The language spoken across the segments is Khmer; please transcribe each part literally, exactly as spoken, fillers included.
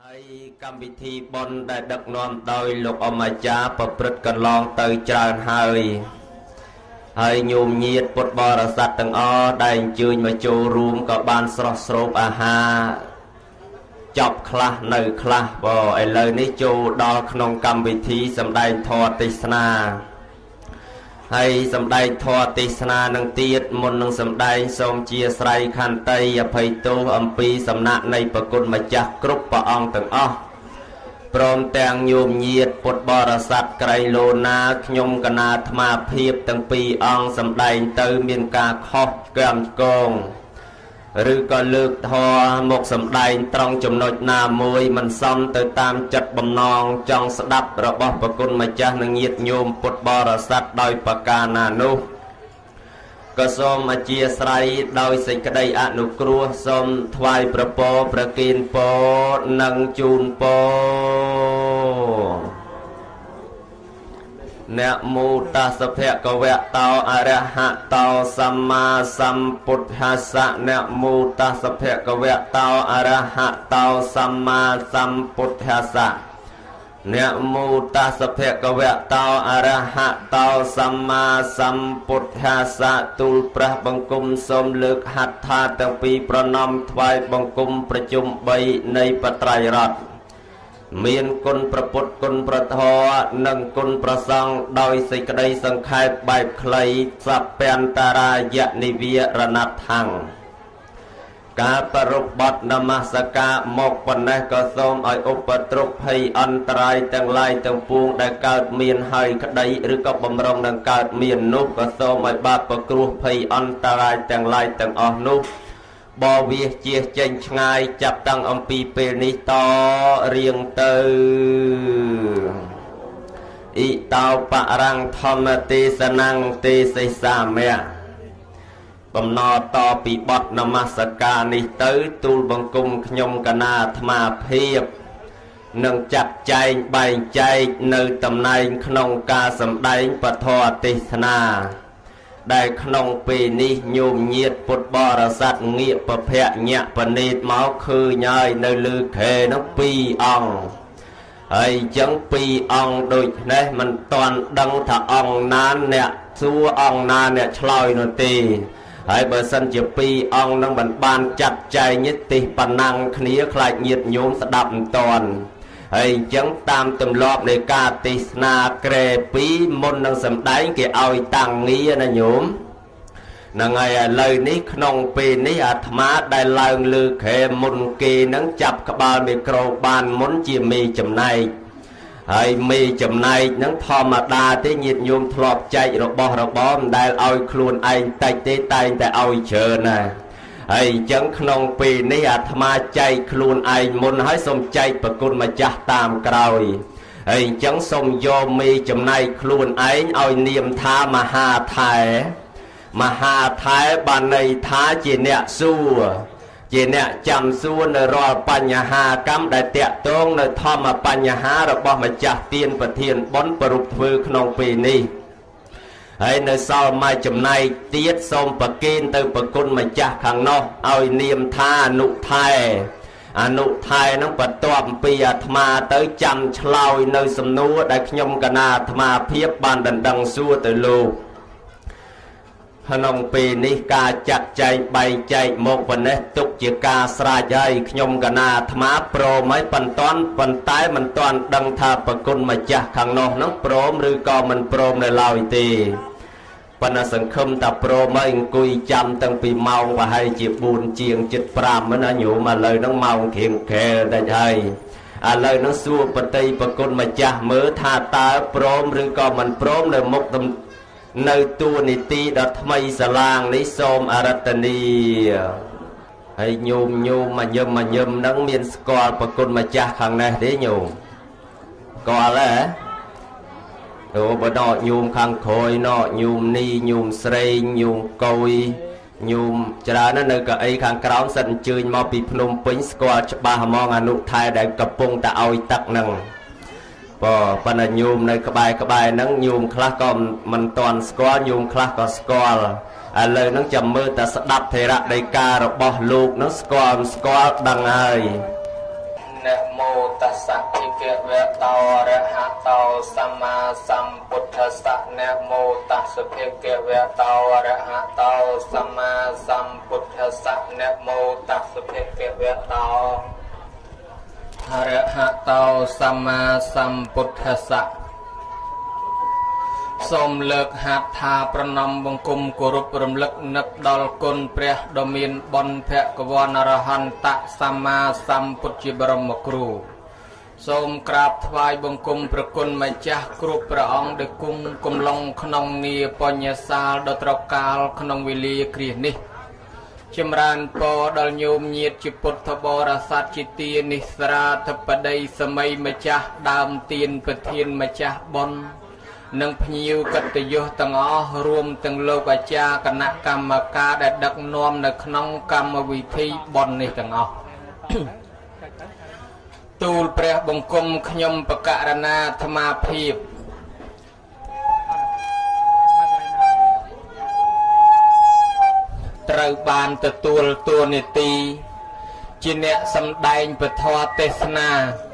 ហើយកម្មវិធីបុណ្យដែលដឹកនាំដោយលោកអម្ចាស់ប្រព្រឹត្តកន្លងទៅច្រើនហើយហើយញោមញាតពុទ្ធបរិស័ទទាំងអស់ដែលអញ្ជើញមកចូលរួមក៏បានស្រស់ស្រូបអាហារចប់ខ្លះនៅខ្លះបើឥឡូវនេះចូលដល់ក្នុងកម្មវិធីសម្ដែងធម៌ទេសនាហើយសម្ដែងធម៌ទេសនានឹងទៀតមុននឹងសម្ដែងសូមជាស្រ័យខន្តីអភ័យទោសអំពីសំណាក់នៃប្រគុណម្ចាស់គ្រប់ព្រះអង្គទាំងអស់ព្រមទាំងញោមញាតពុទ្ធបរិស័ទក្រៃលោណាខ្ញុំកណាអាត្មាភាពទាំងពីរអង្គសម្ដែងទៅមានការខុសឆ្គាំឆ្គងឬក៏លើកធម៌មកសម្ដែងត្រង់ចំណុចណាមួយមិនសមទៅតាមចិត្តបំណងចង់ស្ដាប់របស់ប្រគុណម្ចាស់និងញាតិញោមពុទ្ធបរិស័ទដោយប្រការណានោះក៏សូមអធិស្ឋានដោយសេចក្តីអនុគ្រោះសូមថ្វាយប្រពោប្រគិនពរនិងជូនពរนะโมตัสสะภะคะวะโตอะระหะโตสัมมาสัมพุทธัสสะนะโมตัสสะภะคะวะโตอะระหะโตสัมมาสัมพุทธัสสะนะโมตัสสะภะคะวะโตอะระหะโตสัมมาสัมพุทธัสสะទូលព្រះបង្គំសូមលើកហដ្ឋាទាំងពីរប្រណម្យថ្វាយបង្គំប្រជុំបីនៃបត្រៃរតន៍មានគុណព្រះពុទ្ធគុណព្រះធម៌និងគុណព្រះសង្ឃដោយសេចក្តីសង្ខេបបែបខ្លីសព្វន្តរាយនិវារណដ្ឋังការប្ររពបត់នមស្ការមកប៉ុណ្ណេះក៏សូមឲ្យឧបទ្រពភ័យអន្តរាយទាំងឡាយទាំងពួងដែលកើតមានហើយក្តីឬក៏បំរុងនឹងកើតមាននោះក៏សូមឲ្យបាបប្រគ្រោះភ័យអន្តរាយទាំងឡាយទាំងអស់នោះបវាជាចេញឆ្ងាយចាប់តាំងអំពីពេលនេះតរៀងទៅអ៊ីតោបរង្គធម្មទេសនੰទេសិសាមៈបំណតពីបទនមស្ការនេះទៅទូលបង្គំខ្ញុំកណាអាត្មាភាពនឹងចាត់ចែងបែងចែកនៅតំណែងក្នុងការសម្ដែងពធទេសនាដែលក្នុងពេលនេះញោមញាតពុទ្ធបរិស័ទងាកប្រភពញាក់បណេតមកឃើញហើយនៅលើខែនោះពីរអង្គហើយអញ្ចឹងពីរអង្គដូចនេះមិនតាន់ដឹងថាអង្គណាអ្នកសួរអង្គណាអ្នកឆ្លើយនោះទេហើយបើសិនជាពីរអង្គនឹងមិនបានចាត់ចែងទេប៉ុណ្ណឹងគ្នាខ្លាចញាតញោមស្ដាប់មិនតាន់ហើយអញ្ចឹងតាមទម្លាប់នៃការទេសនាក្រែពីរមុននឹងសម្ដែងគេឲ្យតាំងងារណាញោមហ្នឹងហើយឥឡូវនេះក្នុងពេលនេះអាត្មាដែលឡើងលើក្រែមុនគេនឹងចាប់ក្បាលមីក្រូបានមុនជាមេចំណែកហើយមេចំណែកហ្នឹងធម្មតាទេញាតិញោមធ្លាប់ចែករបស់របរមិនដែលឲ្យខ្លួនឯងតិចទេតែងតែឲ្យច្រើនណាហើយអញ្ចឹងក្នុងពេលនេះអាត្មាចែកខ្លួនឯងមុនហើយសូមចែកប្រគុណម្ចាស់តាមក្រោយហើយអញ្ចឹងសូមយកមេចំណែកខ្លួនឯងឲ្យនាមថាមហាថែមហាថែបានន័យថាជាអ្នកសួរជាអ្នកចាំសួរនៅរាល់បញ្ហាកម្មដែលតាក់ទងនៅធម្មបញ្ហារបស់ម្ចាស់ទានប្រធានបុណ្យប្រពធ្វើក្នុងពេលនេះហើយនៅសល់មួយចំណែកទៀតសូមប្រគេនទៅប្រគុណម្ចាស់ខាងនោះឲ្យនាមថាអនុថែអនុថែនឹងបន្ទាប់ពីអាត្មាទៅចាំឆ្លើយនៅសំណួរដែលខ្ញុំកណាអាត្មាភាពបានដណ្ដឹងសួរទៅលោកក្នុងពេលនេះការចាត់ចែងបែងចែកមកប៉ុណ្ណេះទុកជាការស្រេចហើយខ្ញុំកណាអាត្មាព្រមហើយប៉ុន្តែប៉ុន្តែមិនទាន់ដឹងថាប្រគុណម្ចាស់ខាងនោះនឹងព្រមឬក៏មិនព្រមនៅឡើយទេប៉ុន្តែសង្ឃឹមថាព្រមហើយអង្គុយចាំតាំងពីម៉ោងប្រហែលជាបួនជាងជិតប្រាំណាញោមឥឡូវហ្នឹងម៉ោងគ្រៀងខែតិចហើយឥឡូវហ្នឹងសួរបតីប្រគុណម្ចាស់មើលថាតើព្រមឬក៏មិនព្រមនៅមុខនៅតួនីតិដ៏ថ្មីសាឡាងនេះសូមអរតនីហើយញោមញោមមកញឹមមកញឹមហ្នឹងមានស្គាល់ប្រគុណម្ចាស់ខាងនេះទេញោមស្គាល់ទេអូបដកញោមខាងក្រោយណោញោមនីញោមស្រេងញោមកុយញោមច្រើននៅកៅអីខាងក្រោមសិតអញ្ជើញមកពីភ្នំពេញស្គាល់ច្បាស់ហ្មងអនុថែដែលកំពុងតែឲ្យទឹកហ្នឹងបើប៉ុន្តែញោមនៅក្បែរក្បែរហ្នឹងញោមខ្លះក៏មិនទាន់ស្គាល់ញោមខ្លះក៏ស្គាល់ឥឡូវហ្នឹងចាំមើលតែស្ដាប់ថេរដីការបស់លោកហ្នឹងស្គាល់ស្គាល់ដឹងហើយ นะโมตัสสะภิกขเวโตอะระหะโตสัมมาสัมพุทธัสสะนะโมตัสสะภิกขเวโตอะระหะโตสัมมาสัมพุทธัสสะนะโมตัสสะภิกขเวโตอะระหะโตสัมมาสัมพุทธัสสะសូមលើកហាត់ថាប្រណម្យបង្គំគោរពរំលឹកនឹកដល់គុណព្រះដ៏មានបុណ្យភគវនអរហន្តសម្មាសម្ពុទ្ធជាបរមគ្រូសូមក្រាបថ្វាយបង្គំព្រះគុណម្ចាស់គ្រប់ព្រះអង្គដែលគង់គំឡុងក្នុងនីបញ្ញសាលដ៏ត្រកាលក្នុងវេលាគ្រានេះចម្រើនពរដល់ញោមញាតិជាពុទ្ធបរិស័ទជាទានិស្រាធិបតីសម័យម្ចាស់ដើមទានប្រធានម្ចាស់បុណ្យនិងភ្ញៀវកិត្តិយសទាំងអស់រួមទាំងលោកអាចារ្យគណៈកម្មការដែលដឹកនាំនៅក្នុងកម្មវិធីបុណ្យនេះទាំងអស់ទូលព្រះបង្គំខ្ញុំបករណាអាត្មាភាពត្រូវបានទទួលតួនាទីជាអ្នកសម្ដែងពធទេសនា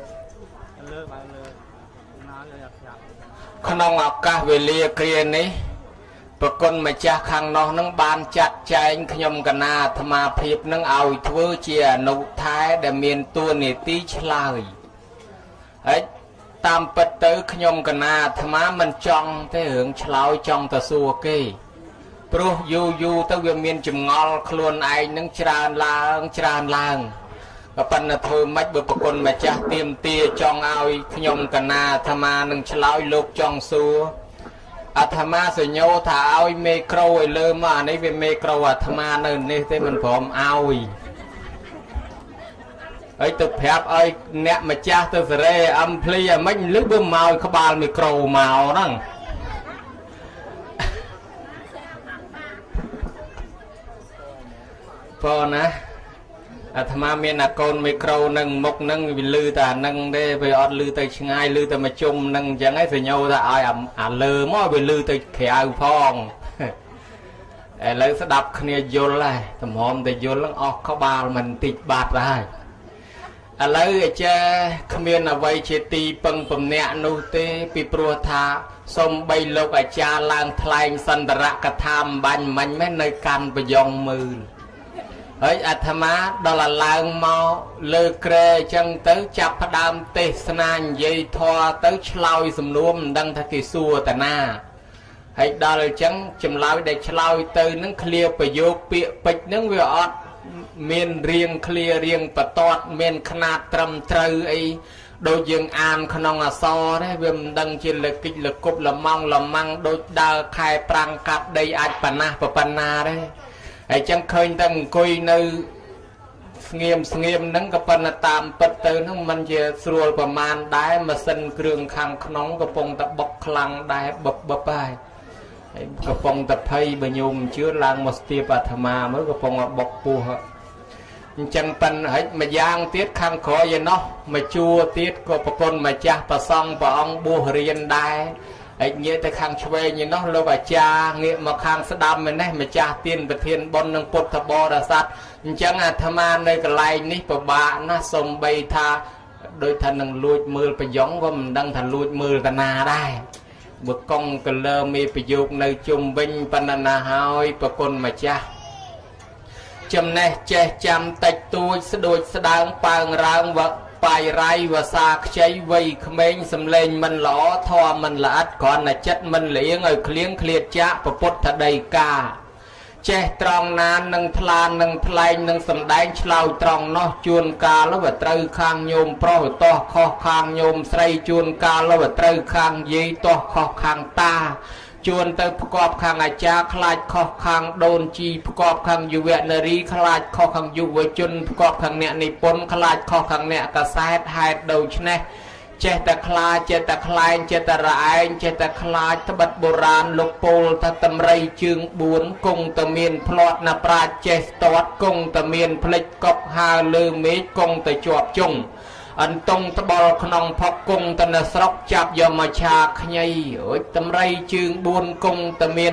ក្នុងឱកាសវេលាគ្រានេះប្រគុណម្ចាស់ខាងនោះនឹងបានចាត់ចែងខ្ញុំកណាអាត្មាភាពនឹងឲ្យធ្វើជាអនុថែដែលមានតួនាទីឆ្លើយហើយតាមពិតទៅខ្ញុំកណាអាត្មាមិនចង់ទេរឿងឆ្លើយចង់ទៅសួរគេព្រោះយូរយូរទៅវាមានចម្ងល់ខ្លួនឯងនឹងច្រើនឡើងច្រើនឡើងក៏ប៉ុន្តែធ្វើម៉េចបើប្រគុណម្ចាស់ទៀមទាចង់ឲ្យខ្ញុំកណាអាត្មានឹងឆ្លើយលោកចង់សួរអាត្មាសញ្ញោថាឲ្យមេក្រូឲ្យលើមកអានេះវាមេក្រូអាត្មានៅនេះទេមិនព្រមឲ្យហើយទៅប្រាប់ឲ្យអ្នកម្ចាស់ទៅសេរីអំភ្លីអាមិនលឺបើមកក្បាលមីក្រូមកហ្នឹងព្រោះណាអាត្មាមានអាកូនមីក្រូនឹងមុខនឹងវាលឺតែអានឹងទេវាអត់លឺទៅឆ្ងាយលឺតែមកជុំនឹងអញ្ចឹងឯងសញ្ញោថាឲ្យអាលើមកវាលឺទៅក្រៅផងឥឡូវស្ដាប់គ្នាយល់ហើយទំហំតែយល់នឹងអស់ក្បាលមិនតិចបាត់ហើយឥឡូវអាចារ្យគ្មានអ្វីជាទីពឹងពំនាក់នោះទេពីព្រោះថាសូមបីលោកអាចារ្យឡើងថ្លែងសន្តរកថាអំបញ្ញមិញមែននៅកាន់ប្រយ៉ងមើលហើយអាត្មាដល់ឡើងមកលើក្រែអញ្ចឹងទៅចាប់ផ្ដើមទេសនានិយាយធម៌ទៅឆ្លើយសំណួរមិនដឹងថាគេសួរតាណាហើយដល់អញ្ចឹងចម្លើយដែលឆ្លើយទៅនឹងឃ្លាប្រយោគពាក្យពេចន៍នឹងវាអត់មានរៀងឃ្លារៀងបតតមានຂະຫນាតត្រឹមត្រូវអីដូចយើងអានក្នុងអក្សរទេវាមិនដឹងជាលកិច្ចលគប់លម៉ងលម៉ាំងដូចដើរខែប្រាំងកាប់ដីអាចប៉ណាស់ប៉ុណ្ណាទេហើយចឹងឃើញតែអង្គុយនៅស្ងៀមស្ងៀមហ្នឹងក៏ប៉ុន្តែតាមពិតទៅហ្នឹងมันជាស្រួលប្រមាណដែរម៉ាស៊ីនគ្រឿងខាងក្នុងកំពុងតែបុកខ្លាំងដែរបឹបបឹបហើយហើយកំពុងតែភ័យបើញោមជឿឡើងមកស្ទាបអាត្មាមើលកំពុងតែបុកពោះអញ្ចឹងប៉ិនហិចម្យ៉ាងទៀតខាងក្រោយឯណោះមកជួទៀតក៏ប្រគុណម្ចាស់ប្រសង់ព្រះអង្គបួសរៀនដែរហើយងាកទៅខាងឆ្វេងឯណោះលោកអាចារ្យងាកមកខាងស្ដាំឯនេះម្ចាស់ទានប្រធានបុណ្យនឹងពុទ្ធបរិស័ទអញ្ចឹងអាត្មានៅកន្លែងនេះពិបាកណាស់សំបីថាដោយថានឹងលួចមើលប្រយ៉ងក៏មិនដឹងថាលួចមើលតាណាដែរបើកង់កលើមេប្រយោគនៅជុំវិញប៉ុណ្ណាហើយប្រគុណម្ចាស់ចំណេះចេះចាំតិចតួចស្ដួចស្ដើងប៉ើងរើងវឹកបាយរៃវសាខ្ចីវ័យក្មេងសំលេងមិនល្អធម៌មិនល្អិតគ្រាន់តែចិត្តមិនលៀងឲ្យឃ្លៀងឃ្លាតចាកពុទ្ធដីកាចេះត្រង់ណាននឹងថ្លាននឹងថ្លែងនឹងសំដែងឆ្លោយត្រង់នោះជួនកាលវាត្រូវខាងញោមប្រុសតោះខុសខាងញោមស្រីជួនកាលវាត្រូវខាងយាយតោះខុសខាងតាជួនទៅផ្គប់ខាងអាចារ្យខ្លាចខុសខាងដូនជីផ្គប់ខាងយុវនារីខ្លាចខុសខាងយុវជនផ្គប់ខាងអ្នកនិពន្ធខ្លាចខុសខាងអ្នកកសែតហេតុដូច្នេះចេះតែខ្លាចចេះតែខ្លែងចេះតែរឯងចេះតែខ្លាចត្បិតបុរាណលោកពោលថាតម្រៃជើងបួនគង់តែមានផ្លាត់ណាប្រាជ្ញចេះស្ទាត់គង់តែមានផ្លិចកប់ហើលើមេឃគង់តែជាប់ជុងអន្តងត្បល់ក្នុងផកគង់តនៅស្រុកចាប់យកមកឆាខ្ញីអូយតម្រៃជើងបួនគង់តែមាន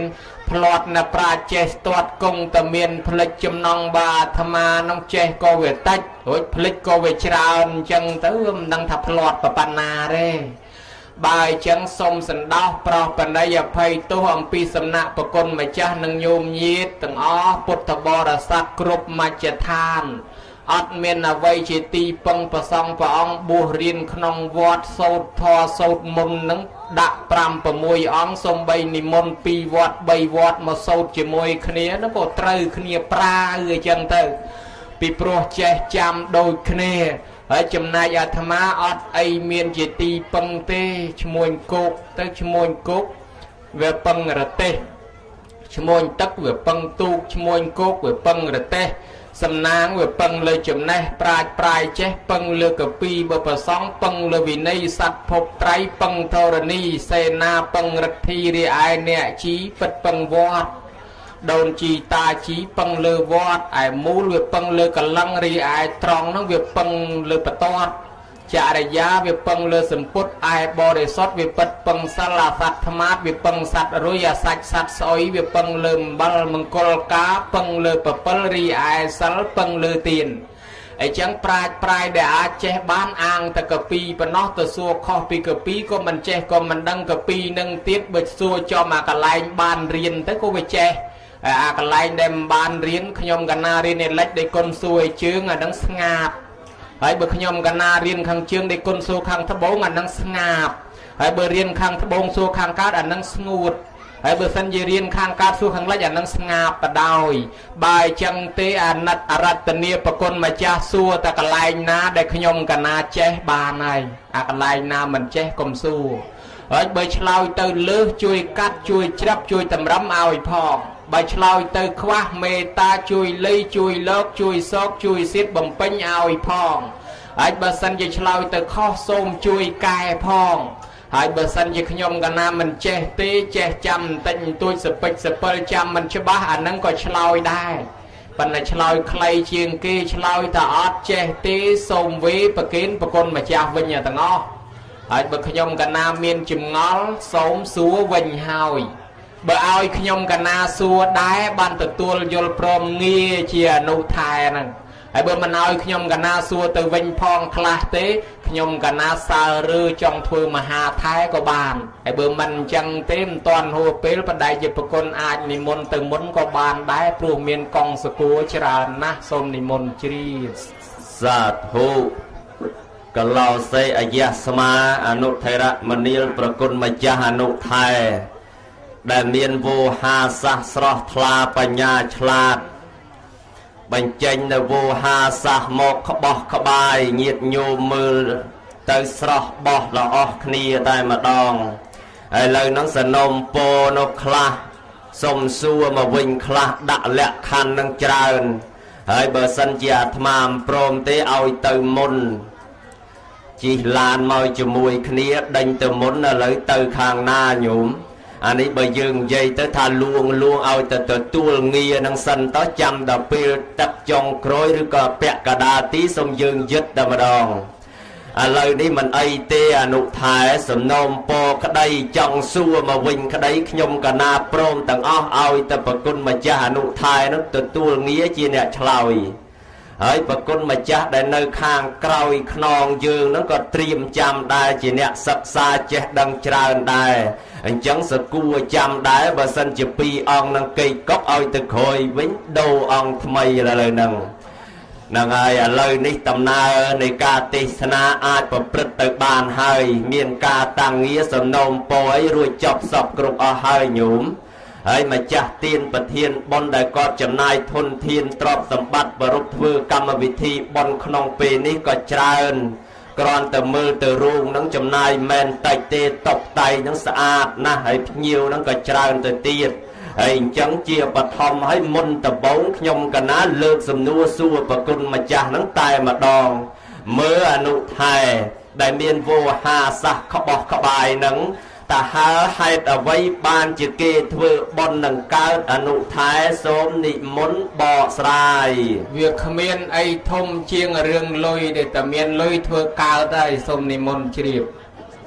พลอดนะปราเจสตวดกงตะเมียนผลิตจำนองบาธมาน้องเจก็เวตัดโอ้ยผลิตก็เวชราวจังเติมดังทับพลอดปะปานาเร่บายจังสมสันดาวปลอปันไดยภัยตัวอัมปีสำนักปกลมาจ้านังโยมยีดตั้งอ้อพุทธบริษัทกรุบมาเจทานอัดเมียนอวัยเจตีปังประสองประองบูเรียนขนองวอดโซดทอโซดมุนนังดะปรำประมวยอ้องสมใบนิมนปีวอดใบวอดมาโซดเจมวยขเนียนักตรึขเนียปลาเอือจังเตอปีโปรเจจำโดยขเนียไอ้จำนายอาธมาอัดไอเมียนเจตีปังเตชมวยกุกเตชมวยกุกเวปังระเตชมวยตักเวปังตูชมวยกุกเวปังระเตสำนางเวปังเลยจำแนกปลายปลายเจ๊ปังเลือกปีบประสองปังเลวินัยสัตว์พบไตรปังธรณีเสนาปังรัตทีเรียไอเนี่ยชี้ปัดปังวอดโดนจีตาชี้ปังเลวอดไอมูลเวปังเลกลังรีไอตรองนั่งเวปังเลปตอดจารยาเวปังเลสมพุทธไอบริสุทธิ์เวปัดปังสลาสัตธรรมะเวปังสัตรุยสัจสัตสอยเวปังเลมบัลมังกลกาปังเลปปลรีไอสัลปังเลตีนไอจังปลายปลายเดอาเจบ้านอ่างตะกะปีปนอตะซัวข้อปีกะปีก็มันเจก็มันดังกะปีนึงติดเบิดซัวจอมากะไลบ้านเรียนแต่ก็ไปเจอากะไลเดมบ้านเรียนขยมกันนาเรียนเล็กได้คนซวยเชื้อดังสงาบไอ้เบอร์ขยมกันนาเรียนขังเชืองได้คนสู้ขังทบงอันนั้นสงาบไอ้เบอร์เรียนขังทบงสู้ขังการอันนั้นสงูดไอ้เบอร์สัญญเรียนขังการสู้ขังละอันนั้นสงาบประดอยบายจังเตอนัตอรัตเนียปกลมาจ้าสู้ตะกะไลนาได้ขยมกันนาเจบานไออากะไลนามันเจกมสู้ไอ้เบอร์ชลาวเตอเลือช่วยกัดช่วยจับช่วยตำรำเอาไอ้พ่อใบชลอยเตอคว้าเมตาช่วยเลยช่วยเลิกช่วยซอกช่วยซิดบ่มเป็นเอาไอ้พ่อไอ้เบอร์สันจะชลอยเตอข้อส้มช่วยกายพ่องไอ้เบอร์สันจะขยมกันนามันเจตีเจจำติงตัวสเปกสเปลจำมันชบ้าอันนั้นก็ชลอยได้ปัญหาชลอยใครเชียงกี้ชลอยตาอัดเจตีส้มวีปะกินปะกลมาจ้าวิญญาตงอไอ้เบอร์ขยมกันนาเมียนจิมงอลส้มสัววิญหายเบอเอาขยมกันนาสัวได้บันตตัวยลพรมเงียเชียนุทายนั่นไอ้เบอร์มันเอาขยมกันนาสัวตัววิญพองคลาเตขยมกันนาซาเรือจองทัวมหาไทยก็บานไอ้เบอร์มันจังเต็มตอนหัวเปลปได้จิปกลอาจนิมนต์ตึงมนก็บานได้ปลูกเมียนกองสกูชรานะสมนิมนต์จรีสาธุกลาวเซอายะสมาอนุเทระมณีลประกุลมาจาอนุไทยได้เมียนโวหาสะสระทลาปัญญาฉลาดบัญเจงในโวหาสะหมกขบอขบายเงียดโยมมือเตยสระบอละออกเนียได้มาดองไอ้เลยนังสนมโปนกคลาสมซัวมาวิ่งคลาดักแหลกคันนังเจริญไอ้เบอร์สัญญาธรรมโปรมเตเอาเตยมนจีลานมอยจมวยเนียดังเตยมนเลยเตยข้างหน้าหยุมอันนี้ใบยืงใหญ่แต่ทานลวงลวงเอาแต่ตัวตัวเงียนังสันต่อจำดาเปิดตักจองโครยหรือก็แปะกระดาษที่สมยืงยึดดามาดองอะไรนี่มันไอเตอนุทายสมนมปอคดีจองซัวมาวิ่งคดีขยมกนาโปรมต่างอ้อเอาแต่ปกุลมาจานุทายนั้นตัวตัวเงียจีเนี่ยฉลาดไอ้ปกุลมาจาได้ในข้างกรอยขนองยืงนั้นก็เตรียมจำได้จีเนี่ยศึกษาเจดังจราได้จังสกูจำได้บาสันจะปีอองนังเกยก๊อกเอาตะคอยวิ่งโดอองทำไมละเลยนังนังไอ้เลยในตำนาในกาเทศนาอาจประพฤติบานให้เมียนกาตังเงี้ยสนมปอยรวยจบสอบกรุบเอาให้หยุมให้มาจักเตียนประเทียนบนได้กอบจำนายทนเทียนตรอบสมบัติบรุษเวกรรมวิธีบนขนมปีนี้ก็เจริญกรอนแต่มือแต่รูงนังจำนายแมนไตเตตกไตนังสะอาดนะให้พิ้วนังก็เจริญแต่เตียดให้จังเจียปฐมให้มนตะบงขยมกันนะเลิกสำนัวสู้ปกุลมาจากนังตายมาดองเมื่ออนุไทยได้เมียนโวหาสักขบอกขบายนังแต่หาให้เอาไว้บานจิเกทเวบนนังเกิดอนุทายสมนิมนต์บ่อสลายเวียขเมียนไอทมเชียงเรื่องลอยได้แต่เมียนลอยทเวกาวได้สมนิมนต์จรีบ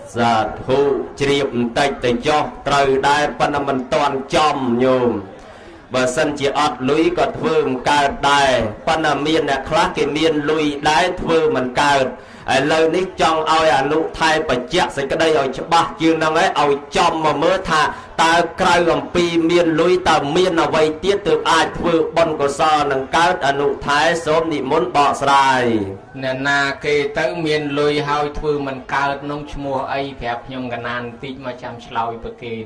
Dạ thu triệp tạch tới cho trời đai phần mình toàn chom nhôm và sân chỉ ọt lũy có thương cao đài phần miền là khác cái miền lùi đái thương mình cao ai lời nít trong oi à nụ thay và chắc sẽ cái đây ở cho ba chương năng ấy ở trong mà mới thà ta cài gầm pi miền lùi ta miền là vậy tiết từ ai thương bon của so năng cao à nụ thái sớm thì muốn bỏ sai nè na kê tới miền lùi hai thương mình cao nông mua ấy phép nhung cái nan tí mà chăm slau bờ kê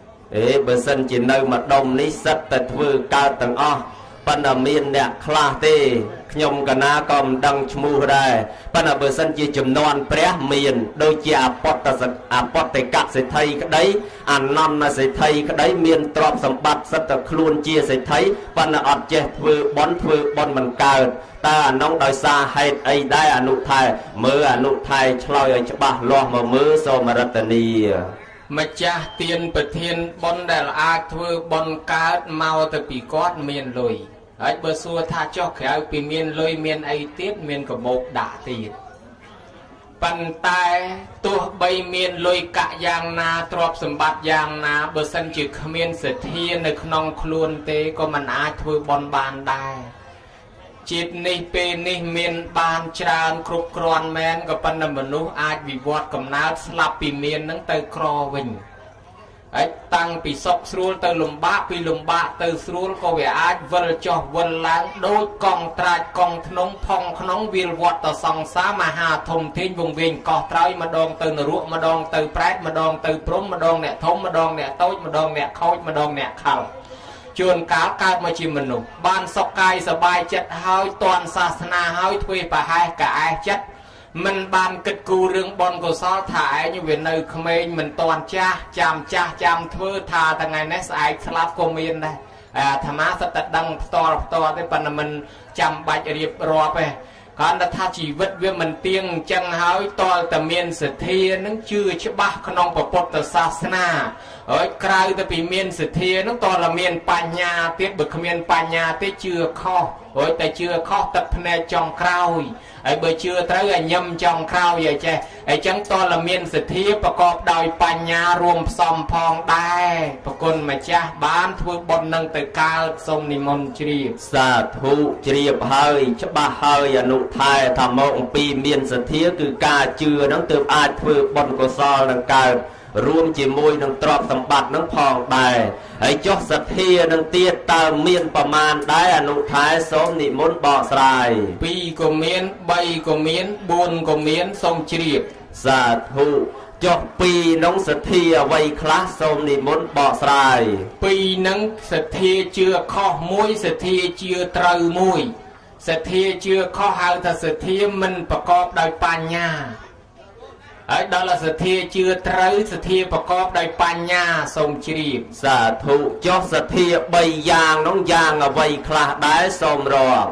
ê bờ sân chỉ nơi mà đông ní sắt tật vương cao tầng o phần ở miền nè khla tê nhom cả na còn đăng mua đây phần ở bờ sân chỉ chùm non pré miền đôi chỉ apot ta apot tay cắt sẽ thay cái đấy ăn non là sẽ thay cái đấy miền trọp sầm bát sắt ta luôn chia sẽ thấy phần ở che vương bón vương bón mình cao ta nông đòi xa hay aiได้อนุทัยมืออนุทัยឆ្លើយឲ្យច្បាស់លាស់មកមើលសូមរតនីម្ចាស់ទៀនប្រធានប៉ុនដែលអាចធ្វើប៉ុនកើតមកទៅពីគាត់មានលុយហើយបើសួរថាចុះក្រៅពីមានលុយមានអីទៀតមានកបោកដាក់ទៀតប៉ុន្តែទោះបីមានលុយកាក់យ៉ាងណាទ្រព្យសម្បត្តិយ៉ាងណាបើសិនជាគ្មានសទ្ធានៅក្នុងខ្លួនទេក៏មិនអាចធ្វើប៉ុនបានដែរជាតិនេះពេលនេះមានបានច្រើនគ្រប់គ្រាន់មែនក៏ប៉ុន្តែមនុស្សអាចវិវត្តកំណើតស្លាប់ពីមាននឹងទៅក្រវិញហើយតាំងពីសុខស្រួលទៅលំបាកពីលំបាកទៅស្រួលក៏វាអាចវិលចុះវិលឡើងដូចកង់ត្រាចកង់ធ្នង់ផុងក្នុងវាលវត្តទៅសង្សារមហាធំធេងវងវែងកោះត្រោយម្ដងទៅនរកម្ដងទៅប្រែតម្ដងទៅព្រំម្ដងអ្នកធំម្ដងអ្នកតូចម្ដងអ្នកខូចម្ដងអ្នកខលជួនកាលកើតមកជាមនុស្សបានសុខកាយសบายចិត្តហើយតន់សាសនាហើយធ្វើប្រហែសកែចិត្តមិនបានគិតគូររឿងបុណ្យកុសលថាឯងវានៅក្មេងមិនតន់ចាស់ចាំចាស់ចាំធ្វើថាថ្ងៃនេះស្អែកស្លាប់ក៏មានដែរអាត្មាសត្វតែដឹងផ្ទាល់ផ្ទាល់ទេប៉ុន្តែមិនចាំបាច់រៀបរាប់ទេគាត់ថាជីវិតវាមិនទៀងអញ្ចឹងហើយតលតែមានសទ្ធានឹងជឿច្បាស់ក្នុងពុទ្ធសាសនាហើយក្រៅទៅពីមានសទ្ធានឹងតលតែមានបញ្ញាទៀតបើគ្មានបញ្ញាទេជឿខុសហើយតែជឿខុសទឹកភ្នែកចុងក្រោយហើយបើជឿត្រូវឲ្យញឹមចុងក្រោយឲ្យចេះអញ្ចឹងតលតែមានសទ្ធាប្រកបដោយបញ្ញារួមផ្សំផងដែរប្រគុណម្ចាស់បានធ្វើបុណ្យនឹងទៅកើតសូមនិមន្តជ្រាបសាធុជ្រាបហើយច្បាស់ហើយអនុថែថាមកអំពីមានសទ្ធាគឺការជឿនឹងទើបអាចធ្វើបុណ្យកុសលនឹងកើតរួមជាមួយនឹងទ្រព្យសម្បត្តិនឹងផងដែរហើយចុះសទ្ធានឹងទៀតតើមានប្រមាណដែរអនុថែសូមនិមន្តបកស្រាយពីរក៏មានបីក៏មានបួនក៏មានសូមជ្រាបសាធុចុះពីរនឹងសទ្ធាអ្វីខ្លះសូមនិមន្តបកស្រាយពីរនឹងសទ្ធាជឿខុសមួយសទ្ធាជឿត្រូវមួយសទ្ធាជឿខុសហៅថាសទ្ធាមិនប្រកបដោយបញ្ញាហើយដល់សទ្ធាជឿត្រូវសទ្ធាប្រកបដោយបញ្ញាសូមជ្រាបសាធុចុះសទ្ធាបីយ៉ាងនោះយ៉ាងអ្វីខ្លះដែរសូមរាប់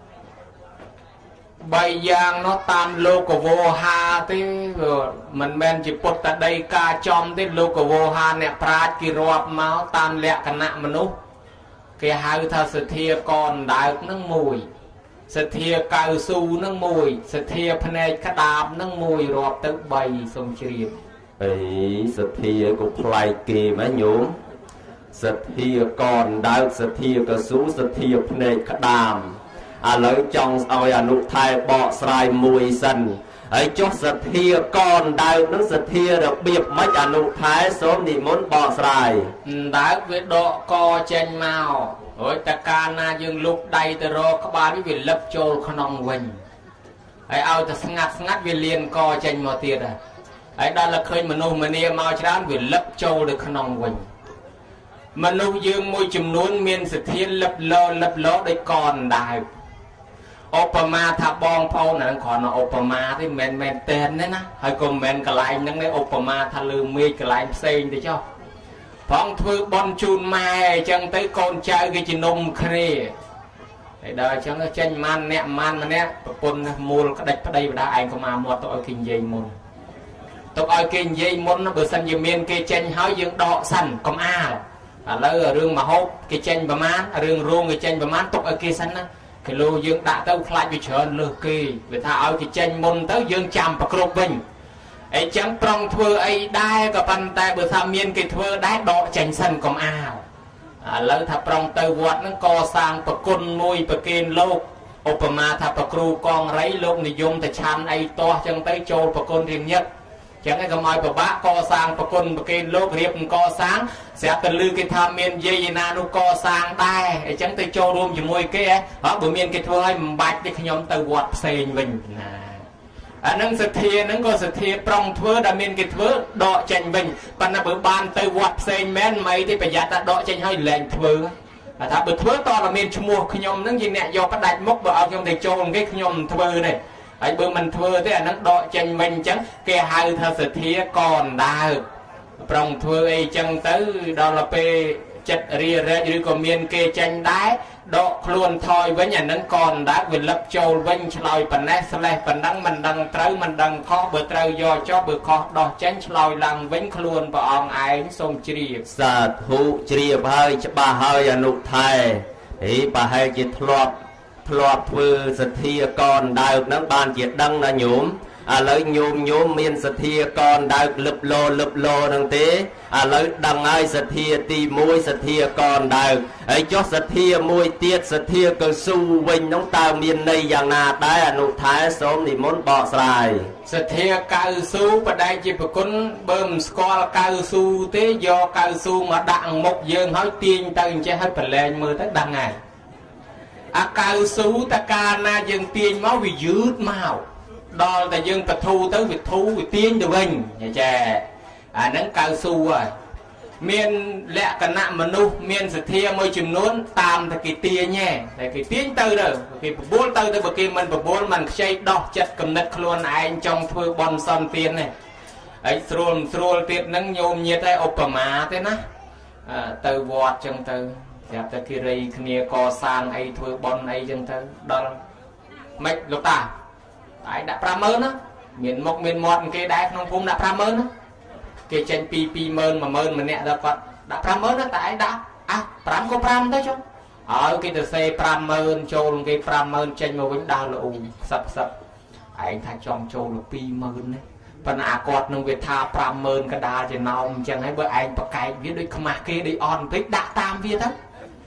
បីយ៉ាងនោះតាមលោកវោហាទេមិនមែនជាពុទ្ធដីកាចំទេលោកវោហាអ្នកប្រាជ្ញគេរាប់មកតាមលក្ខណៈមនុស្សគេហៅថាសទ្ធាកនដើកនឹងមួយសទ្ធាកៅស៊ូនឹងមួយសទ្ធាភ្នែកក្តាបនឹងមួយរាប់ទៅបីសូមជ្រាបអីសទ្ធាក៏ប្លែកគេមែនញោមសទ្ធាកនដើកសទ្ធាកៅស៊ូសទ្ធាភ្នែកក្តាបឥឡូវចង់ឲ្យអនុថែបកស្រាយមួយសិនហើយចុះសទ្ធាកនដើកនឹងសទ្ធារបៀបម៉េចអនុថែសូមនិមន្តបកស្រាយដើកវាដកកចេញមកហើយតកាលណាយើងលុបដៃទៅរកក្បាលវាលឹបចូលក្នុងវិញហើយឲ្យតែស្ងាត់ស្ងាត់វាលៀនកចេញមកទៀតហើយដល់តែឃើញមនុស្សម្នាមកច្រើនវាលឹបចូលទៅក្នុងវិញមនុស្សយើងមួយចំនួនមានសទ្ធាលឹបលោលឹបលោដោយកនដើកឧបមាថាបងប្អូនហ្នឹងគ្រាន់តែឧបមាទេមិនមែនតែនទេណាហើយក៏មិនមែនកន្លែងហ្នឹងទេឧបមាថាលើមេឃកន្លែងផ្សេងទៅចុះផងធ្វើបន់ជូនម៉ែអញ្ចឹងទៅកូនចៅគេជំនុំគ្នាហើយដល់អញ្ចឹងចេញម៉ានអ្នកម៉ានម្នាក់ប្រពន្ធមូលក្តិចប្តីបដាឯងក៏មកមាត់ទៅឲ្យគេនិយាយមុនទុកឲ្យគេនិយាយមុនបើសិនជាមានគេចេញហើយយើងដកសិនកុំអាលឥឡូវរឿងមហូបគេចេញប្រមាណរឿងរោងគេចេញប្រមាណទុកឲ្យគេសិនណាគីឡូយើងដាក់ទៅខ្លាចវាច្រើនលើសគេវាថាឲ្យគេចេញមុនទៅយើងចាំប្រគ្រប់វិញអ ấy chẳng prong thưa ấy đai có bàn tay bữa tham miên cái thưa đai đọ chành sân cầm ảo à, lỡ thà prong tơ vọt nó co sang bậc côn môi bậc kên lô Opama thà bậc cừu con rấy lô niệm dùngแต่ชันไอ้ตัวจังtới châu bậc côn riêng nhất chẳng ai cầm ai bậc bá co sang bậc côn bậc kên lô riệp co sáng sẽ từ lư cái tham miên dây na nu co sang đai ấy chẳng tới châu luôn chỉ môi cái ấy họ bữa miên cái thưa ấy bạch đi nhom tơ vọt xèn mình anh nâng sự thiê nâng có sự thiê prong thưa đã miên cái thưa đọ chành bình còn là bữa ban tới vọt xèn men mấy thì phải giặt ta đọ chành hơi lệnh thưa à thà bữa thưa to là miên chua khi nhom nâng gì nè do bắt đại mốc vào trong thầy châu cái nhom thưa này ấy bữa mình thưa thế là nâng đọ chành mình chẳng cái hai thơ sự thiê còn đa prong thưa ấy chẳng tới đó là pe chật ria ra như còn miên kê chanh đái đọ luôn thôi với nhà nâng còn đã về lập châu vinh lòi phần nét sle phần đăng mình đăng trâu mình đăng khó bữa trâu do cho bữa khó đọ chanh lòi lăng vinh luôn và ông ai sông chìa sát hữu chìa hơi cho bà hơi à nụ thai ý bà hơi chỉ thọt thọt vừa sát thia còn đại nâng bàn chỉ đăng là nhúm à lấy nhôm nhôm miên sát thia con đại lụp lô lụp lô năng tế à lấy đằng ai sát thia tì môi sát thia con đại ấy cho sát thia môi tiết sát thia cơ su vinh nóng tao miên này dạng nà đái à nụ thái xóm thì muốn bỏ xài sát thia cao su và đại chỉ phải cún bơm score cao su tế do cao su mà đặng một dương hỏi tiên tao che hết phần lên mưa tất đằng này à cao su ta ca na dương tiên máu vì dứt màu đó là dân ta thu tới việc thu việc tiên được mình nhà trẻ à nắng cao su rồi miền lẹ cả nạm mà nu miền sự thia môi trường nón tam thì cái tia nhé để cái tiếng tư rồi cái bốn tư tới bậc kia mình bậc bốn mình xây đọc chất cầm đất luôn anh trong thưa bon son tiên này ấy srol srol tiết nắng nhôm nhiệt ấy Opama thế na từ vọt chân từ đẹp tới kia đây kia co sang ấy thưa bon ấy chân từ đó mấy lúc ta ai đã pram mơn á miền mộc miền mọt cái đáy không phun đã pram mơn á cái chân pi pi mơn mà mơn mình nè ra còn đã pram mơn á tại đã à pram có pram đấy chứ ở cái từ xe pram mơn trôn cái pram mơn chân mà vẫn đau là ủng sập sập anh thay trong trôn là pi mơn đấy phần à quạt nông việt tha pram mơn cái đa chỉ nòng chẳng hay bữa anh bậc cái viết đôi khăm kia đi on thích đã tam viết đó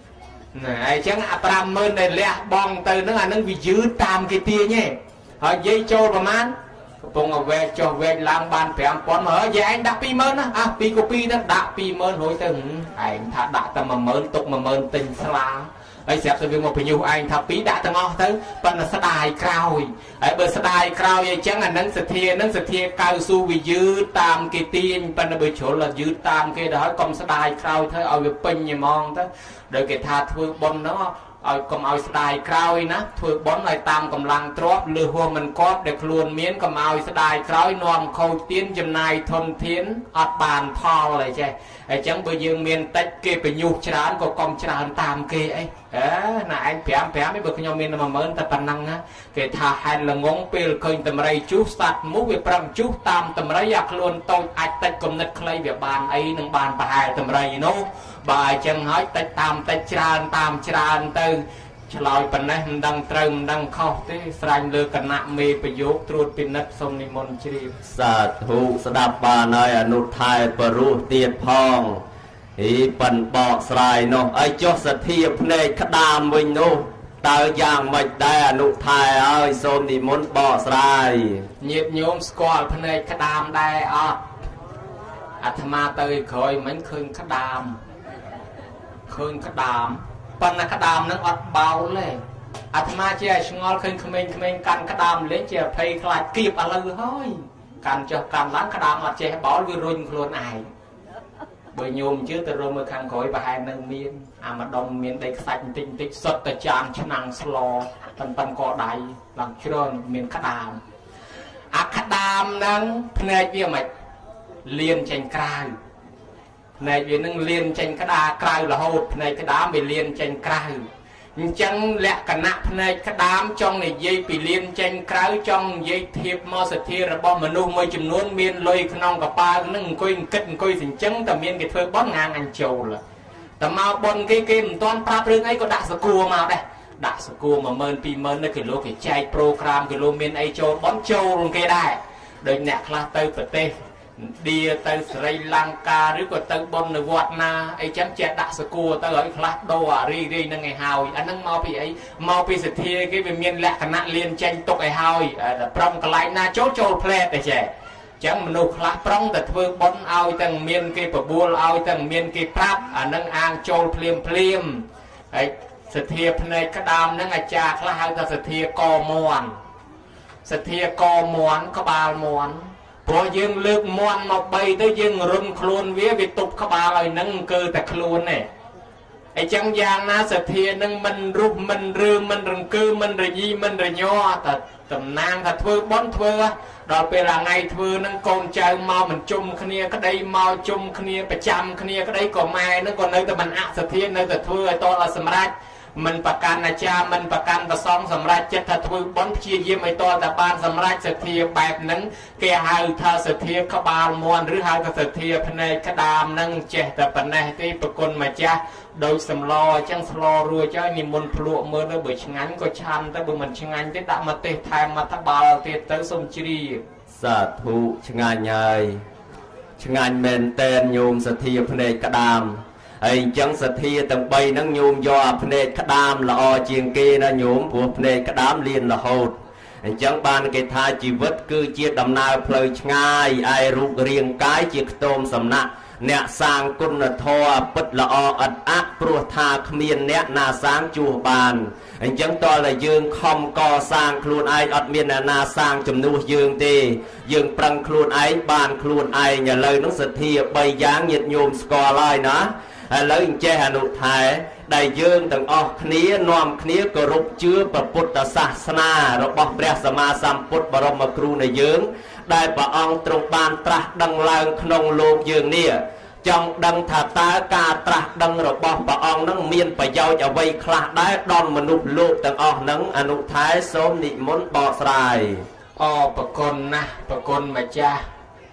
này chẳng à pram mơn này lẹ bong từ nó là nó bị dữ tam cái tia nhé họ dây châu và man cùng ở về cho về làm bàn phải ăn quán mở về anh đã pi mơn á à pi copy đó đã pi mơn hồi từng anh thà đã tầm mà mơn tục mà mơn tình xa ấy xếp cho việc một nhiều anh thà pi đã tầm ngó tới phần là sa đài cao ấy bữa sa đài cao vậy chẳng là nắng sệt thia nắng sệt thia cao su vì dư tam cái tiên phần là bữa chỗ là dư tam cái đó còn sa đài cao thôi ở việc pin như mong tới đợi cái thà thưa bon nó ai cầm ai sài cào na thưa bón ai tam cầm lăng trộp lừa hoa mình cóp để luôn miến cầm ai sài cào nòm khâu tiến chấm này thôn thiến ọt bàn thò lại chơi ai chẳng bây giờ miền tây kia phải nhục chán có con chán tam kia ấy là anh phèm phèm mấy bậc nhau miền mà mới ta tận năng á cái thà hay là ngón pil khơi tầm ray chút sạt múc về pram chút tam tầm ray giặc luôn tôi ai tây cầm nứt clay về bàn ấy nâng bàn bà hai tầm ray nó bài chân hỏi tây tam tây chán tam chán từ lòi phần này đang trầm đang khó thế sanh lừa cả nạm mê phải dốt trút pin nứt sông niệm môn chi sát hữu đạp bà nơi nụ thai peru tiệt phong ý phần bọ sài nó ai cho sát thiệp này khát đam mình nó tao giang mạch đây nụ thai ơi sông niệm môn bọ sài nhiệt nhôm squall phần này khát đam đây à à tham ma tới khơi mấy khơi khát đam khơi khát đam phần là khát đam nó ọt bao lên à tham ma chia ngol khơi khơi khơi can khát đam lấy chia phay khai kịp à lư thôi can cho can láng khát đam ọt chia bỏ vừa run luôn ai bởi nhôm chứ từ rồi mới khang khói và hai nâng miên à mà đông miên đây sạch tinh tích sốt từ tràn cho năng slo phần phần cọ đáy làm trơn miên khát đam à khát đam nâng này kia mày liên tranh cài này vì nâng liên tranh cái đá cài là hột này cái đá bị liên tranh cài chẳng lẽ cả nạp này cái đám trong này dây bị liên tranh cài trong dây thiệp mò sệt thiệp là bom mà nu mới chìm nuốt miên lôi non cả ba nâng coi kết coi thành trắng tầm miên cái phơi bón ngang anh trầu là tầm mau bon cái cái toàn ba rương ấy có đã sờ cua mà đây đã sờ cua mà mơn pi mơn nó cái lô cái chai program cái lô miên ấy trầu bón trầu luôn cái đại ដោយអ្នកខ្លះទៅប្រទេសឌីទៅស្រីលង្កាឬក៏ទៅបននៅវត្តណាអីចឹងចេះដាក់សគួរទៅឲ្យខ្លះដូរអារីរីនឹងឲ្យហើយអាហ្នឹងមកពីអីមកពីសទ្ធាគេវាមានលក្ខណៈលៀនចេញទុកឲ្យហើយប្រំកន្លែងណាចូលចូលផ្លែតទេចេះចឹងមនុស្សខ្លះប្រងតែធ្វើបន់ឲ្យទាំងមានគេបបួលឲ្យទាំងមានគេប្រាប់អាហ្នឹងអាងចូលភ្លាមភ្លាមហើយសទ្ធាភ្នែកក្តាមហ្នឹងអាចារ្យខ្លះហៅថាសទ្ធាកមន់សទ្ធាកមន់ក្បាលមន់ព្រោះយើងលើកមន់មកបីទៅយើងរុនខ្លួនវាវាទប់ក្បាលឲ្យនឹងគឺតែខ្លួនទេអញ្ចឹងយ៉ាងណាសទ្ធានឹងមិនរុះមិនឬមិនរង្គើមិនរញីមិនរញ័រតែតំណាងថាធ្វើបន់ធ្វើដល់ពេលថ្ងៃធ្វើនឹងកូនចៅមកមិនជុំគ្នាក្តីមកជុំគ្នាប្រចាំគ្នាក្តីក៏ម៉ែនឹងក៏នៅតែមិនអសទ្ធានៅតែធ្វើឲ្យតដល់សម្រេចមិនប្រកាន់អាចារ្យមិនប្រកាន់ប្រសងសម្រាប់ចិត្តថាធ្វើបន់ព្យាយាមឲ្យតតែបានសម្រាប់សទ្ធាបែបហ្នឹងគេហៅថាសទ្ធាក្បាលមន់ឬហៅថាសទ្ធាភ្នែកក្តាមហ្នឹងចេះតែប៉ុណ្ណេះទេប្រគុណម្ចាស់ដោយសម្លអញ្ចឹងស្លរួចហើយនិមន្តភ្លក់មើលទៅបើឆ្ងាញ់ក៏ឆាន់ទៅបើមិនឆ្ងាញ់ទេដាក់ម្ទេសថែមមកត្បាល់ទៀតទៅសូមជ្រាបសាធុឆ្ងាញ់ហើយឆ្ងាញ់មែនតែនញោមសទ្ធាភ្នែកក្តាមហើយអញ្ចឹងសទ្ធាទាំងបីហ្នឹងញោមយកអាភ្នែកក្តាមល្អជាងគេណាញោមព្រោះភ្នែកក្តាមលៀនរហូតអញ្ចឹងបានគេថាជីវិតគឺជាដំណើរផ្លូវឆ្ងាយឯរូបរាងកាយជាខ្ទមសំណាក់អ្នកសាងគុណធម៌ពិតល្អឥតអាក់ព្រោះថាគ្មានអ្នកណាសាងជួសបានអញ្ចឹងតើតែយើងខំកសាងខ្លួនឯងអត់មានអ្នកណាសាងជំនួសយើងទេយើងប្រឹងខ្លួនឯងបានខ្លួនឯងឥឡូវនោះសទ្ធាបីយ៉ាងញាតិញោមស្គាល់ហើយណាឥឡូវអញ្ចេះអនុថែដែលយើងទាំងអស់គ្នានាំគ្នាគោរពជឿព្រះពុទ្ធសាសនារបស់ព្រះសម្មាសម្ពុទ្ធបរមគ្រូនៃយើងដែលព្រះអង្គទ្រង់បានត្រាស់ដឹងឡើងក្នុងលោកយើងនេះចង់ដឹងថាតើការត្រាស់ដឹងរបស់ព្រះអង្គនឹងមានប្រយោជន៍អ្វីខ្លះដែរដល់មនុស្សលោកទាំងអស់នឹងអនុថែសូមនិមន្តបកស្រាយអរប្រគុណណាស់ប្រគុណម្ចាស់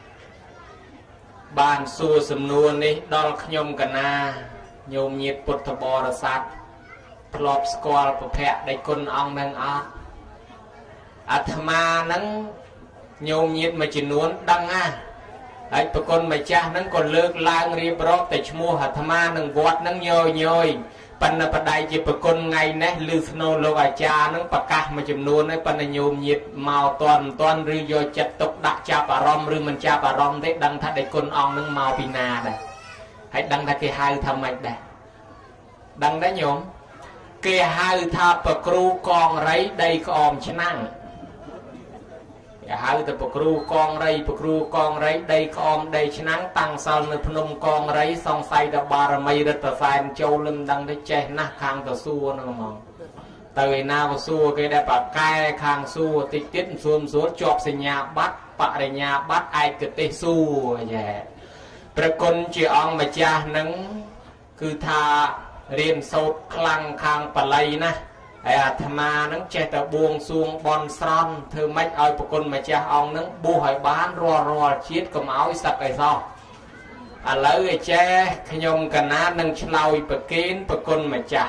បានសួរសំណួរនេះដល់ខ្ញុំកណាញោមញាតិពុទ្ធបរិស័ទធ្លាប់ស្គាល់ព្រះភ័ក្ត្រដៃគុណអង្គនឹងអត់អាត្មានឹងញោមញាតិមួយចំនួនដឹងណាហើយប្រគុណម្ចាស់នឹងក៏លើកឡើងរៀបរាប់តែឈ្មោះអាត្មានឹងវត្តនឹងញយញយប៉ុន្តែបដិជាប្រគុណថ្ងៃនេះឬស្នូលោកអាចារ្យនឹងប្រកាសមួយចំនួនហើយប៉ុន្តែញោមញាតិមកតន់តន់ឬយកចិត្តទុកដាក់ចាប់អារម្មណ៍ឬមិនចាប់អារម្មណ៍ទេដឹងថាដៃគុណអង្គនឹងមកពីណាដែរហើយដឹងថាគេហៅថាម៉េចដែរដឹងដែរញោមគេហៅថាប្រគ្រូកងរៃដីក្អមឆ្នាំងគេហៅទៅប្រគ្រូកងរៃប្រគ្រូកងរៃដីក្អមដីឆ្នាំងតាំងសល់នៅភ្នំកងរៃសង្ស័យថាបារមីរិទ្ធសែនចូលលឹមដឹងទៅចេះណាស់ខាងទៅសួរហ្នឹងហ្មងទៅឯណាក៏សួរគេដែរប៉ាកែខាងសួរតិចទៀតសួរសួរជាប់សញ្ញាបត្របរិញ្ញាបត្រឯកទេសសួរយ៉ែព្រះគុណជាអង្គម្ចាស់នឹងគឺថារៀនសូត្រខ្លាំងខាងបល័យណាហើយអាត្មានឹងចេះតែបួងសួងបន់ស្រន់ធ្វើម៉េចឲ្យប្រគុណម្ចាស់អង្គនឹងបួសឲ្យបានរាល់រាល់ជាតិកុំឲ្យសឹកឲ្យសោះឥឡូវឯចេះខ្ញុំកណានឹងឆ្លើយប្រគេនប្រគុណម្ចាស់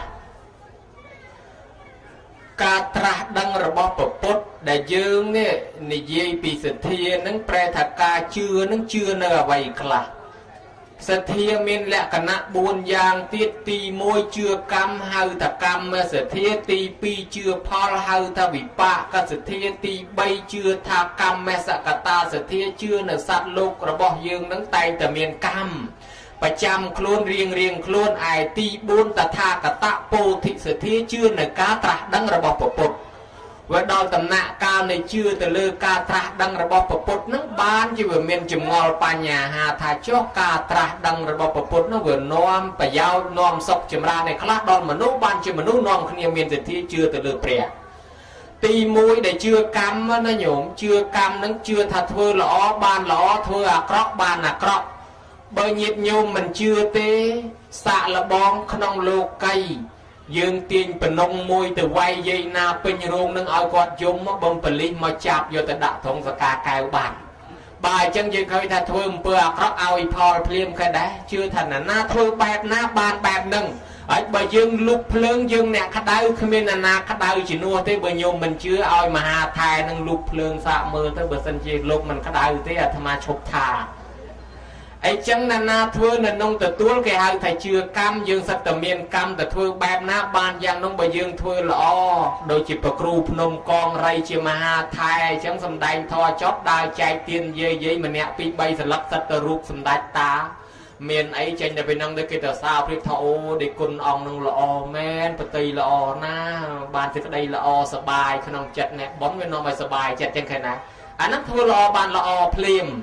ការត្រាស់ដឹងរបស់ព្រះពុទ្ធដែលយើងនេះនិយាយពីសទ្ធានឹងប្រែថាការជឿនឹងជឿនៅអ្វីខ្លះសទ្ធាមានលក្ខណៈបួនយ៉ាងទៀតទីមួយជឿកម្មហៅថាកម្មសទ្ធាទីពីរជឿផលហៅថាវិបាកសទ្ធាទីបីជឿថាកម្មសកតាសទ្ធាជឿនៅសត្វលោករបស់យើងនឹងតែងតែមានកម្មប្រចាំខ្លួនរៀងរៀងខ្លួនឯទីបួនតថាគតពោធិសទ្ធាជឿនៅការត្រាស់ដឹងរបស់ព្រះពុទ្ធវាដល់ដំណាក់កាលនៃជឿទៅលើការត្រាស់ដឹងរបស់ព្រះពុទ្ធនឹងបានជាវាមានចម្ងល់បញ្ហាថាចុះការត្រាស់ដឹងរបស់ព្រះពុទ្ធនោះវានាំប្រយោជន៍នាំសុខចម្រើនឯខ្លះដល់មនុស្សបានជាមនុស្សនាំគ្នាមានសទ្ធាជឿទៅលើព្រះទីមួយដែលជឿកម្មណាញោមជឿកម្មនឹងជឿថាធ្វើល្អបានល្អធ្វើអាក្រក់បានអាក្រក់បើញាតិញោមមិនជឿទេសាក់លបងក្នុងលោកីយើងទាញបំណងមួយទៅវាយយាយណាពេញរោងនឹងឲ្យគាត់យំមកបំបលិសមកចាប់យកទៅដាក់ត្រង់សកាកែវបានបើអញ្ចឹងយើងឃើញថាធ្វើអំពើអាក្រក់ឲ្យផលភ្លាមក៏ដែរជឿថាណាណាធ្វើបែបណាបានបែបហ្នឹង ấy bởi dương lục phượng dương nè khát đau khi mình là na khát đau chỉ nua thế bởi nhôm mình chưa ai mà hà thai nâng lục phượng xạ mơ tới bởi sân chi lục mình khát đau thế là tham chụp thà ấy chẳng là na thưa là nông tự tuôn cái hai thầy chưa cam dương sắc tầm miền cam tự thưa bẹp na ban giang nông bởi dương thưa lõ đôi chỉ bậc ru nông con ray chỉ mà hà thai chẳng sầm đành thò chót đai chạy tiền dây dây mà nè pi bay sờ lắc sật tờ rục sầm đai ta miền ấy tranh là bên năng đây cái tờ sao phía thọ để quân ông nông lõ men bờ tây lõ na ban từ đây lõ sờ bài khăn ông chặt nè bón bên nó mà sờ bài chặt trên cái này anh nó thưa lõ ban lõ phim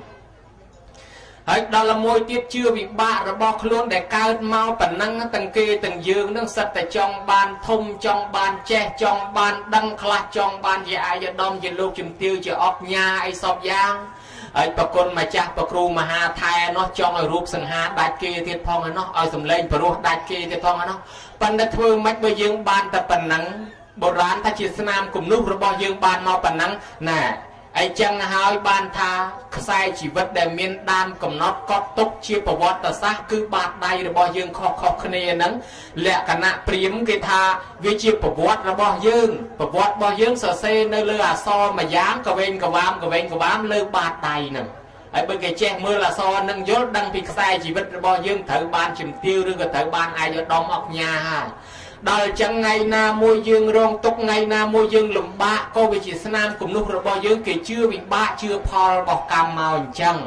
ấy đó là môi tiết chưa bị bạ rồi bọc luôn để cao mau bản năng từng kê từng dương nó sật tại trong ban thông trong ban che trong ban đăng khla trong ban gì ai giờ đông giờ lúc chìm tiêu giờ ọc nha ai sọp giang ấy bậc con mà cha bậc ru mà hà thai nó trong ở rúp sừng hà đại kê thiệt phong nó ở sầm lên bờ ruột đại kê thiệt phong nó ban đất phương mách bây dương ban tập bản năng bộ rán ta chỉ nam cùng nút rồi bao dương ban mau bản năng nè ấy chẳng hỏi ban tha sai chỉ vật để miền đam cầm nót có tốc chia bảo vật ta sát cứ bạt đây rồi bao dương kho kho khné nắng lẹ cả nạ priếm cái tha vì chia bảo vật rồi bao dương bảo vật bao dương sợ xe nơi lơ à so mà dám cả bên cả bám cả bên cả bám lơ bạt đây nè ấy bên cái che mưa là so nâng dốt đăng bị sai chỉ vật rồi bao dương thử ban chìm tiêu rồi thử ban ai cho đom ọc nhà đời chẳng ngày na môi dương rong túc ngày na môi dương lùm bạ cô bị chỉ nam cùng lúc rồi bao dương kể chưa bị bạ chưa phò bọc cam màu chẳng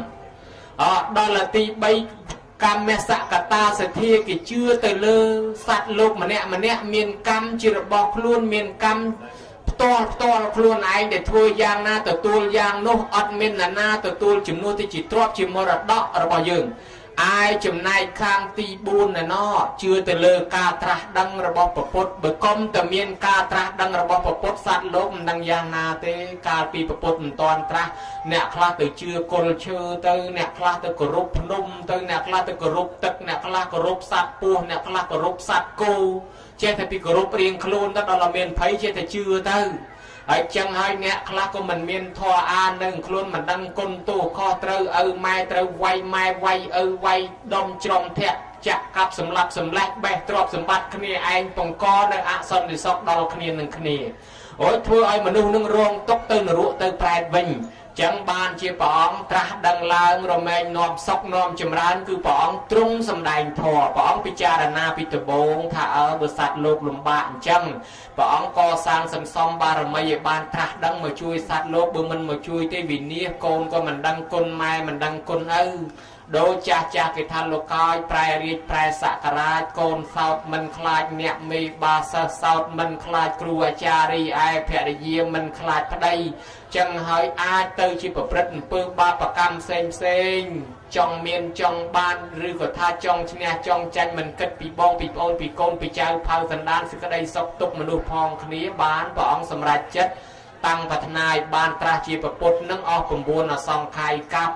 đó, đó là ti bay cam mẹ xạ cả ta sẽ thia kể chưa từ lơ sạt lục mà nè mà nè miền cam chưa được bọc luôn miền cam to to luôn ai để thua giang na từ tuôn giang nô ọt miền là na từ tuôn chừng nô thì chỉ trộp chỉ mò đặt đó rồi bao dương ai chùm này khang ti buôn là nó chưa từ lơ ca tra đăng rồi bọc bột bởi công tờ miên ca tra đăng rồi bọc bột sát lốp đăng giang na tế ca pi bột toàn tra nè khla từ chưa côn chơ tới nè khla từ cổ rúp nung tới nè khla từ cổ rúp tức nè khla cổ rúp sát pu nè khla cổ rúp sát cô che thì pi cổ rúp riêng khôn đó đó là miền thấy che thì chưa tới ấy chẳng hay nè khla của mình miền thọ an nâng khôn mình đăng côn tu kho trâu ơ mai trâu quay mai quay ơ quay đông trong thẹt chặt cặp sầm lạp sầm lách bè trọp sầm bát khné anh bồng co nơi ạ son để sọc đào khné nâng khné ôi thưa ai mà nung nung rong tóc từ nửa ruộng từ prai vinh chẳng ban chia bỏng tra đằng lang rồi mình nòm sọc nòm chìm ran cứ bỏng trung sầm đành thọ bỏng picha na pita bông thả ở bờ sạt lục lùm bạn chăng bỏng co sang sầm song ba rồi mấy ban tra đằng mà chui sạt lục bờ mình mà chui tới vì nia côn coi mình đăng côn mai mình đăng côn ư đôi cha cha cái than lục coi prai riết prai sạ cà côn sao mình khai nhẹ mi ba sa sao mình khai cừu cha ri ai phe địa mình khai ở đây chẳng hỏi ai tới chỉ bảo rất bơ ba bạc cam xem xem trong miền trong ban rư của tha trong nhà trong tranh mình cất bị bong bị ôn bị côn bị trao phao thần đan sự cái đây sọc tục mình đủ phong khné bán và ông sầm rạch chất tăng và nai ban tra chỉ bảo bột nâng o cùng buôn là song khai cáp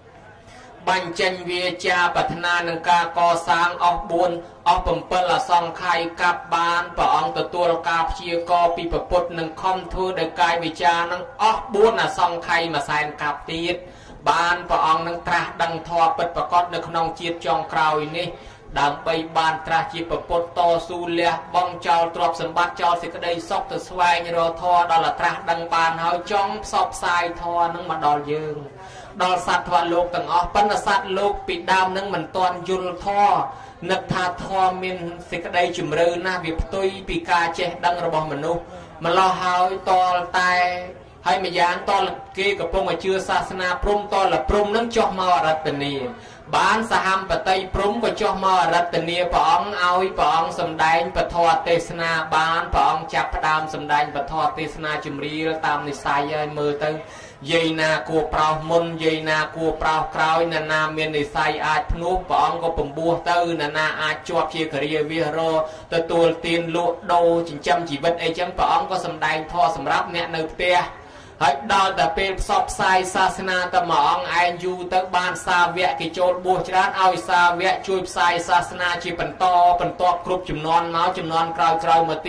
bánh chanh vía cha bát na nâng ca co sang ốc buôn ốc bầm bơ là song khai cáp ban và ông tự tua cáp chia co pi bậc bột nâng không thưa để cai vì cha nâng ốc buôn là song khai mà sai cáp tiết ban và ông nâng tra đăng thọ bật và cót nâng nông chiết trong cào ini đám bay ban tra chia bậc bột to su lẹ bong trao trọp sầm bát trao thì cái đây sọc từ xoay như rồi thọ đó là tra đăng ban hơi trong sọc sai thọ nâng mà đòn dương đo sát thoa lục từng ó bắn là sát lục bị đau nâng mình toàn dul tho nực tha tho miền thì cái đây chùm rư na việc tôi bị ca che đăng rồi bỏ mình nu mà lo hỏi to tai hay mà dán to là kia cả prom mà chưa sa na prom to là prom nâng cho mò rạch tình nè bán sa ham và tây prom có cho mò rạch tình nè bỏng ao bỏng sầm đánh và thọ tê na bán bỏng chập đam sầm đánh và thọ tê na chùm ri tam này sai mơ tới dây na cua prao môn dây na cua prao krao na na miền này sai ai phun bỏng có bầm bùa tư na na ai chọp chia khởi video từ tuột tiền lụa đâu chỉ trăm chỉ vật ấy chẳng bỏng có sầm đánh thọ sầm ráp nè nơi tia hãy đo tập bên shop sai sasana ta mỏng ai du tới ban xa vẽ cái chỗ bùa chán ao xa vẽ chui sai sasana chỉ phần to phần to group chùm non máu chùm non krao krao mà tiết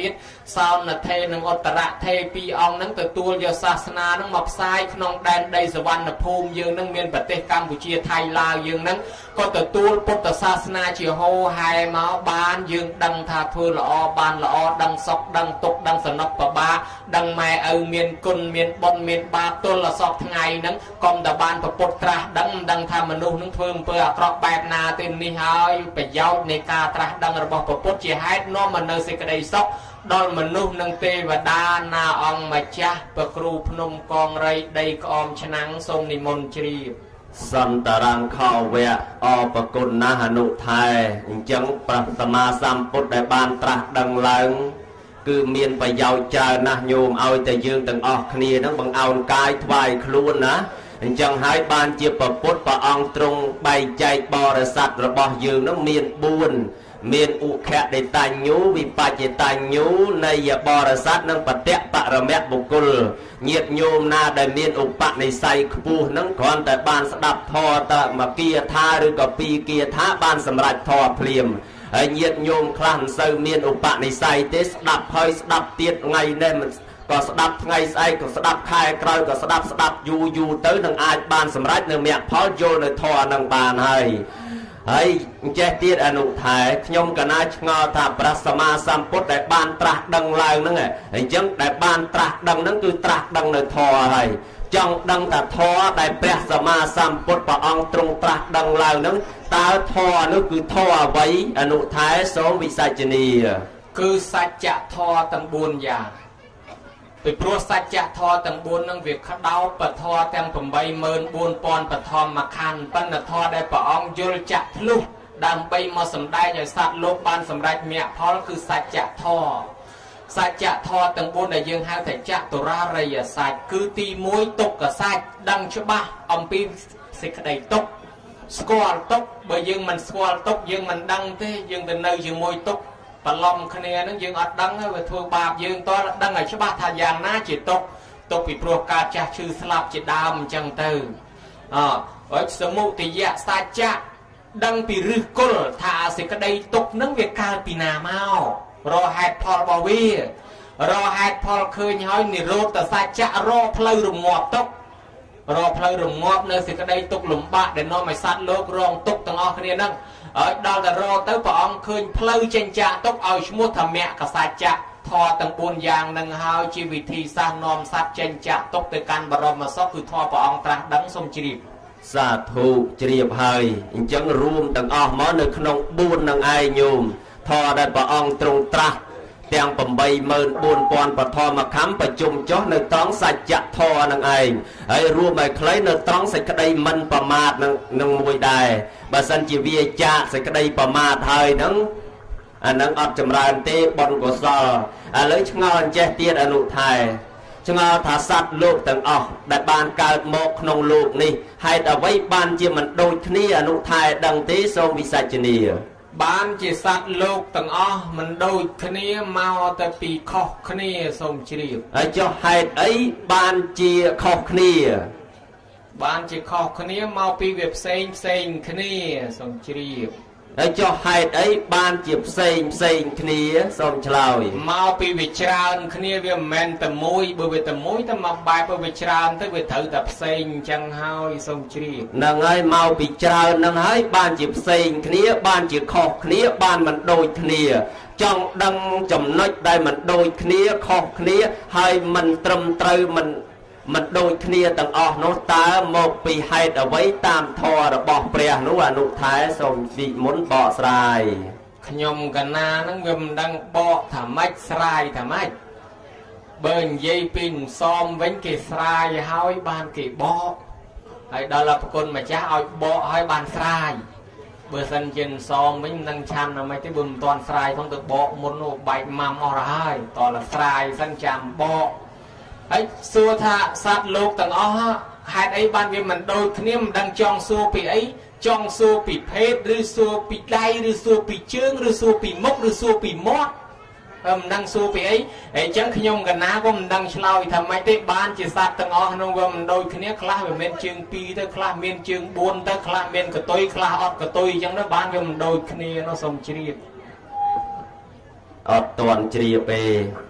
សោនថេនិងឧត្តរថេពីរអង្គហ្នឹងទទួលយកសាសនាហ្នឹងមកផ្សាយក្នុងដែនដីសវណ្ណភូមិយើងហ្នឹងមានប្រទេសកម្ពុជាថៃឡាវយើងហ្នឹងក៏ទទួលពុទ្ធសាសនាជាហូរហែមកបានយើងដឹងថាធ្វើល្អបានល្អដឹងសុខដឹងទុក្ខដឹងសំណុកប្របាដឹងម៉ែឪមានគុណមានបុណ្យមានបាបទល់សពថ្ងៃហ្នឹងកុំតែបានប្រពុតត្រាស់ដឹងដឹងថាមនុស្សនឹងធ្វើអំពើអាក្រក់បែបណាទេនេះហើយប្រយោជន៍នៃការត្រាស់ដឹងរបស់ព្រះពុទ្ធជាហេតុនាំមកនៅសេចក្តីសុខដល់មនុស្សនិងទេវតាណាអង្គម្ចាស់ព្រះគ្រូភ្នំកងរៃដីក្អមឆ្នាំងសូមនិមន្តជ្រាបសន្តរាំងខោវៈអបគុណណាស់អនុថែអញ្ចឹងព្រះសម្មាសម្ពុទ្ធដែលបានត្រាស់ដឹងឡើងគឺមានប្រយោជន៍ច្រើនណាស់ញោមឲ្យតែយើងទាំងអស់គ្នានឹងបង្អោនកាយថ្វាយខ្លួនណាអញ្ចឹងហើយបានជាព្រះពុទ្ធព្រះអង្គទ្រង់បែងចែកបរិស័ទរបស់យើងនឹងមានបួនមានឧខដេតញ្ញូវិបច្ចតញ្ញូនៃបរិស័ទនិងបតៈបរមៈបុគ្គលញាតិញោមណាដែលមានឧបនិស្ស័យខ្ពស់នឹងគ្រាន់តែបានស្ដាប់ធម៌តមកគាថាឬក៏ពីរគាថាបានសម្រេចធម៌ភ្លាមហើយញាតិញោមខ្លះមិនសូវមានឧបនិស្ស័យទេស្ដាប់ហើយស្ដាប់ទៀតថ្ងៃនេះក៏ស្ដាប់ថ្ងៃស្អែកក៏ស្ដាប់ខែក្រោយក៏ស្ដាប់ស្ដាប់យូរយូរទៅនឹងអាចបានសម្រេចនៅមគ្គផលយល់នៅធម៌នឹងបានហើយហើយចេះទៀតអនុថែខ្ញុំកណាឆ្ងល់ថាព្រះសម្មាសម្ពុទ្ធដែលបានត្រាស់ដឹងឡើងហ្នឹងអញ្ចឹងដែលបានត្រាស់ដឹងហ្នឹងគឺត្រាស់ដឹងនៅធម៌ហើយចង់ដឹងថាធម៌ដែលព្រះសម្មាសម្ពុទ្ធព្រះអង្គទ្រង់ត្រាស់ដឹងឡើងហ្នឹងតើធម៌នោះគឺធម៌អ្វីអនុថែសូមវិសាចនីគឺសច្ចធម៌ទាំងបួនយ៉ាងពីព្រោះសច្ចធម៌ទាំងបួននឹងវាក្តោបពធទាំង 84000 បឋមខណ្ឌបណ្ឌធម៌ដែលព្រះអង្គយល់ចាក់ធ្លុះដើម្បីមកសម្ដែងឲ្យសត្វលោកបានសម្រេចមគ្គផលគឺសច្ចធម៌សច្ចធម៌ទាំងបួនដែលយើងហៅថាចតុរារិយសច្ចគឺទីមួយទុក្ខសច្ចដឹងច្បាស់អំពីសេចក្តីទុក្ខស្គាល់ទុក្ខបើយើងមិនស្គាល់ទុក្ខយើងមិនដឹងទេយើងទៅនៅជាមួយទុក្ខបន្លំគ្នានឹងយើងអត់ដឹងហើយវាធ្វើបាបយើងតើដឹងឲ្យច្បាស់ថាយ៉ាងណាជាទុក្ខទុក្ខពីព្រោះការចាស់ឈឺស្លាប់ជាដើមអញ្ចឹងទៅអហើយសមុទយៈសច្ចៈដឹងពីឫសគល់ថាសេចក្តីទុក្ខនឹងវាកើតពីណាមករកហេតុផលរបស់វារកហេតុផលឃើញហើយនិរោធសច្ចៈរកផ្លូវរងាប់ទុក្ខរកផ្លូវរងាប់នៅសេចក្តីទុក្ខលំបាកដែលនាំឲ្យសត្វលោករងទុក្ខទាំងអស់គ្នាហ្នឹងហើយដល់តែរកទៅព្រះអង្គឃើញផ្លូវចេញចាកទុក្ខឲ្យឈ្មោះថាមគ្គសច្ចៈធម៌ទាំងបួនយ៉ាងនឹងហើយជាវិធីសាស្ត្រនាំសត្វចេញចាកទុក្ខទៅកាន់បរមសុខគឺធម៌ព្រះអង្គត្រាស់ដឹងសូមជ្រាបសាធុជ្រាបហើយអញ្ចឹងរួមទាំងអស់មកនៅក្នុងបួននឹងឯងញោមធម៌ដែលព្រះអង្គទ្រង់ត្រាស់ទាំង 84000 បឋមខណ្ឌប្រជុំចុះនៅត្រង់សច្ចធម៌នឹងឯងហើយរួមឲ្យខ្លីនៅត្រង់សេចក្តីមិនប្រមាទនឹងនឹងមួយដែរបើសិនជាវាចាកសេចក្តីប្រមាទហើយហ្នឹងអានឹងអត់ចម្រើនទេបុណ្យកុសលឥឡូវឆ្ងល់អញ្ចេះទៀតអនុថែឆ្ងល់ថាសត្វលោកទាំងអស់ដែលបានកើតមកក្នុងលោកនេះហេតុអ្វីបានជាមិនដូចគ្នាអនុថែដឹងទេសូមវិសាចនីបានជាសត្វលោកទាំងអស់មិនដូចគ្នាមកតែពីខុសគ្នាសូមជ្រាបហើយចុះហេតុអីបានជាខុសគ្នាបានជាខុសគ្នាមកពីវាផ្សេងផ្សេងគ្នាសូមជ្រាបហើយចុះហេតុអីបានជាផ្សេងផ្សេងគ្នាសូមឆ្លើយមកពីវាច្រើនគ្នាវាមិនមែនតែមួយបើវាតែមួយតែមកបែបបើវាច្រើនទៅវាត្រូវតែផ្សេងអញ្ចឹងហើយសូមជ្រាបហ្នឹងហើយមកពីច្រើនហ្នឹងហើយបានជាផ្សេងគ្នាបានជាខុសគ្នាបានមិនដូចគ្នាចង់ដឹងចំណុចដែលមិនដូចគ្នាខុសគ្នាហើយមិនត្រឹមត្រូវមិនមិនដូចគ្នាទាំងអស់នោះតើមកពីហេតុអ្វីតាមធម៌របស់ព្រះនោះអនុថែសូមវិមុនបកស្រាយខ្ញុំកណានឹងវាមិនដឹងបកថាម៉េចស្រាយថាម៉េចបើនិយាយពីសំវិញគេស្រាយហើយបានគេបកហើយដល់ប្រគុណម្ចាស់ឲ្យបកឲ្យបានស្រាយបើសិនជាសំវិញមិនដឹងឆាន់ណាម៉េចទេបើមិនទាន់ស្រាយផងទៅបកមុននោះបែកម៉ាំអស់ទៅហើយតោះស្រាយសិនចាំបកហើយសួរថាសត្វលោកទាំងអស់ហេតុអីបានវាមិនដូចគ្នាមិនដឹងចង់សួរពីអីចង់សួរពីភេទឬសួរពីដៃឬសួរពីជើងឬសួរពីមុខឬសួរពីមាត់ហើយមិនដឹងសួរពីអីអញ្ចឹងខ្ញុំកណាក៏មិនដឹងឆ្លើយថាម៉េចទេបានជាសត្វទាំងអស់នោះវាមិនដូចគ្នាខ្លះវាមានជើងពីរទៅខ្លះមានជើងបួនទៅខ្លះមានកតុយខ្លះអត់កតុយអញ្ចឹងទៅបានវាមិនដូចគ្នានោះសូមជ្រាបអត់តន់ជ្រាបទេ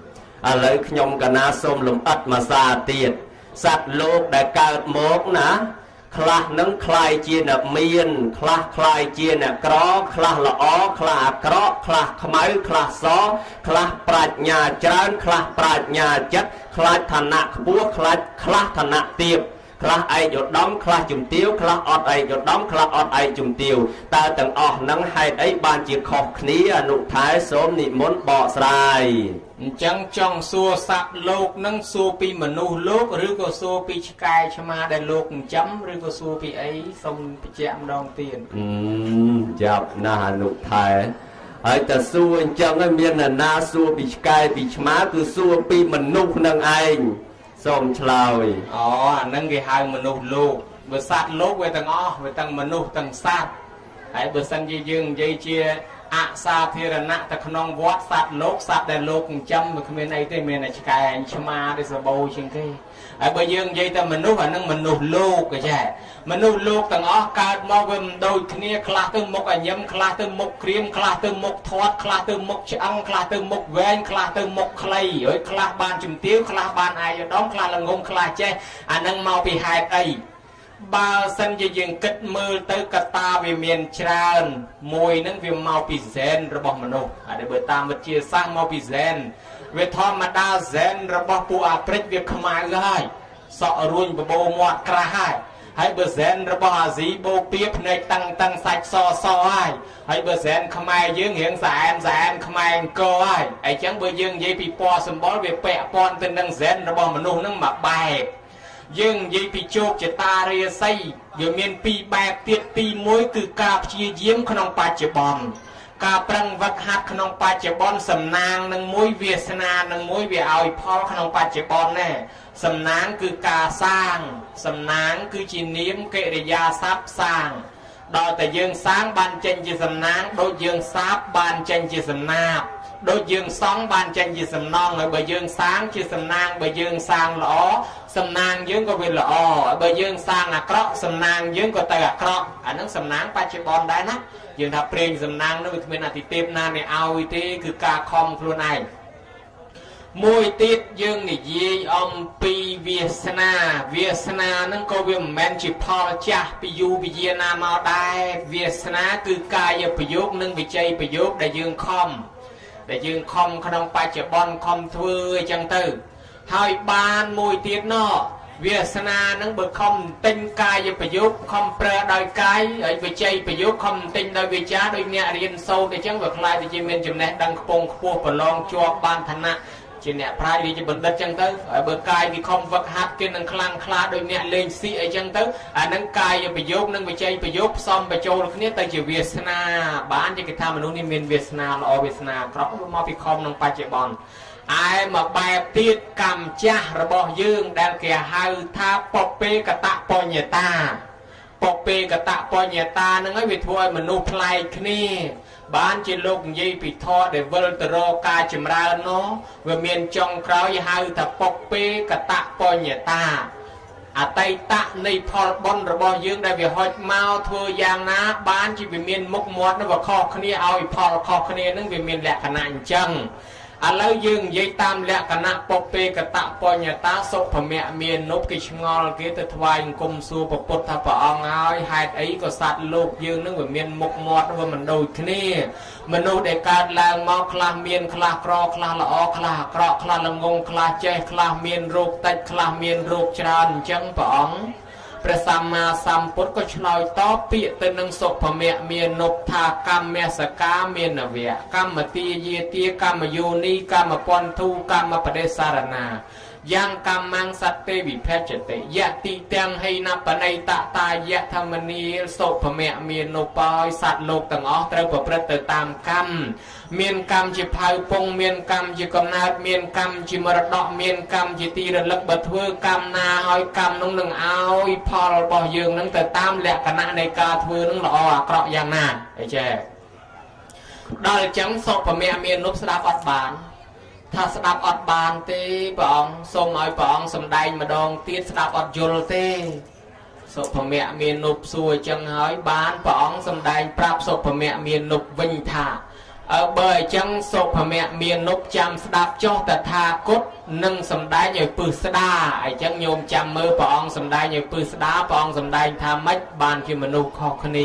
ឥឡូវខ្ញុំកណាសូមលំអិតមួយសារទៀតសត្វលោកដែលកើតមកណាខ្លះនឹងคล้ายជាអ្នកមានខ្លះคล้ายជាអ្នកក្រខ្លះល្អខ្លះអាក្រក់ខ្លះខ្មៅខ្លះសខ្លះប្រាជ្ញាច្រើនខ្លះប្រាជ្ញាចិត្តខ្លះឋានៈខ្ពស់ខ្លះខ្លះឋានៈទាបខ្លះឯកឧត្តមខ្លះជំទាវខ្លះអត់ឯកឧត្តមខ្លះអត់ឯកជំទាវតើទាំងអស់នឹងហេតុអីបានជាខុសគ្នាអនុថែសូមនិមន្តបកស្រាយអញ្ចឹងចង់សួរសត្វលោកនឹងសួរពីមនុស្សលោកឬក៏សួរពីឆ្កែឆ្មាដែលលោកចិញ្ចឹមឬក៏សួរពីអីសូមបញ្ជាក់ម្ដងទៀតអឺចាប់ណាស់អនុថែហើយតើសួរអញ្ចឹងហើយមាននរណាសួរពីឆ្កែពីឆ្មាគឺសួរពីមនុស្សនឹងឯងសូមឆ្លើយអូអាហ្នឹងគេហៅមនុស្សលោកបើសត្វលោកវាទាំងអស់វាទាំងមនុស្សទាំងសត្វហើយបើសិនជាយើងនិយាយជាអសាធារណៈទៅក្នុងវត្តសត្វលោកសត្វដែលលោកចិញ្ចឹមវាគ្មានអីទេមានតែឆ្កែឆ្មាទេសបោជាងគេហើយបើយើងនិយាយតែមនុស្សអានឹងមនុស្សលោកក៏ចេះមនុស្សលោកទាំងអស់កើតមកវាមិនដូចគ្នាខ្លះទៅមុខអញឹមខ្លះទៅមុខក្រៀមខ្លះទៅមុខធាត់ខ្លះទៅមុខឆ្អឹងខ្លះទៅមុខវែងខ្លះទៅមុខខ្លីហើយខ្លះបានជំទាវខ្លះបានអាយឧត្តមខ្លះល្ងងខ្លះចេះអានឹងមកពីហេតុអីបើសិនជាយើងគិតមើលទៅកត្តាវាមានច្រើនមួយនឹងវាមកពីហ្សែនរបស់មនុស្សហើយបើតាមវិទ្យាសាស្ត្រមកពីហ្សែនវាធម្មតាហ្សែនរបស់ពួកអាហ្វ្រិកវាខ្មៅហើយសក់រួញបបោមាត់ក្រាស់ហើយហើយបើហ្សែនរបស់អាស៊ីបូព៌ាភ្នែកតឹងតឹងសាច់សសហើយហើយបើហ្សែនខ្មែរយើងរៀងស្អាតស្អាតខ្មែរអង្គរហើយអញ្ចឹងបើយើងនិយាយពីពណ៌សម្បុរវាពាក់ព័ន្ធទៅនឹងហ្សែនរបស់មនុស្សនឹងមួយបែបយើងនិយាយពីជោគជតារាសីវាមានពីរបែបទៀតទីមួយគឺការព្យាយាមក្នុងបច្ចុប្បន្នការប្រឹងវឹកហាត់ក្នុងបច្ចុប្បន្នសំណាងនឹងមួយវាសនានឹងមួយវាឲ្យផលក្នុងបច្ចុប្បន្នណែសំណាងគឺការសាងសំណាងគឺជានាមកិរិយាសព្ទសាងដល់តែយើងសាងបានចេញជាសំណាងដូចយើងសាបបានចេញជាសំណាបដូចយើងសង់បានចេញជាសំណងហើយបើយើងសាងជាសំណាងបើយើងសាងល្អសំណាងយើងក៏វាល្អបើយើងសាងអាក្រក់សំណាងយើងក៏ទៅអាក្រក់អានឹងសំណាងបច្ចុប្បន្នដែរណាយើងថាព្រេងសំណាងនោះវាគ្មានអតិទេពណានេះឲ្យទេគឺការខំខ្លួនឯងមួយទៀតយើងនិយាយអំពីវាសនាវាសនានឹងក៏វាមិនមែនជាផលចាស់ពីយូរពីយាណាមកដែរវាសនាគឺកាយប្រយោគនិងវិច័យប្រយោគដែលយើងខំដែលយើងខំក្នុងបច្ចុប្បន្នខំធ្វើអញ្ចឹងទៅហើយបានមួយទៀតណោះវាសនានឹងបើខំទិញកាយប្រយោគខំប្រើដោយកាយហើយវិច័យប្រយោគខំទិញដោយវាចាដោយអ្នករៀនសូត្រអញ្ចឹងវាខ្លាយទៅជាមានចំណេះដឹងខ្ពង់ខ្ពស់ប្រឡងជាប់បានឋានៈជាអ្នកប្រាជ្ញរាជបណ្ឌិតអញ្ចឹងទៅហើយបើកាយវាខំវឹកហាត់គេនឹងខ្លាំងខ្លាដោយអ្នកលេងស៊ីអីចឹងទៅអានឹងកាយប្រយោគនិងវិច័យប្រយោគផ្សំបញ្ចូលគ្នាទៅជាវាសនាបានជាគេថាមនុស្សនេះមានវាសនាល្អវាសនាអាក្រក់វាមកពីខំក្នុងបច្ចុប្បន្នឯមកបែបទៀតកម្មចាស់របស់យើងដែលគេហៅថាពពេកតបញ្ញតាពពេកតបញ្ញតានឹងហើយវាធ្វើឲ្យមនុស្សប្លែកគ្នាបានជាលោកនិយាយពីធម៌ដែលវិលទៅរកការចម្រើននោះវាមានចុងក្រោយហៅថាពពេកតបញ្ញតាអតីតនៃផលបុណ្យរបស់យើងដែលវាហុចមកធ្វើយ៉ាងណាបានជាវាមានមុខមាត់វាខុសគ្នាឲ្យផលខុសគ្នានឹងវាមានលក្ខណៈអញ្ចឹងឥឡូវយើងនិយាយតាមលក្ខណៈពពេកតបញ្ញតាសុភមៈមាននុបគេឆ្ងល់គេទៅថ្វាយអង្គមសួរព្រះពុទ្ធថាព្រះអង្គហើយហេតុអីក៏សត្វលោកយើងនឹងវាមានមុខមាត់វាមិនដូចគ្នាមនុស្សដែលកើតឡើងមកខ្លះមានខ្លះក្រខ្លះល្អខ្លះអាក្រក់ខ្លះល្ងងខ្លះចេះខ្លះមានរោគតិចខ្លះមានរោគច្រើនអញ្ចឹងព្រះអង្គព្រះសម្មាសម្ពុទ្ធក៏ឆ្លើយតបពាក្យទៅនឹងសុភមៈមាននុបថាកម្មសកាមានវៈកម្មទាយាទាកម្មយោនីកម្មពន្ធុកម្មបដិសារណាយ៉ាងកម្មងសត្វទេវិភេចតិយតិទាំងហេណបណៃតតាយធម្មនីសុភមៈមាននុបឲ្យសត្វលោកទាំងអស់ត្រូវប្រព្រឹត្តទៅតាមកម្មមានកម្មជាផៅពងមានកម្មជាកំណើតមានកម្មជាមរតកមានកម្មជាទីរលឹកបើធ្វើកម្មណាឲ្យកម្មនោះនឹងឲ្យផលរបស់យើងនឹងទៅតាមលក្ខណៈនៃការធ្វើនឹងល្អអាក្រក់យ៉ាងណាអីចេះដល់អញ្ចឹងសុភមៈមាននុបស្ដាប់អត់បានថាស្ដាប់អត់បានទេព្រះអង្គសូមឲ្យព្រះអង្គសម្ដែងម្ដងទៀតស្ដាប់អត់យល់ទេសុភមៈមាននុបសួរអញ្ចឹងហើយបានព្រះអង្គសម្ដែងប្រាប់សុភមៈមាននុបវិញថាអើបើអញ្ចឹងសុភមៈមាននុបចាំស្ដាប់ចុះតថាគតនឹងសំដែងឲ្យពឹសស្ដាអញ្ចឹងញោមចាំមើលព្រះអង្គសំដែងឲ្យពឹសស្ដាព្រះអង្គសំដែងថាម៉េចបានជាមនុស្សខុសគ្នា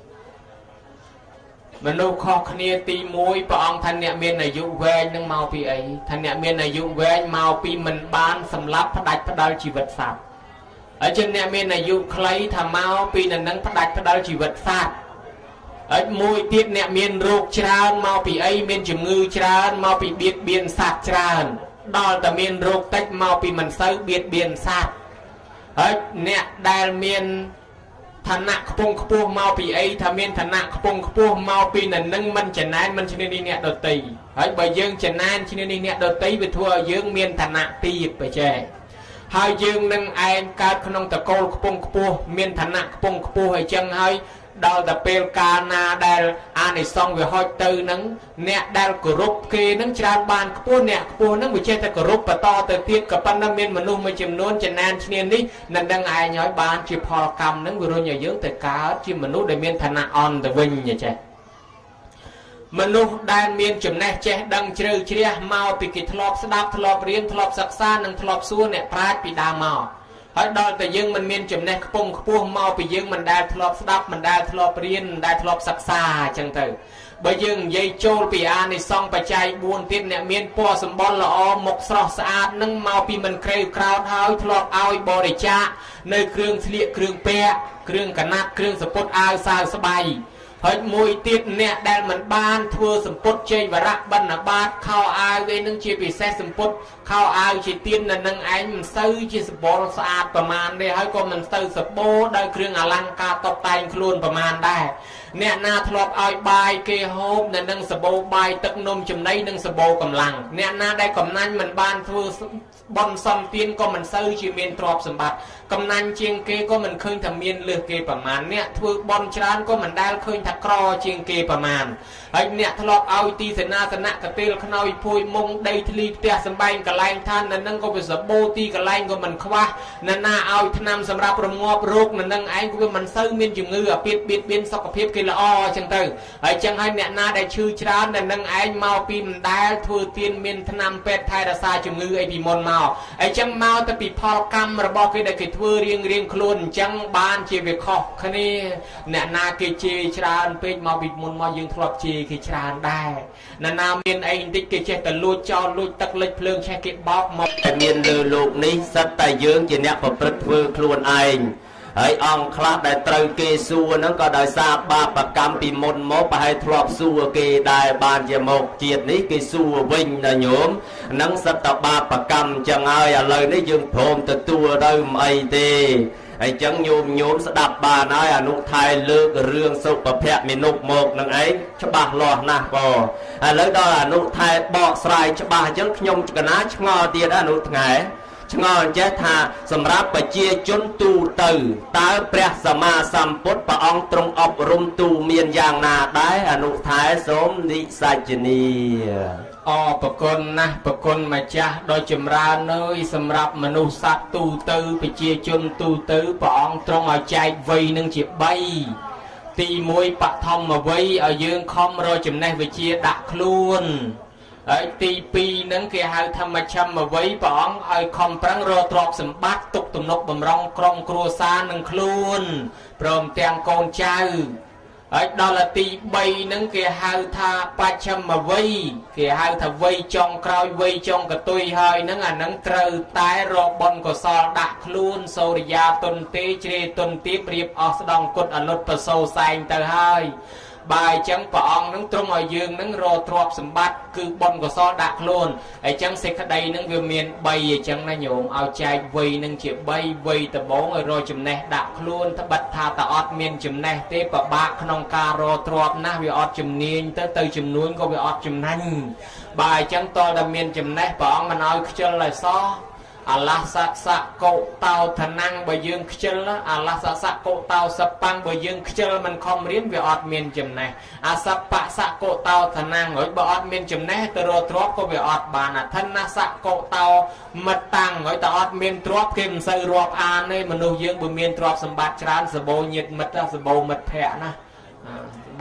មនុស្សខុសគ្នាទីមួយព្រះអង្គថាអ្នកមានអាយុវែងនឹងមកពីអីថាអ្នកមានអាយុវែងមកពីមិនបានសម្លាប់ផ្ដាច់ផ្ដាល់ជីវិតសត្វហើយចឹងអ្នកមានអាយុខ្លីថាមកពីនឹងផ្ដាច់ផ្ដាល់ជីវិតសត្វហើយមួយទៀតអ្នកមានរោគច្រើនមកពីអីមានជំងឺច្រើនមកពីបៀតបៀនសត្វច្រើនដល់តែមានរោគតិចមកពីមិនសូវបៀតបៀនសត្វហើយអ្នកដែលមានឋានៈខ្ពង់ខ្ពស់មកពីអីថាមានឋានៈខ្ពង់ខ្ពស់មកពីនៅនឹងមិនចំណែនមិនឈ្នះនេះអ្នកដតីហើយបើយើងចំណែនឈ្នះនេះអ្នកដតីវាធ្វើឲ្យយើងមានឋានៈទាបបច្ចេកហើយយើងនឹងឯងកើតក្នុងតកូលខ្ពង់ខ្ពស់មានឋានៈខ្ពង់ខ្ពស់អញ្ចឹងហើយដល់តែពេលកាលណាដែលអានិសង្សវាហុចទៅនឹងអ្នកដែលគោរពគេនឹងច្រើនបានខ្ពស់អ្នកខ្ពស់នឹងវាចេះតែគោរពបន្តទៅទៀតក៏ប៉ុន្តែមានមនុស្សមួយចំនួនចំណែនឈ្នានេះនឹងដឹងឯងហើយបានជាផលកម្មនឹងវារុញឲ្យយើងទៅកើតជាមនុស្សដែលមានឋានៈអន់ទៅវិញចេះមនុស្សដែលមានចំណេះចេះដឹងជ្រៅជ្រះមកពីគេធ្លាប់ស្ដាប់ធ្លាប់រៀនធ្លាប់សិក្សានិងធ្លាប់សួរអ្នកប្រាជ្ញពីដើមមកហើយដល់តែយើងមិនមានចំណេះខ្ពង់ខ្ពស់មកពីយើងមិនដែលធ្លាប់ស្ដាប់មិនដែលធ្លាប់រៀនមិនដែលធ្លាប់សិក្សាអញ្ចឹងទៅបើយើងនិយាយចូលពីអានិសង្សបច្ច័យបួនទៀតអ្នកមានពណ៌សម្បុរល្អមុខស្រស់ស្អាតនឹងមកពីមិនក្រេវក្រោធហើយធ្លាប់ឲ្យបរិច្ចាគនៅគ្រឿងស្លៀកគ្រឿងពាក់គ្រឿងកណាត់គ្រឿងសពុតអាវសាវស្បៃហើយមួយទៀតអ្នកដែលមិនបានធ្វើសម្ពុតជ័យវរៈបណ្ឌបាតខោអាវឯនឹងជាពិសេសសម្ពុតខោអាវជាទៀននៅនឹងឯងមិនសូវជាសម្បុរស្អាតប្រមាណទេហើយក៏មិនសូវសម្បូរដោយគ្រឿងអលង្ការតុបតែងខ្លួនប្រមាណដែរអ្នកណាធ្លាប់ឲ្យបាយគេហូបនៅនឹងសបោបាយទឹកនំចំណីនិងសបោកម្លាំងអ្នកណាដែលកំណាញ់មិនបានធ្វើបន់សំទៀនក៏មិនសូវជាមានទ្រព្យសម្បត្តិកំណាញ់ជាងគេក៏មិនឃើញថាមានលើសគេប្រមាណអ្នកធ្វើបន់ច្រើនក៏មិនដែលឃើញថាក្រជាងគេប្រមាណហើយអ្នកធ្លាប់ឲ្យទីសេនាសនៈកតិលខ្នើយភួយមុងដីធ្លីផ្ទះសម្បែងកន្លែងឋាននៅនឹងក៏វាសបោទីកន្លែងក៏មិនខ្វះអ្នកណាឲ្យថ្នាំសម្រាប់រងាប់រោគនៅនឹងឯងក៏វាមិនសូវមានជំងឺអាពាធបៀតបៀនសុខភាពគេល្អអញ្ចឹងទៅហើយអញ្ចឹងហើយអ្នកណាដែលឈឺច្រើននៅនឹងឯងមកពីមិនដែលធ្វើទៀនមានថ្នាំពេទ្យថែរក្សាជំងឺអីពីមុនមកអញ្ចឹងមកទៅពីផលកម្មរបស់គេដែលគេធ្វើរៀងរៀងខ្លួនអញ្ចឹងបានជាវាខុសគ្នាអ្នកណាគេជេរច្រើនពេកមកពីមុនមកយើងធ្លាប់ជេរគេច្រើនដែរអ្នកណាមានអីបន្តិចគេចេះតែលួចចោលលួចទឹកលិចភ្លើងឆេះគេបោកមកតែមានលើលោកនេះសិតតែយើងជាអ្នកប្រព្រឹត្តធ្វើខ្លួនឯងហើយអង្គខ្លះដែលត្រូវគេសួរហ្នឹងក៏ដោយសារបាបកម្មពីមុនមកប្រហែលធ្លាប់សួរគេដែរបានជាមកជាតិនេះគេសួរវិញណាញោមហ្នឹងសិតតែបាបកម្មអញ្ចឹងហើយឥឡូវនេះយើងព្រមទទួលទៅមិនអីទេហើយចឹងញោមញោមស្ដាប់បានហើយអនុថែលើករឿងសុភភៈមនុស្សមកនឹងឯងច្បាស់លាស់ណាស់ក៏ឥឡូវដល់អនុថែបកស្រាយច្បាស់អញ្ចឹងខ្ញុំកណាឆ្ងល់ទៀតអនុថ្ងៃឆ្ងល់ចេះថាសម្រាប់ប្រជាជនទូទៅតើព្រះសម្មាសម្ពុទ្ធព្រះអង្គទ្រង់អប់រំទូមានយ៉ាងណាដែរអនុថែសូមនិសច្ចនីអរប្រគុណណាស់ប្រគុណម្ចាស់ដ៏ចម្រើនអើយសម្រាប់មនុស្សសត្វទូទៅប្រជាជនទូទៅព្រះអង្គទ្រង់ឲ្យចែកវ័យនឹងជាបីទីមួយបឋមវ័យឲ្យយើងខំរកចំណេះវិជ្ជាដាក់ខ្លួនហើយទីពីរហ្នឹងគេហៅថាមជ្ឈមវ័យព្រះអង្គឲ្យខំប្រឹងរកទ្រព្យសម្បត្តិទុកទំនុកបំរុងក្រុមគ្រួសារនឹងខ្លួនព្រមទាំងកូនចៅហើយដល់ទីបីហ្នឹងគេហៅថាបច្ឆមវ័យគេហៅថាវ័យចុងក្រោយវ័យចុងកតុយហើយហ្នឹងអាហ្នឹងត្រូវតែរកបុណ្យកុសលដាក់ខ្លួនសូរិយាទុនទេជ្រេទុនទៀបរៀបអស់ស្ដងគុតអលុតប្រសោសែងទៅហើយបើអញ្ចឹងព្រះអង្គនឹងទ្រង់ឲ្យយើងនឹងរកទ្រព្យសម្បត្តិគឺបុណ្យកុសលដាក់ខ្លួនអញ្ចឹងសេចក្តីនឹងវាមានបីអញ្ចឹងណាញោមឲ្យចែកវ័យនឹងជាបីវ័យដំបូងឲ្យរកចំណេះដាក់ខ្លួនត្បិតថាតើអត់មានចំណេះទេពិបាកក្នុងការរកទ្រព្យណាស់វាអត់ជំនាញទៅទៅចំនួនក៏វាអត់ចំណេញបើអញ្ចឹងតើតែមានចំណេះព្រះអង្គមិនឲ្យខ្ជិលឲ្យសោះអាឡាសៈសៈកោតោឋណាំងបើយើងខ្ជិលអាឡាសៈសៈកោតោសប៉ាំងបើយើងខ្ជិលមិនខំរៀនវាអត់មានចំណេះអាសបៈសៈកោតោឋណាំងហើយបើអត់មានចំណេះទៅរកទ្រព្យក៏វាអត់បានអាឋិនណាសៈកោតោមិត្តតាំងហើយតែអត់មានទ្រព្យគេមិនសូវរាប់អានទេមនុស្សយើងបើមានទ្រព្យសម្បត្តិច្រើនសបោញាតមិត្តសបោមិត្តភ័ក្ដិណាសប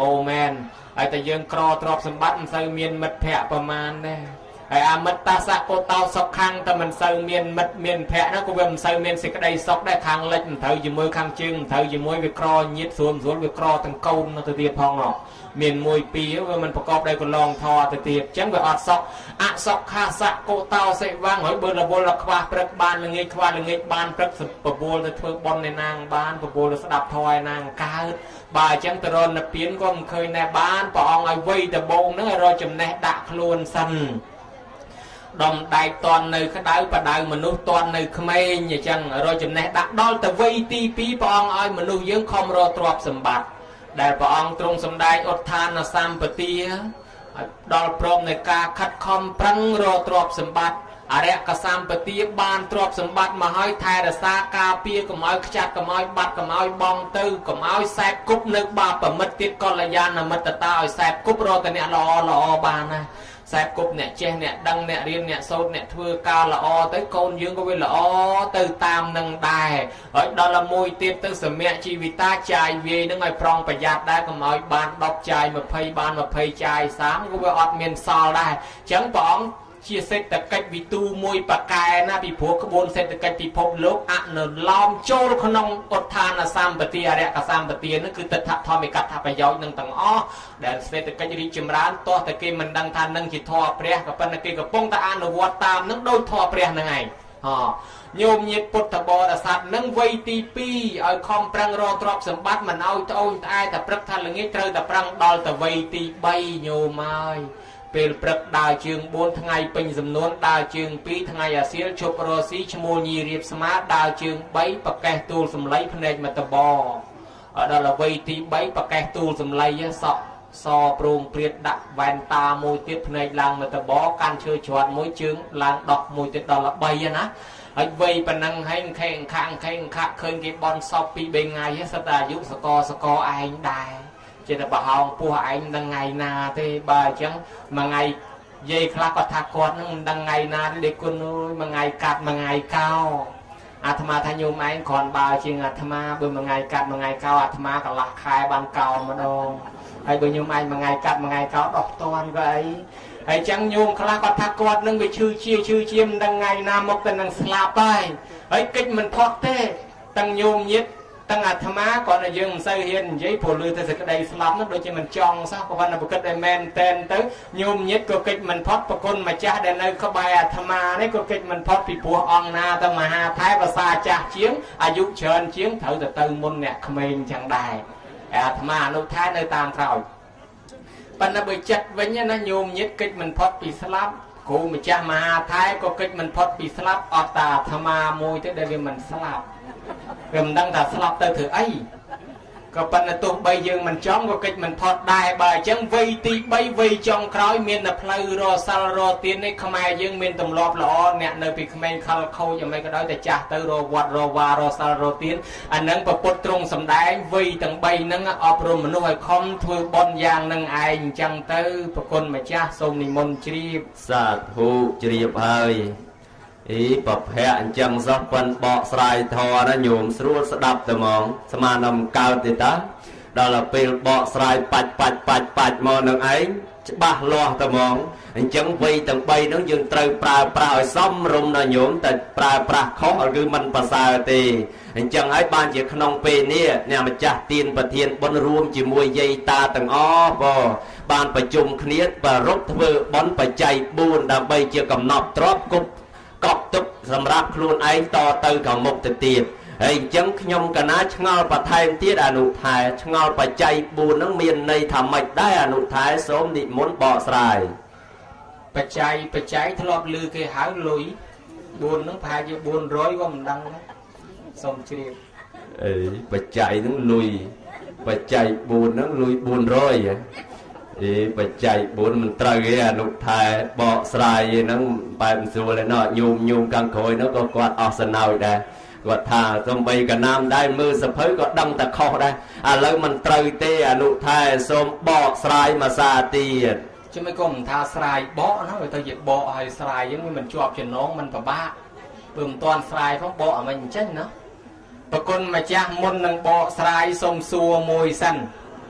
បូមែនហើយតែយើងក្រទ្រព្យសម្បត្តិមិនសូវមានមិត្តភ័ក្តិប្រមាណដែរហើយអាមិត្តតាសៈកោតោសុខខាងតែមិនសូវមានមិត្តមានភ័ក្តិណាក៏វាមិនសូវមានសេចក្តីសុខដែរខាងលិចមិនត្រូវជាមួយខាងជើងមិនត្រូវជាមួយវាក្រញាតស្រួលស្រួលវាក្រទាំងកូនទៅទៀតផងនោះមានមួយពីរវាមិនប្រកបដោយកន្លងធរទៅទៀតអញ្ចឹងវាអត់សុខអសុខាសៈកោតោសិវាំងហើយបើរវល់ខ្វះព្រឹកបានល្ងាចខ្វះល្ងាចបានព្រឹកបបួលទៅធ្វើបុណ្យឯណាងបានបបួលទៅស្ដាប់ធម៌ឯណាងកើតបើអញ្ចឹងទៅរនពៀនក៏មិនឃើញដែរបានព្រះអង្គឲ្យវ័យដបងហ្នឹងឲ្យរកចំណេះដាក់ខ្លួនសិនដំដែកតន់នៅក្តៅបដៅមនុស្សតន់នៅក្មេងអញ្ចឹងរកចំណេះដាក់ដល់ទៅវ័យទីពីរព្រះអង្គឲ្យមនុស្សយើងខំរកទ្រព្យសម្បត្តិដែលព្រះអង្គទ្រង់សម្ដែងឧទ្ធានសម្បទាដល់ព្រមនៃការខិតខំប្រឹងរកទ្រព្យសម្បត្តិអរិយកសម្បទាបានទ្រព្យសម្បត្តិមកឲ្យថែរក្សាការពារកុំឲ្យខ្ចាត់កុំឲ្យបាត់កុំឲ្យបងទៅកុំឲ្យសែបគប់នៅបាបប្រមិតទៀតកល្យាណមិត្តតាឲ្យសែបគប់រកតែអ្នកល្អល្អបានណាសែបគប់អ្នកចេះអ្នកដឹងអ្នករៀនអ្នកសូត្រអ្នកធ្វើការល្អទៅកូនយើងក៏វាល្អទៅតាមនឹងដែរហើយដល់មួយទៀតទៅសម្រាប់ជីវិតាចាយវាយនឹងឲ្យប្រុងប្រយ័ត្នដែរកុំឲ្យបានដប់ចាយยี่สิบបានยี่สิบចាយសាមក៏វាអត់មានសល់ដែរអញ្ចឹងព្រះអង្គជាសេដ្ឋកិច្ចវិទូមួយបកែណាពីព្រោះក្បួនសេដ្ឋកិច្ចពិភពលោកអនុឡោមចូលក្នុងឧទ្ធានសម្បទាអរិយកសម្បទានោះគឺទិដ្ឋធម្មិកថាប្រយោជន៍នឹងទាំងអស់ដែលសេដ្ឋកិច្ចរីកចម្រើនទាស់តែគេមិនដឹងថានឹងជាធម៌ព្រះក៏ប៉ុន្តែគេកំពុងតែអនុវត្តតាមនឹងដោយធម៌ព្រះនឹងឯងហ៎ញោមញាតពុទ្ធបរិស័ទនឹងវ័យទីពីរឲ្យខំប្រឹងរកទ្រព្យសម្បត្តិមិនឲ្យត្អូញត្អែតែព្រឹកថាល្ងាចត្រូវតែប្រឹងដល់ទៅវ័យទីបីញោមហើយពេលព្រឹកដើរជើងបួនថ្ងៃពេញសំនួនដើរជើងពីរថ្ងៃអាសៀលជប់រស់ស៊ីឈ្មោះញីរៀបស្មាដើរជើងបីប្រកេះទូលសំឡីភ្នែកមតបដល់អ្វីទីបីប្រកេះទូលសំឡីសក់សប្រងព្រាតដាក់វ៉ែនតាមួយទៀតភ្នែកឡើងមតបកាន់ឈើច្រត់មួយជើងឡើងដកមួយទៀតដល់បីណាហើយវ័យប៉ុណ្ណឹងហើយខេងខាងខេងខាក់ឃើញគេបន់សពពីរថ្ងៃសិតតែអាយុសកសកឯងដែរចេះតែបរហោងពោះឯងនឹងថ្ងៃណាទេបើអញ្ចឹងមួយថ្ងៃយាយខ្លះគាត់ថាគាត់នឹងមិនដឹងថ្ងៃណាទេគុណអើយមួយថ្ងៃកាត់មួយថ្ងៃកោអាត្មាថាញោមឯងគ្រាន់បើជាងអាត្មាបើមួយថ្ងៃកាត់មួយថ្ងៃកោអាត្មាកន្លះខែបានកោម្ដងហើយបើញោមឯងមួយថ្ងៃកាត់មួយថ្ងៃកោដោះតន់ក៏អីហើយអញ្ចឹងញោមខ្លះគាត់ថាគាត់នឹងវាឈឺជាឈឺជាមិនដឹងថ្ងៃណាមកទៅនឹងស្លាប់ហើយហើយកិច្ចមិនផុតទេទាំងញោមញាតទាំងអាត្មាគាត់តែយើងមិនសូវហ៊ាននិយាយព្រោះលឺតែសេចក្តីស្លាប់នោះដូចជាមិនចង់សោះក៏ប៉ុន្តែប្រកបតែមែនតែនទៅញោមញាតក៏កិច្ចមិនផុតប្រគុណម្ចាស់ដែលនៅក្បែរអាត្មានេះក៏កិច្ចមិនផុតពីព្រោះអង្គណាទៅមហាថែភាសាចាស់ជាងអាយុច្រើនជាងត្រូវទៅទៅមុនអ្នកក្មេងចឹងដែរអាត្មាអនុថែនៅតាមក្រោយប៉ុន្តែបើចិត្តវិញណាញោមញាតកិច្ចមិនផុតពីស្លាប់គ្រូម្ចាស់មហាថែក៏កិច្ចមិនផុតពីស្លាប់អត់តាអាត្មាមួយទេដែលវាមិនស្លាប់វាមិនដឹងថាស្លាប់ទៅធ្វើអីក៏ប៉ុន្តែទោះបីយើងមិនចង់ក៏កិច្ចមិនផុតដែរបើអញ្ចឹងវ័យទីបីវ័យចុងក្រោយមានតែផ្លូវរសិលរទៀននេះខ្មែរយើងមានទម្លាប់ល្អអ្នកនៅពីក្មេងខលខូចយ៉ាងម៉េចក៏ដោយតែចាស់ទៅរវត្តរវ៉ារសិលរទៀនអានឹងប្រពុតទ្រង់សម្ដែងវ័យទាំងបីហ្នឹងអប់រំមនុស្សឲ្យខំធ្វើបុណ្យយ៉ាងនឹងឯងអញ្ចឹងទៅប្រគុណម្ចាស់សូមនិមន្តជ្រាបសាធុជ្រាបហើយអីប្រភៈអញ្ចឹងសោះប៉ុនបកស្រាយធរណាញោមស្រួលស្ដាប់តែហ្មងស្មានតែកើតទេតាដល់ពេលបកស្រាយបាច់បាច់បាច់បាច់មកនឹងឯងច្បាស់លាស់តែហ្មងអញ្ចឹងវ័យទាំងបីហ្នឹងយើងត្រូវប្រើប្រាស់ឲ្យសមរម្យណាញោមតែប្រើប្រាស់ខុសគឺមិនប្រសើរទេអញ្ចឹងហើយបានជាក្នុងពេលនេះអ្នកម្ចាស់ទានប្រធានបុណ្យរួមជាមួយយាយតាទាំងអស់បងបានប្រជុំគ្នាប្ររពធ្វើបុណ្យបច្ច័យបួនដើម្បីជាកំណប់ទ្រព្យគប់កប់ទុកសម្រាប់ខ្លួនឯងតទៅខាងមុខទៅទៀតហើយអញ្ចឹងខ្ញុំកណាឆ្ងល់បន្ថែមទៀតអនុថែឆ្ងល់បច្ច័យបួនហ្នឹងមានន័យថាម៉េចដែរអនុថែសូមនិមន្តបកស្រាយបច្ច័យបច្ច័យធ្លាប់ឮគេហៅលុយបួនហ្នឹងប្រហែលជាបួនរយក៏មិនដឹងដែរសូមជ្រាបអេបច្ច័យហ្នឹងលុយបច្ច័យបួនហ្នឹងលុយបួនរយហ៎អេបច្ច័យបួនមិនត្រូវទេអនុថែបកស្រាយហ្នឹងបែបស្រួលឯណោះញោមញោមខាងក្រោយហ្នឹងក៏គាត់អស់សណោយដែរគាត់ថាសំបីកណាមដែរមើលសភៅក៏ដឹងតែខុសដែរឥឡូវមិនត្រូវទេអនុថែសូមបកស្រាយមួយសារទៀតជិះមិនក៏មិនថាស្រាយបកណាទៅជាបកឲ្យស្រាយហ្នឹងវាមិនជាប់ចំណងមិនពិបាកព្រោះមិនទាន់ស្រាយផងបកឲ្យមិនអញ្ចឹងណាប្រគុណម្ចាស់មុននឹងបកស្រាយសូមសួរមួយសិន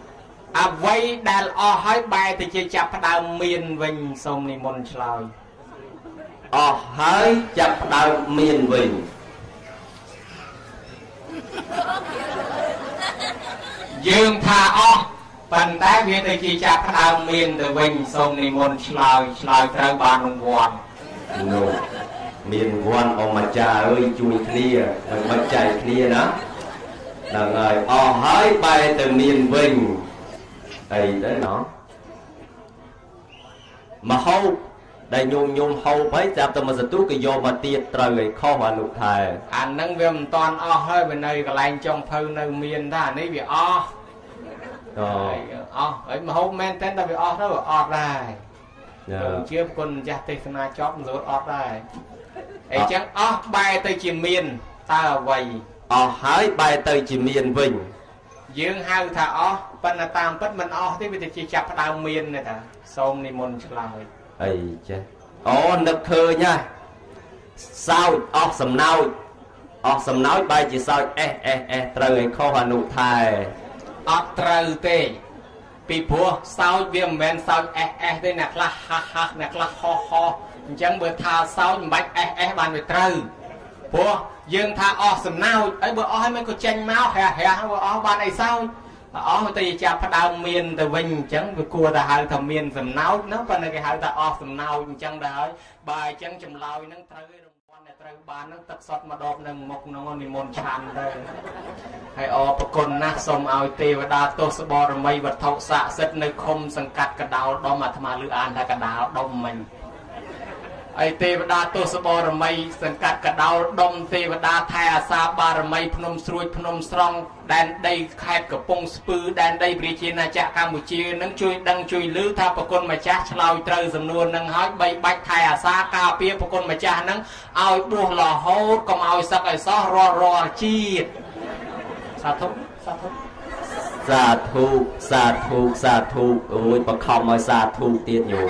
à vây đàn o hỏi bài thì chỉ chập đào miền vinh sông ni môn chloi o hỏi chập đào miền vinh dương tha o phần tái viên thì chỉ chập đào miền từ vinh sông ni môn chloi chloi trời bàn ông quan no miền quan ông mà cha ơi chui clear đừng mà chạy clear đó đừng ơi o hỏi bài từ miền vinh ấy đấy nó mà hâu đây nhung nhung hâu bấy chạp tầm mà giật tú cái vô mà tiệt trời khó hòa lục thầy anh nâng viêm toàn o hơi bên đây cái lành trong phơi nơi miền ta này bị o rồi o ấy mà hâu men tên ta bị o đó là o ra chưa con cha tây na chóp rồi o ra ấy chẳng o bay tới chỉ miền ta vậy o hái bay tới chỉ miền vinh dương hai thà o bên là tam bất mình o thế bây giờ chỉ chập đào miền này ta sông ni môn chloi ấy chứ ô nực khờ nha sao o sầm nao o sầm nao bay chỉ sao e e e trời khó hòa lục thầy o trời tê bị pua sao viêm men sao e e đây nè là ha ha nè là ho ho chẳng bữa thà sao bạch e e bàn về trời pua dương tha o sầm nao ấy bữa o hay mấy cô tranh máu hè hè bữa o bàn này sao o tây chạp đào miền từ vinh chẳng vừa cua ta hai thầm miền sầm nao nó còn là cái hai ta o sầm nao chẳng đấy bài chẳng chầm lòi nó trời quan này trời bàn nó tập sọt mà đọp nâng mộc nó ngon thì môn chan đây hay o bậc con na sôm ao tê và đa tô sơ bò rồi mây vật thâu xạ sét nơi không sừng cắt cả đào đó mà tham lư an ta cả đào đông mình ấy tê và đa tô sơ bò rồi mây sừng cắt cả đào đông tê và đa thay sa ba rồi mây phnom suối phnom strong đàn đây khai cả pong spư đàn đây bì chi na chạ Campuchia nâng chui đăng chui lư tha bậc con mà cha chloi trời dầm luôn nâng hói bay bạch thay sa ca pia bậc con mà cha nâng ao buông lò hốt còn ao sắc ấy xó ro ro chi sa thúc sa thúc sa thúc sa thúc sa thúc ôi bậc không mà sa thúc tiệt nhủ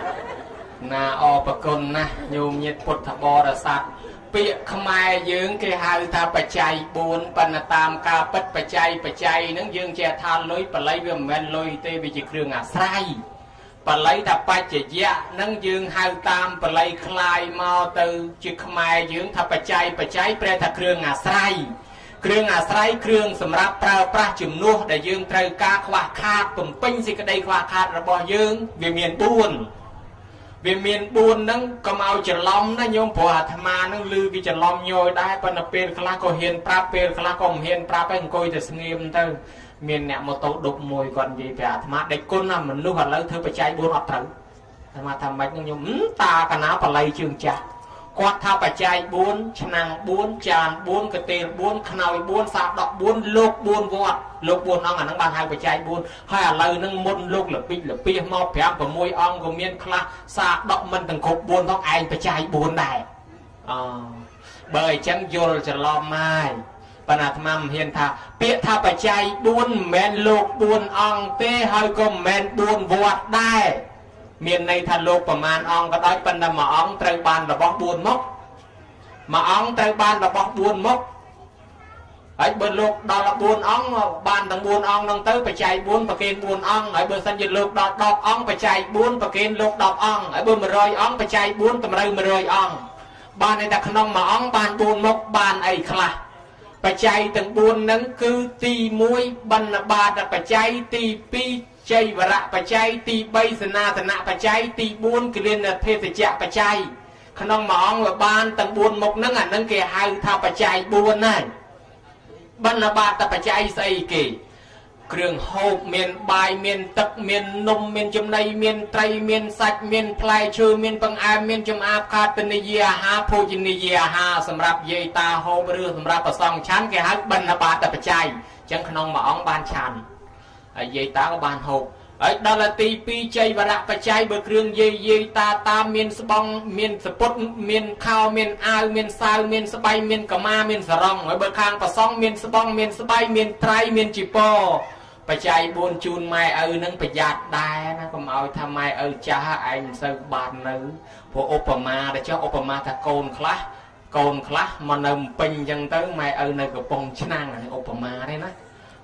na o bậc con na nhung nhiệt bột thà bò ra sạtเปียขมายยืงคือหาทาปัจจัยบุญปนตามกาปัจปัจจัยปัจจัยนั่งยืงเจทานลอยปลายเวียมแมนลอยเตวิจิเครื่องอาศัยปลายถ้าปัจจัยนั่งยืงหาตามปลายคลายมาตือจิขมายยืงถ้าปัจจัยปัจจัยแปลถ้าเครื่องอาศัยเครื่องอาศัยเครื่องสำหรับปราปราจุ่มนัวได้ยืงไตรกาขวาขาดตุ่มปิ้งสิกระไดขวาขาดระบอยืงเวียนเมียนบุญvì miền buồn nâng cầm ao chở lom nó nhôm phổ hạt mà nâng lư vì chở lom nhồi đai phần là pê khla có hiền pra pê khla có hiền pra pê coi từ nghiêm tới miền nẹt một tàu đục mồi còn gì về hạt mà để con là mình lúc hạt lấy thứ phải chạy buồn hạt thử mà thầm bạch nâng nhôm ta cả ná phải lấy trường chặt quạt thao phải chạy buồn năng buồn tràn buồn cái tiền buồn khơi buồn sạp đọc buồn lục buồn vọt lục buồn ông là nâng bàn hai phải chạy buồn hay là lời nâng môn lục là pin là pin mau phèm và môi ông của miền khla sạp đọc mình từng cục buồn tóc anh phải chạy buồn này bởi chẳng vôจะlo maiปนัดมัมเห็นท่าเปียท่าปัจจัยบุญแมนโลกบุญองเต้ให้ก็แมนบุญวัดได้เมียนในทะโลกประมาณองก็ได้ปันดามาองไตรบานระบอกบุญมกมาองไตรบานระบอกบุญมกไอ้เบอร์โลกดอลบุญองบานต่างบุญองนั่งเต้ปัจจัยบุญประเคนบุญองไอ้เบอร์สัญญาโลกดอกดอกองปัจจัยบุญประเคนโลกดอกองไอ้เบอร์มารอยองปัจจัยบุญตำรายมารอยองบานในตะขนมมาองบานบุญมกบานไอ้คลาปัจจัยต่างบุญนั้นคือตีมวยบรรณบาตปัจจัยตีปีใจวระปัจจัยตีใบสนาสนะปัจจัยตีบุญคือเรียนเทศจักปัจจัยขนมมองว่าบานต่างบุญมกนั่งอ่ะนั่งเกี่ยหาท่าปัจจัยบุญนั่นบรรณบาตปัจจัยใส่เกี่ยเครื่องโฮกเมียนใบเมียนตักเมียนนมเมียนจำในเมียนไตรเมียนสัตเมียนพลายชื่อเมียนปังอาเมียนจำอาคาตนิยาหาโพจินิยาหาสำหรับเยตาโฮเรือสำหรับประสองชั้นเกี่ยหาบรรณบาตปัจจัยจังขนมมองบานชันเยตาก็บานหกไอ้ดอลตีปีใจวระปัจจัยเบอร์เครื่องเยเยตาตาเมียนสบองเมียนสปดเมียนข้าวเมียนอาวเมียนซาวเมียนสบายเมียนกะมาเมียนสรองไอ้เบอร์คางประสองเมียนสบองเมียนสบายเมียนไตรเมียนจิโปปัจจัยบุญจูนไม่เออนั่งประหยัดได้นะก็เอาทำไมเออจ้าไอ้เสือบานนึพออุปมาแต่เจ้าอุปมาถ้าโกนคละโกนคละมันนำเป็นยังเต้ไม่เออในกระปงชนั่งอุปมาได้นะ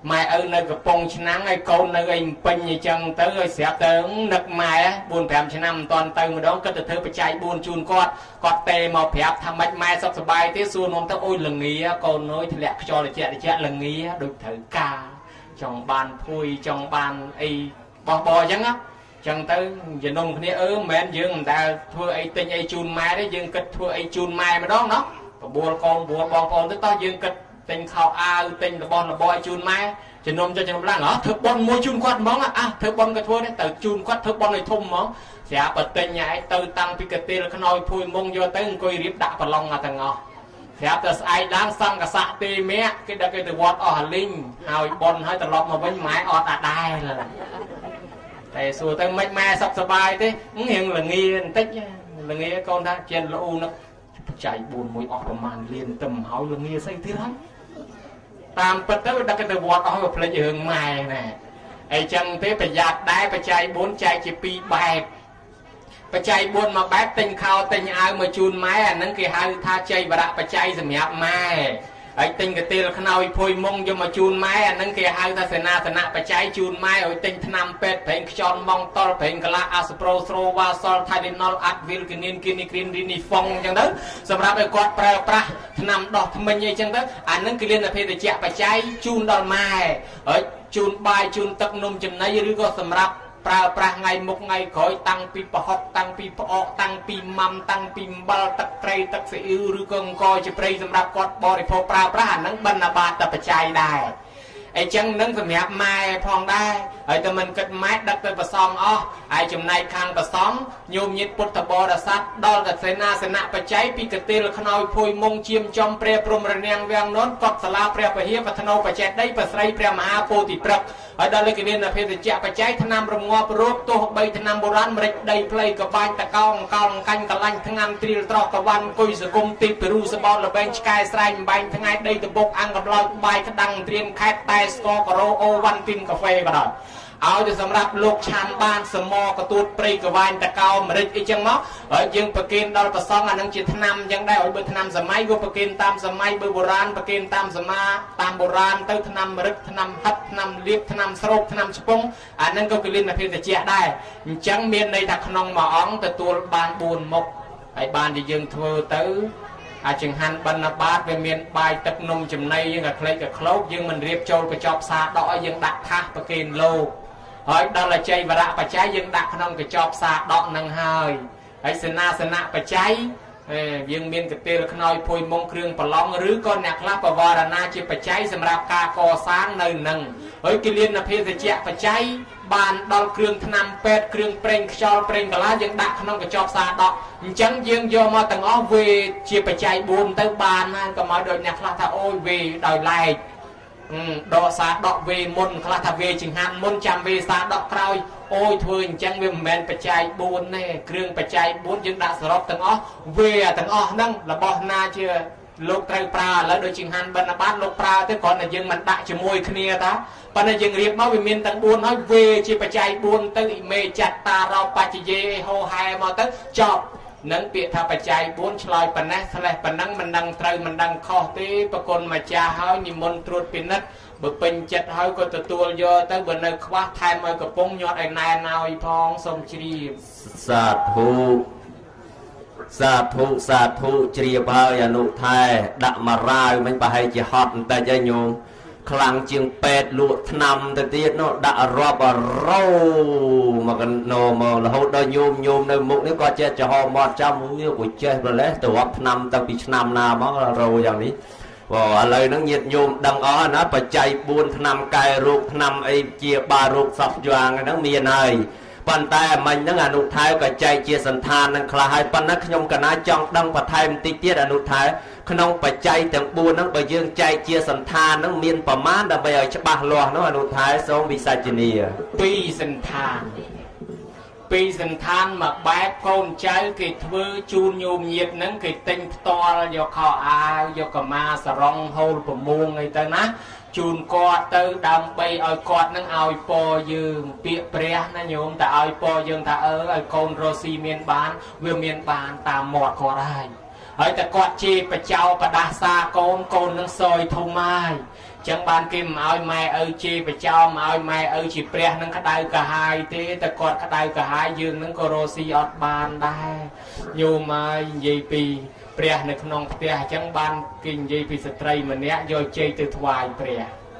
ម៉ែឪនៅកំពង់ឆ្នាំងឲ្យកូននៅឯពេញអញ្ចឹងទៅឲ្យស្រាប់ទៅនឹកម៉ែបួន 5ឆ្នាំមិនតាន់ទៅម្ដងគិតទៅធ្វើបច្ច័យបួនជូនគាត់គាត់ទេមកប្រាប់ថាម៉េចម៉ែសុខសប្បាយទេសួរនាំទៅអូយល្ងាកូនអើយធ្លាក់ខ្យល់ត្រជាក់ត្រជាក់ល្ងាដូចត្រូវការចង់បានភួយចង់បានអីបោះបោអញ្ចឹងណាចឹងទៅជំនុំគ្នាអឺមិនមែនយើងមិនដែលធ្វើអីទិញអីជូនម៉ែទេយើងគិតធ្វើអីជូនម៉ែម្ដងណោះបបួលកូនបបួលបងប្អូនទៅតោះយើងគិតទិញខោអាវទិញរបស់របរឲ្យជូនម៉ែជំនុំចុចជំនុំឡើងហ៎ធ្វើប៉ុនមួយជូនគាត់ហ្មងអះធ្វើប៉ុនក៏ធ្វើដែរទៅជូនគាត់ធ្វើប៉ុនឲ្យធំហ្មងស្រាប់តែទិញឯងទៅតាំងពីកាទៀលខ្នើយភួយមុងយកទៅអង្គុយរៀបដាក់ប្រឡងអាទាំងអស់ស្រាប់តែស្អែកឡើងសង្កស័កទេមាក់គេដឹកគេទៅវត្តអស់អាលីងហើយប៉ុនហើយត្រឡប់មកវិញម៉ែអត់អាដែរតែសួរទៅមិនម៉ែសុខសប្បាយទេរៀងល្ងាបន្តិចល្ងាកូនថាជាលូនឹកបច្ច័យបួនមួយអស់ប្រមាណលានទៅហើយល្ងាស្អីទៀតហើយតាមពិតទៅដឹកទៅវត្តអស់ទៅផ្លេចរឿងម៉ែណែអីចឹងទេប្រយ័ត្នដែរបច្ច័យបួនចែកជាពីរបែបបច្ច័យបួនមួយបែបទិញខោទិញអាវមកជូនម៉ែអាហ្នឹងគេហៅថាចៃវរៈបច្ច័យសម្រាប់ម៉ែហើយទិញកាទៀលខ្នើយភួយមុងយកមកជូនម៉ែអាហ្នឹងគេហៅថាសេនាសនៈបច្ច័យជូនម៉ែឲ្យទិញថ្នាំពេទ្យប្រេងខ្យល់ម៉ងតលប្រេងកលាអាស្ប្រូស្រូវ៉ាសលថៃលីណុលអាត់វីលគីនីនគីនីគ្រីនរីនីហ្វុងអញ្ចឹងទៅសម្រាប់ឲ្យគាត់ប្រើប្រាស់ថ្នាំដោះធ្មេញអីចឹងទៅអាហ្នឹងគឺលៀនភេទជ្ជៈបច្ច័យជូនដល់ម៉ែហើយជូនបាយជូនទឹកនំចំណីឬក៏សម្រាប់ប្រើប្រាស់ថ្ងៃមុខថ្ងៃក្រោយតាំងពីប្រហុកតាំងពីផ្អកតាំងពីម៉ាំតាំងពីអំបិលទឹកត្រីទឹកស៊ីអ៊ីវឬក៏អង្ករជាព្រៃសម្រាប់គាត់បរិភោគប្រើប្រាស់អាហ្នឹងបណ្ឌបាតតែបច្ច័យដែរអញ្ចឹងនឹងសម្រាប់ម៉ែផងដែរហើយតែមិនគិតម៉ែដឹកទៅប្រសងអស់ហើយចំណែកខាងប្រសងញោមញាតពុទ្ធបរិស័ទដល់តែសេនាសនៈបច្ច័យពីកតិលខ្នើយភួយមុងជាមចំព្រះព្រំរនាំងវាំងននកត់សាលាព្រះពហិបធ្នោបច្ចេតដីប្រស្រីព្រះមហាពោធិព្រឹកហើយដល់លេខនានភេទជ្ជៈបច្ច័យថ្នាំរងាប់រោគទោះបីថ្នាំបុរាណម្រេចដីផ្លៃកបាញ់តកោអង្កលអង្កាញ់កលាញ់ថ្នាំត្រៀលត្រកកវ៉ាន់គុយសគុំទីពរូសបោលល្បែងឆ្កែស្រែងបំបែងថ្ងៃដីតបុកអង្គកំឡោចបាយក្តាំងត្រៀមខេតតែស្គរការ៉ូអូវ៉ាន់ទីនកាហ្វេបណ្ដោយឲ្យទៅសម្រាប់លោកឆានបានសមកតួតព្រៃកវាញ់តកោម្រេចអីចឹងមកហើយយើងប្រគេនដល់ប្រសងអានឹងជាថ្នាំចឹងដែរឲ្យបើថ្នាំសម័យវាប្រគេនតាមសម័យបើបុរាណប្រគេនតាមសមាតាមបុរាណទៅថ្នាំម្រឹកថ្នាំហិតថ្នាំលៀបថ្នាំស្រូបថ្នាំឆ្ពងអានឹងក៏គលិនភេទជ្ជៈដែរអញ្ចឹងមានន័យថាក្នុងមួយអង្គទទួលបានបួនមុខហើយបានជាយើងធ្វើទៅអាចង្ហាន់បណ្ឌបាតវាមានបាយទឹកនំចំណីយើងក៏ក្លែកក៏ក្លោកយើងមិនរៀបចូលកញ្ចប់សាដកឲ្យយើងដាក់ថាសប្រគេនលោកហើយដល់អច័យវរៈបច្ច័យយើងដាក់ក្នុងកញ្ចប់សាដកនឹងហើយហើយសេនាសនៈបច្ច័យយើងមានកតិលខ្នើយភួយមុងគ្រឿងប្រឡងឬក៏អ្នកខ្លះបវរណាជាបច្ច័យសម្រាប់ការកសាងនៅនឹងហើយគិលានភេទជ្ជៈបច្ច័យបានដល់គ្រឿងថ្នាំពេទ្យគ្រឿងប្រេងខ្យល់ប្រេងកាឡាយើងដាក់ក្នុងកញ្ចប់សាដកអញ្ចឹងយើងយកមកទាំងអស់វេជាបច្ច័យបួនទៅបានហើយកុំឲ្យដូចអ្នកខ្លះថាអូយវេដោយឡែកដកសាដកវេមុនខ្លះថាវេចង្ហាន់មុនចាំវេសាដកក្រោយអូយធ្វើអញ្ចឹងវាមិនមែនបច្ច័យបួនទេគ្រឿងបច្ច័យបួនយើងដាក់សរុបទាំងអស់វេទាំងអស់ហ្នឹងរបស់ណាជាលោកត្រូវប្រើឥឡូវដូចចង្ហាន់បណ្ឌបាតលោកប្រើទៅគ្រាន់តែយើងមិនដាក់ជាមួយគ្នាតាប៉ុន្តែយើងរៀបមកវាមានទាំងបួនហើយវេជាបច្ច័យបួនទៅអ៊ីមេចតារោបច្ចយេហោហែមកទៅចប់នឹងពាក្យថាបច្ច័យបួនឆ្លើយប៉ុណ្ណេះឆ្លេះប៉ុណ្ណឹងមិនដឹងត្រូវមិនដឹងខុសទេប្រគុណម្ចាស់ហើយនិមន្តត្រួតពិនិត្យបើពេញចិត្តហើយក៏ទទួលយកទៅបើនៅខ្វះថែមឲ្យកំពុងញាត់ឲ្យណែណឲ្យផងសូមជ្រាបសាធុសាធុសាធុជ្រាបហើយអនុថែដាក់មករាវមិនប្រហែលជាហត់បន្តិចឯងញោមខ្លាំងជាងពេទ្យលក់ថ្នាំទៅទៀតនោះដាក់រាប់រោមកណូមករហូតដល់ញោមញោមនៅមុខនេះក៏ចេះចំហមាត់ចាំនេះក៏ចេះប្រលេះទៅរាប់ថ្នាំតាំងពីឆ្នាំណាមករោយ៉ាងនេះបើឥឡូវហ្នឹងញាតិញោមដឹងអស់ណាបច្ច័យបួនថ្នាំកែរោគថ្នាំអីជាបារោគសពយ៉ាងហ្នឹងមានហើយប៉ុន្តែមិញហ្នឹងអនុថែក៏ចែកជាសន្តាននឹងខ្លះហើយប៉ុន្តែខ្ញុំកណាចង់ដឹងបន្ថែមបន្តិចទៀតអនុថែក្នុងបច្ច័យទាំងបួនហ្នឹងបើយើងចែកជាសន្តានហ្នឹងមានប្រមាណដើម្បីឲ្យច្បាស់លាស់នោះអនុថែសូមវិសាចនីពីរសន្តានពីរសន្តានមកបែបកូនចៅគេធ្វើជូនញោមញាតហ្នឹងគេទិញផ្ទាល់យកខោអាវយកកម៉ាសរងហូលប្រមួងអីទៅណាជូនគាត់ទៅដើម្បីឲ្យគាត់នឹងឲ្យពរយើងពាក្យព្រះណាញោមតែឲ្យពរយើងថាអើឲ្យកូនរស់ស៊ីមានបានវាមានបានតាមមាត់គាត់ហើយហើយតែគាត់ជាបចៅបដាសាកូនកូននឹងសយធំហើយ chẳng ban kim ơi mai ơi chi phải cho mà ơi mai ơi chỉ pre nâng cái đai cả hai thế ta còn cái đai cả hai dương nâng có rosi ọt ban đai nhiều mà gì pi pre nâng non pre chẳng ban kinh gì pi stray mà nè do chơi từ thoại pre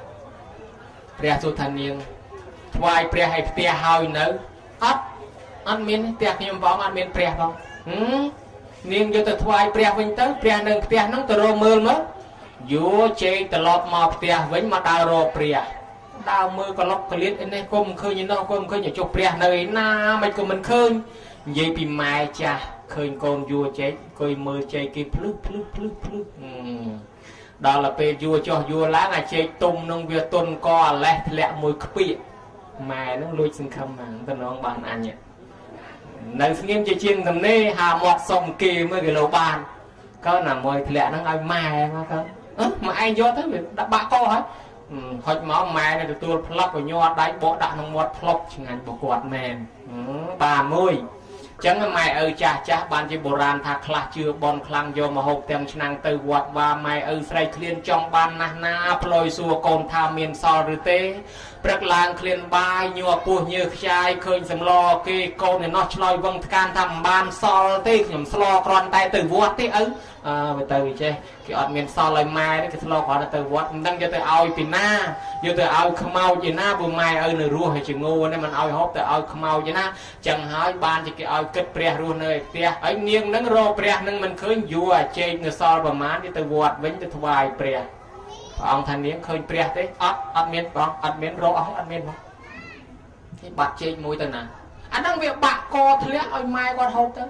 pre số thanh niên thoại pre hay pre hơi nữa ắt ăn miên tiệc nhom vong ăn miên pre vong niên vô từ thoại pre vinh tới pre nâng pre nâng từ rô mưa mất vô chơi từ lọt mò pre vinh mà đào rô pre đào mưa còn lọt cái liệt này cùng khơi như nó cùng khơi như chụp pre nơi na mày cùng mình khơi vậy bị mai cha khơi con vua chơi coi mưa chơi kia plú plú plú plú đó là pe vua cho vua lá là chơi tung nông việt tuần co lẹ lẹ mùi khpi mà nó lôi sinh khăm mà tao nói bạn ăn nhỉ nơi sinh em chơi chiên thầm nê hà mọt sông kì mới cái lỗ bàn có là mùi lẹ nó ai mai mà không ơ mà anh vô tới đã bạ co hết hồi máu mai này tôi plop của nhau đáy bộ đạn nó mọt plop chừng ảnh bộ quạt mền bà môi chẳng mày ơi cha cha ban chỉ bộ ran thà khla chưa bon khlang vô mà hộp tem năng từ quạt và mày ơi say liên trong ban na na ploi xua cồn tham miền so rư tê bậc làng liên bay nhua pua như trai khơi sầm lo kê cồn này nó chloi vong can thầm ban so tê nhầm slo con tay từ vót tê ứ à về từ che cái ọt miền so lời mai đấy cái slo còn là từ vót đang cho từ ao pin na vô từ ao khmau chỉ na bù mai ơi nửa rùa hay chừng ngu nên mình ao hộp từ ao khmau chỉ na chẳng hỏi ban chỉ cái ao kết pre luôn nơi pre ấy niên nâng ro pre nâng mình khơi vua chơi nửa so bờ má đi từ vót vĩnh từ thoại pre ông thanh niên khơi pre đấy ọt ọt miền bóng ọt miền ro ọt miền bóng cái bát chơi mùi từ nào anh đang việc bạc co thế ơi mai qua hộp tới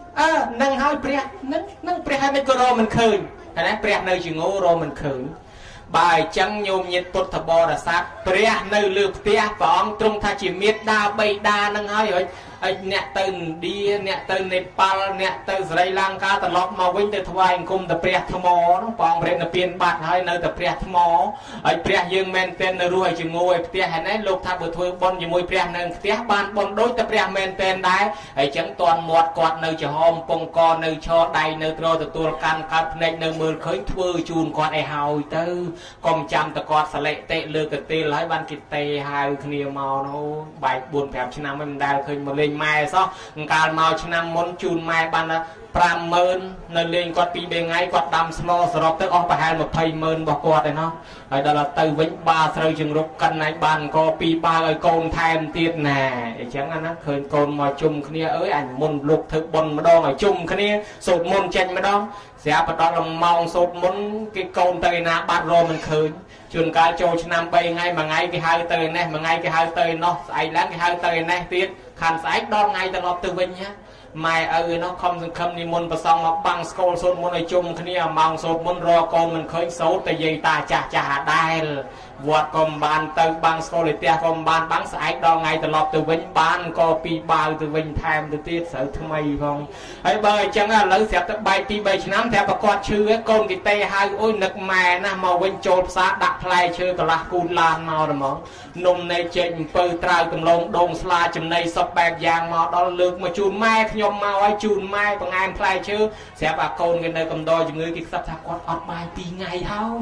à nâng hai pre nâng nâng pre hai mấy cái ro mình khơi cái này pre nơi chừng ngu ro mình khơi bài chẳng nhôm nhiệt bột thập bò là sát pre nơi lược tia và ông trung tha chỉ miết đa bay đa nâng hai rồi nè tên đi nè tên Nepal nè tên Sri Lanka từ lọt màu vinh từ thoại cùng từ pre thmo nó còn pre là piên bát hai nơi từ pre thmo ở pre dương men tên nơi ruồi chừng ngồi pre hay nấy lục tháp bữa thôi bon như môi pre nơi pre ban bon đối từ pre men tên đấy ở chẳng toàn một quạt nơi chờ hôm pong con nơi cho đầy nơi rồi từ tua can cắt nơi nơi mưa khơi thưa chun con ai hào tư con chăm từ con sạ lệ tệ lừa từ tê lái ban kịch tê hai kia màu nó bài buồn phèm trên năm mình đào khơi mà lên mai sao cả màu trên năm muốn chun mai ban là pram mơn nơi lên quạt pi bên ngay quạt đầm slo sọp tới ông bà hai một thầy mơn bỏ quạt này nó rồi đó là từ vĩnh ba sợi chừng rục cân này bàn có pi ba rồi côn thêm tiết nè chẳng anh nó khơi côn mà chung kia ơi ảnh môn lục thực bồn mà đo ở chung kia sụt môn tranh mà đo sẽ bắt đó là mong sụt muốn cái côn tây na bát rô mình khơi chun cá trâu trên năm bay ngay mà ngay cái hai tơi này mà ngay cái hai tơi nó ai láng cái hai tơi này tiết khăn sải đo ngay từ lọp từ vinh nhá mai ơi nó không dừng khâm ni môn và xong nó băng skol sốt môn ở chung kia mong sốt môn ro con mình khơi xấu tại vì ta chả chả đai vượt còn bàn từ băng skol để tia còn bàn băng sải đo ngay từ lọp từ vinh bàn copy bao từ vinh tham từ tiết sợ thứ mày không ấy bơi chẳng là lấy sẽ tới bay pi bay năm theo bà con chư cái con cái tê hai ôi nực mè na màu vinh trộn sát đặt play chơi cả là cùn lan màu rồi món nôm này trên bơi trao tầm lông đông sla chừng này sập bạc vàng màu đó lược mà chun mai nhom màu ấy chun mai bằng anh play chứ sẽ bà con cái nơi cầm đôi chừng người cái sắp thạc quạt ọt bài pi ngày thôi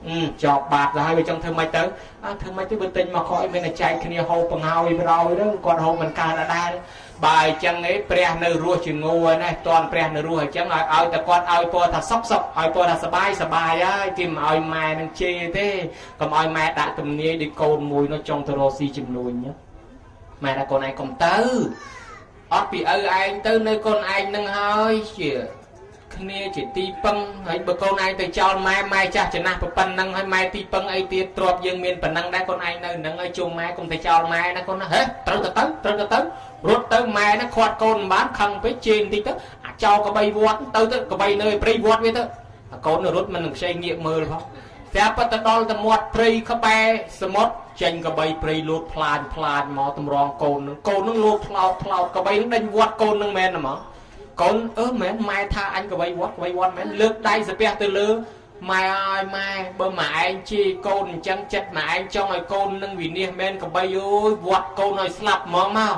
chọc bạc là hai vợ chồng thương mai tới thương mai tới bên tình mà khỏi bên này chạy kia hô bằng hao đi rồi đó còn hô mình ca là đai bài chẳng ấy pre nơi rùa chừng ngu này toàn pre nơi rùa chẳng nói aoแต่con ao po thật sốc sốc ao po thật sbai sbai á kim ao mai đang chê thế còn ao mai đã tầm nia đi côn mùi nó trong thô si chìm nuôi nhá mai là con ai còn tư ót bị ơi anh tư nơi con anh nâng hơi chìa kia chỉ ti păng hay bữa con ai từ cho mai mai cha chỉ na phần năng hay mai ti păng ai ti trộp dương miền phần năng đã con ai nơi nâng ai chung mai cùng thầy cho mai nó con nó hết tới tới tới tới tới rút tới mai nó khoát con bán khăn với trên thì tới cho có bay vót tới tới có bay nơi bay vót với tới con nó rút mình xây nghiệm mơ không sẽ bắt đầu đo tầm một bay khắp bay smart tranh có bay bay lột plan plan mò tầm rong cồn cồn nó lột cloud cloud có bay nó đánh vót cồn nó men mà con ớ mẹ mai tha anh có bay vót bay vót mẹ lướt đây sẽ bé từ lứa mai ơi mai bơ mà anh chi côn chân chất mà anh trong này côn nâng vì niềm men có bay ơi vót côn này slap mong mau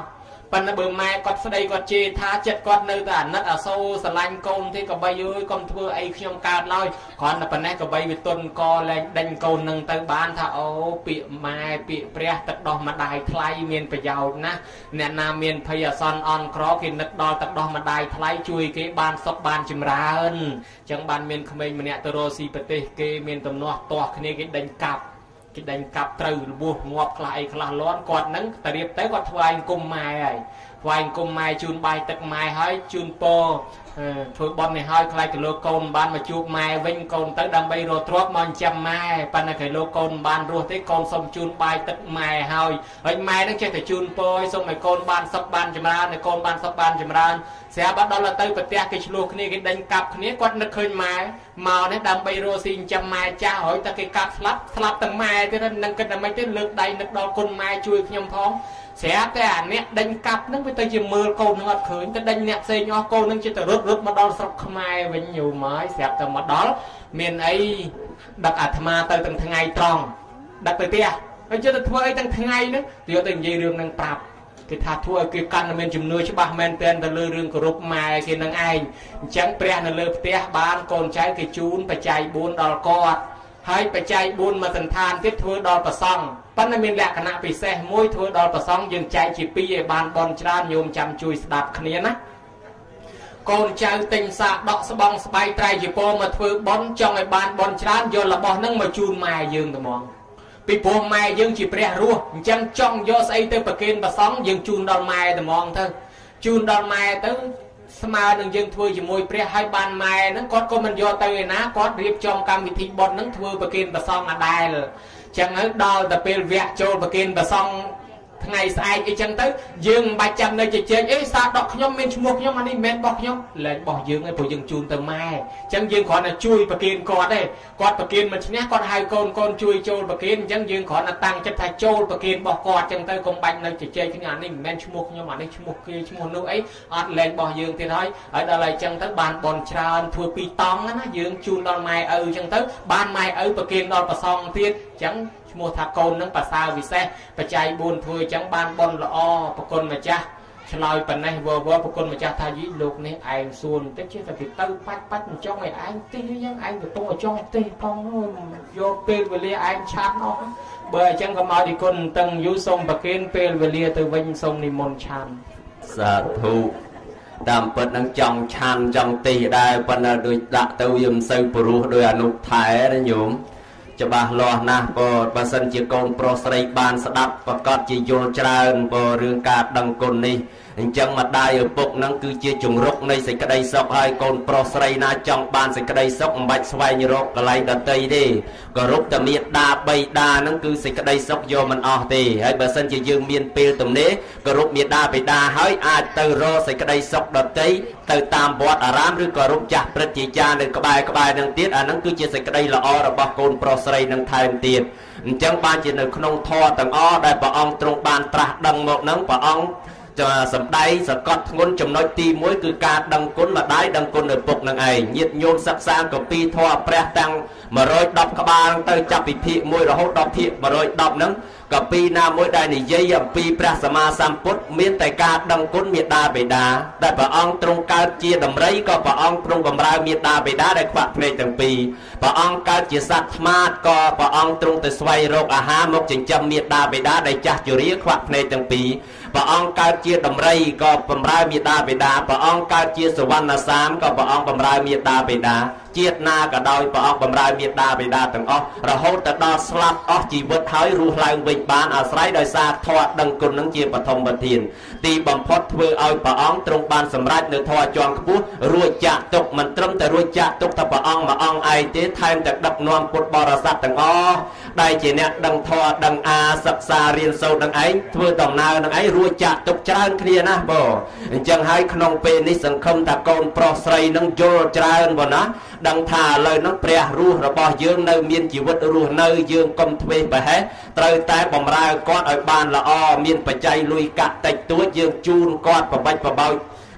ប៉ុន្តែបើម៉ែគាត់ស្ដីគាត់ជេរថាចិត្តគាត់នៅតែអាណិតអាសូរស្រឡាញ់កូនទេក៏បីអើយកុំធ្វើអីខ្ញុំកើតឡើយគ្រាន់តែប៉ុណ្ណេះក៏បីវាទុនកលែងដេញកូននឹងទៅបានថាអូពាក្យម៉ែពាក្យព្រះទឹកដោះម្ដាយថ្លៃមានប្រយោជន៍ណាស់អ្នកណាមានភ័យអាសន្នអន់ក្រគេនឹកដល់ទឹកដោះម្ដាយថ្លៃជួយគេបានសុខបានចម្រើនអញ្ចឹងបានមានក្មេងម្នាក់ទៅរកស៊ីប្រទេសគេមានទំនាស់ទាស់គ្នាគេដេញកាប់គេដេញកាប់ត្រូវរបួសងាប់ខ្លះអីខ្លះលាន់គាត់នឹងទៅរៀបទៅគាត់ថ្វាយអង្គមម៉ែហើយថ្វាយអង្គមម៉ែជូនបាយទឹកម៉ែហើយជូនពរធ្វើបន់នេះហើយខ្លាចទៅលោកកូនបានមកជួបម៉ែវិញកូនទៅដើម្បីរកទ្រព្យមកចិញ្ចឹមម៉ែប៉ុន្តែគេលោកកូនបានរស់ទេកូនសុំជូនបាយទឹកម៉ែហើយហើយម៉ែនឹងចេះតែជូនពរឲ្យសុំឲ្យកូនបានសុខបានចម្រើនឲ្យកូនបានសុខបានចម្រើនស្រាប់ដល់ទៅប្រទះគេឆ្លោះគ្នាគេដេញកាប់គ្នាគាត់នឹកឃើញម៉ែមកនេះដើម្បីរស់ស៊ីចិញ្ចឹមម៉ែចាស់ហើយតែគេកាប់ស្លាប់ស្លាប់ទាំងម៉ែទៀតនឹងគិតតែមិនទេលើកដៃនឹកដល់គុណម៉ែជួយខ្ញុំផងស្រាប់តែអាអ្នកដេញកាប់ហ្នឹងវាទៅជាមើលកូននឹងអត់ឃើញទៅដេញអ្នកផ្សេងអស់កូននឹងជាទៅរត់រត់មកដល់ស្រុកខ្មែរវិញយូរមកស្រាប់តែមកដល់មានអីដឹកអាត្មាទៅទាំងថ្ងៃត្រង់ដឹកទៅផ្ទះហើយជិះទៅធ្វើអីទាំងថ្ងៃហ្នឹងយកទៅនិយាយរឿងហ្នឹងប្រាប់គេថាធ្វើឲ្យគេកាន់តែមានជំនឿច្បាស់មែនទែនទៅលើរឿងគោរពម៉ែគេនឹងឯងអញ្ចឹងព្រះនៅលើផ្ទះបានកូនចៅគេជូនបច្ច័យបួនដល់គាត់ហើយបច្ច័យបួនមកសន្តានទៀតធ្វើដល់ប្រសង់ប៉ុន្តែមានលក្ខណៈពិសេសមួយធ្វើដល់ប្រសង់យើងចែកជាពីរឲ្យបានបន់ច្រើនញោមចាំជួយស្ដាប់គ្នាណាកូនចៅទិញសាដកស្បង់ស្បៃត្រៃជាពរមកធ្វើបន់ចង់ឲ្យបានបន់ច្រើនយករបស់ហ្នឹងមកជូនម៉ែយើងតែហ្មងពីព្រោះម៉ែយើងជាព្រះរស់អញ្ចឹងចង់យកស្អីទៅប្រគេនប្រសង់យើងជូនដល់ម៉ែតែហ្មងទៅជូនដល់ម៉ែទៅស្មើនឹងយើងធ្វើជាមួយព្រះឲ្យបានម៉ែហ្នឹងគាត់ក៏មិនយកទៅឯណាគាត់រៀបចំកម្មវិធីបុណ្យហ្នឹងធ្វើប្រគេនប្រសង់អាដែលចឹងហើយដល់ទៅពេលវគ្គចូលប្រគេនប្រសង់ថ្ងៃស្អែកអីចឹងទៅយើងមិនបាច់ចាំនៅជជែកអីសាដកខ្ញុំមានឈ្មោះខ្ញុំអានេះមិនមែនរបស់ខ្ញុំលែងរបស់យើងឯងព្រោះយើងជូនទៅម៉ែអញ្ចឹងយើងគ្រាន់តែជួយប្រគេនគាត់ទេគាត់ប្រគេនមិនឈ្នះគាត់ហៅកូនកូនជួយចូលប្រគេនអញ្ចឹងយើងគ្រាន់តែតាំងចិត្តថាចូលប្រគេនរបស់គាត់អញ្ចឹងទៅកុំបាច់នៅជជែកគ្នាអានេះមិនមែនឈ្មោះខ្ញុំអានេះឈ្មោះគេឈ្មោះនោះអីអត់លែងរបស់យើងទៀតហើយហើយដល់ហើយអញ្ចឹងទៅបានបនច្រើនធ្វើពីរតង់ណាយើងជូនដល់ម៉ែឪអញ្ចឹងទៅបានម៉ែឪប្រគេនដល់ប្រសងទៀតអញ្ចឹងឈ្មោះថាកូននឹងប្រសើរវិសេសបច្ច័យបួនធ្វើអញ្ចឹងបានបនល្អប្រគុណម្ចាស់ឆ្លើយប៉ុណ្ណេះវវប្រគុណម្ចាស់ថាយីលោកនេះឯងសួនតិចចេះតែគេទៅបាច់បាច់មិនចង់ឲ្យឯងទេយ៉ាងឯងទៅតោះចង់ទេផងយកពេលវេលាឯងឆាប់អស់បើអញ្ចឹងក៏មកទីគុណតឹងយូរសូមប្រគេនពេលវេលាទៅវិញសូមនិមន្តឆាន់សាធុតាមពិតនឹងចង់ឆាន់ចង់ទីដែរប៉ុន្តែដូចដាក់ទៅវាមិនសូវព្រោះដោយអនុថែណាញោមច្បាស់លាស់ណាស់បើបើសិនជាកូនប្រុសស្រីបានស្ដាប់ប្រកាសជាយល់ច្រើនបើរឿងការដឹងគុណនេះអញ្ចឹងម្ដាយឪពុកនឹងគឺជាជំរុកនៃសេចក្តីសុខហើយកូនប្រុសស្រីណាចង់បានសេចក្តីសុខមិនបាច់ស្វែងរកកន្លែងដទៃទេគោរពតែមេត្តាបៃតានឹងគឺសេចក្តីសុខយកមិនអស់ទេហើយបើសិនជាយើងមានពេលទំនេរគោរពមេត្តាបៃតាហើយអាចទៅរកសេចក្តីសុខដទៃទៅតាមវត្តអារាមឬគោរពចាស់ព្រឹទ្ធាចារ្យនៅក្បែរក្បែរនឹងទៀតអានឹងគឺជាសេចក្តីល្អរបស់កូនប្រុសស្រីនឹងថែមទៀតអញ្ចឹងបានជានៅក្នុងធម៌ទាំងអស់ដែលព្រះអង្គទ្រង់បានត្រាស់ដឹងមកនឹងព្រះអង្គសម្ដែងសកត់ធ្ងន់ចំណុចទីមួយគឺការដឹងគុណម្ដាយដឹងគុណឪពុកនឹងឯងញាតិញោមសិក្សាកពីធម៌ព្រះទាំងmột trăm mườiក្បាលទៅចាប់ពីភាគមួយរហូតដល់ភាគmột trăm mườiហ្នឹងកពីណាមួយដែលនិយាយអំពីព្រះសម្មាសម្ពុទ្ធមានតែការដឹងគុណមេត្តាបិតាដែលព្រះអង្គទ្រង់កើតជាដំរីក៏ព្រះអង្គទ្រង់បម្រើមេត្តាបិតាដែលខ្វាក់ភ្នែកទាំងពីរព្រះអង្គកើតជាសត្វថ្មាតក៏ព្រះអង្គទ្រង់ទៅស្វែងរកអាហារមកចិញ្ចឹមមេត្តាបិតាដែលចាស់ជរាខ្វាក់ភ្នែកទាំងពីរព្រះអង្គកើតជាដំរីក៏បម្រើមេត្តាបិតាព្រះអង្គកើតជាសវណ្ណសាមក៏ព្រះអង្គបម្រើមេត្តាបិតាជាតិណាក៏ដោយព្រះអង្គបម្រើមេត្តាបិតាទាំងអស់រហូតទៅដល់ស្លាប់អស់ជីវិតហើយរស់ឡើងវិញបានអាស្រ័យដោយសារធម៌ដឹងគុណនឹងជាបឋមធានទីបំផុតធ្វើឲ្យព្រះអង្គទ្រង់បានសម្រេចនៅធម៌ជាន់ខ្ពស់រួចចាក់ទុកមិនត្រឹមតែរួចចាក់ទុកតែព្រះអង្គមួយអង្គឯងទេថែមទាំងដឹកនាំពុទ្ធបរិស័ទទាំងអស់ដែលជាអ្នកដឹងធម៌ដឹងអាសិក្សារៀនសូត្រនឹងឯងធ្វើដំណើរនឹងឯងរួចចាក់ទុកច្រើនគ្នាណាបងអញ្ចឹងហើយក្នុងពេលនេះសង្ឃឹមថាកូនប្រុសស្រីនឹងយល់ច្រើនបងណាដឹងថាឥឡូវហ្នឹងព្រះរស់របស់យើងនៅមានជីវិតរស់នៅយើងកុំធ្វេសប្រហែសត្រូវតែបម្រើគាត់ឲ្យបានល្អមានបច្ច័យលុយកាក់តិចតួចយើងជូនគាត់ប្របាច់ប្របោច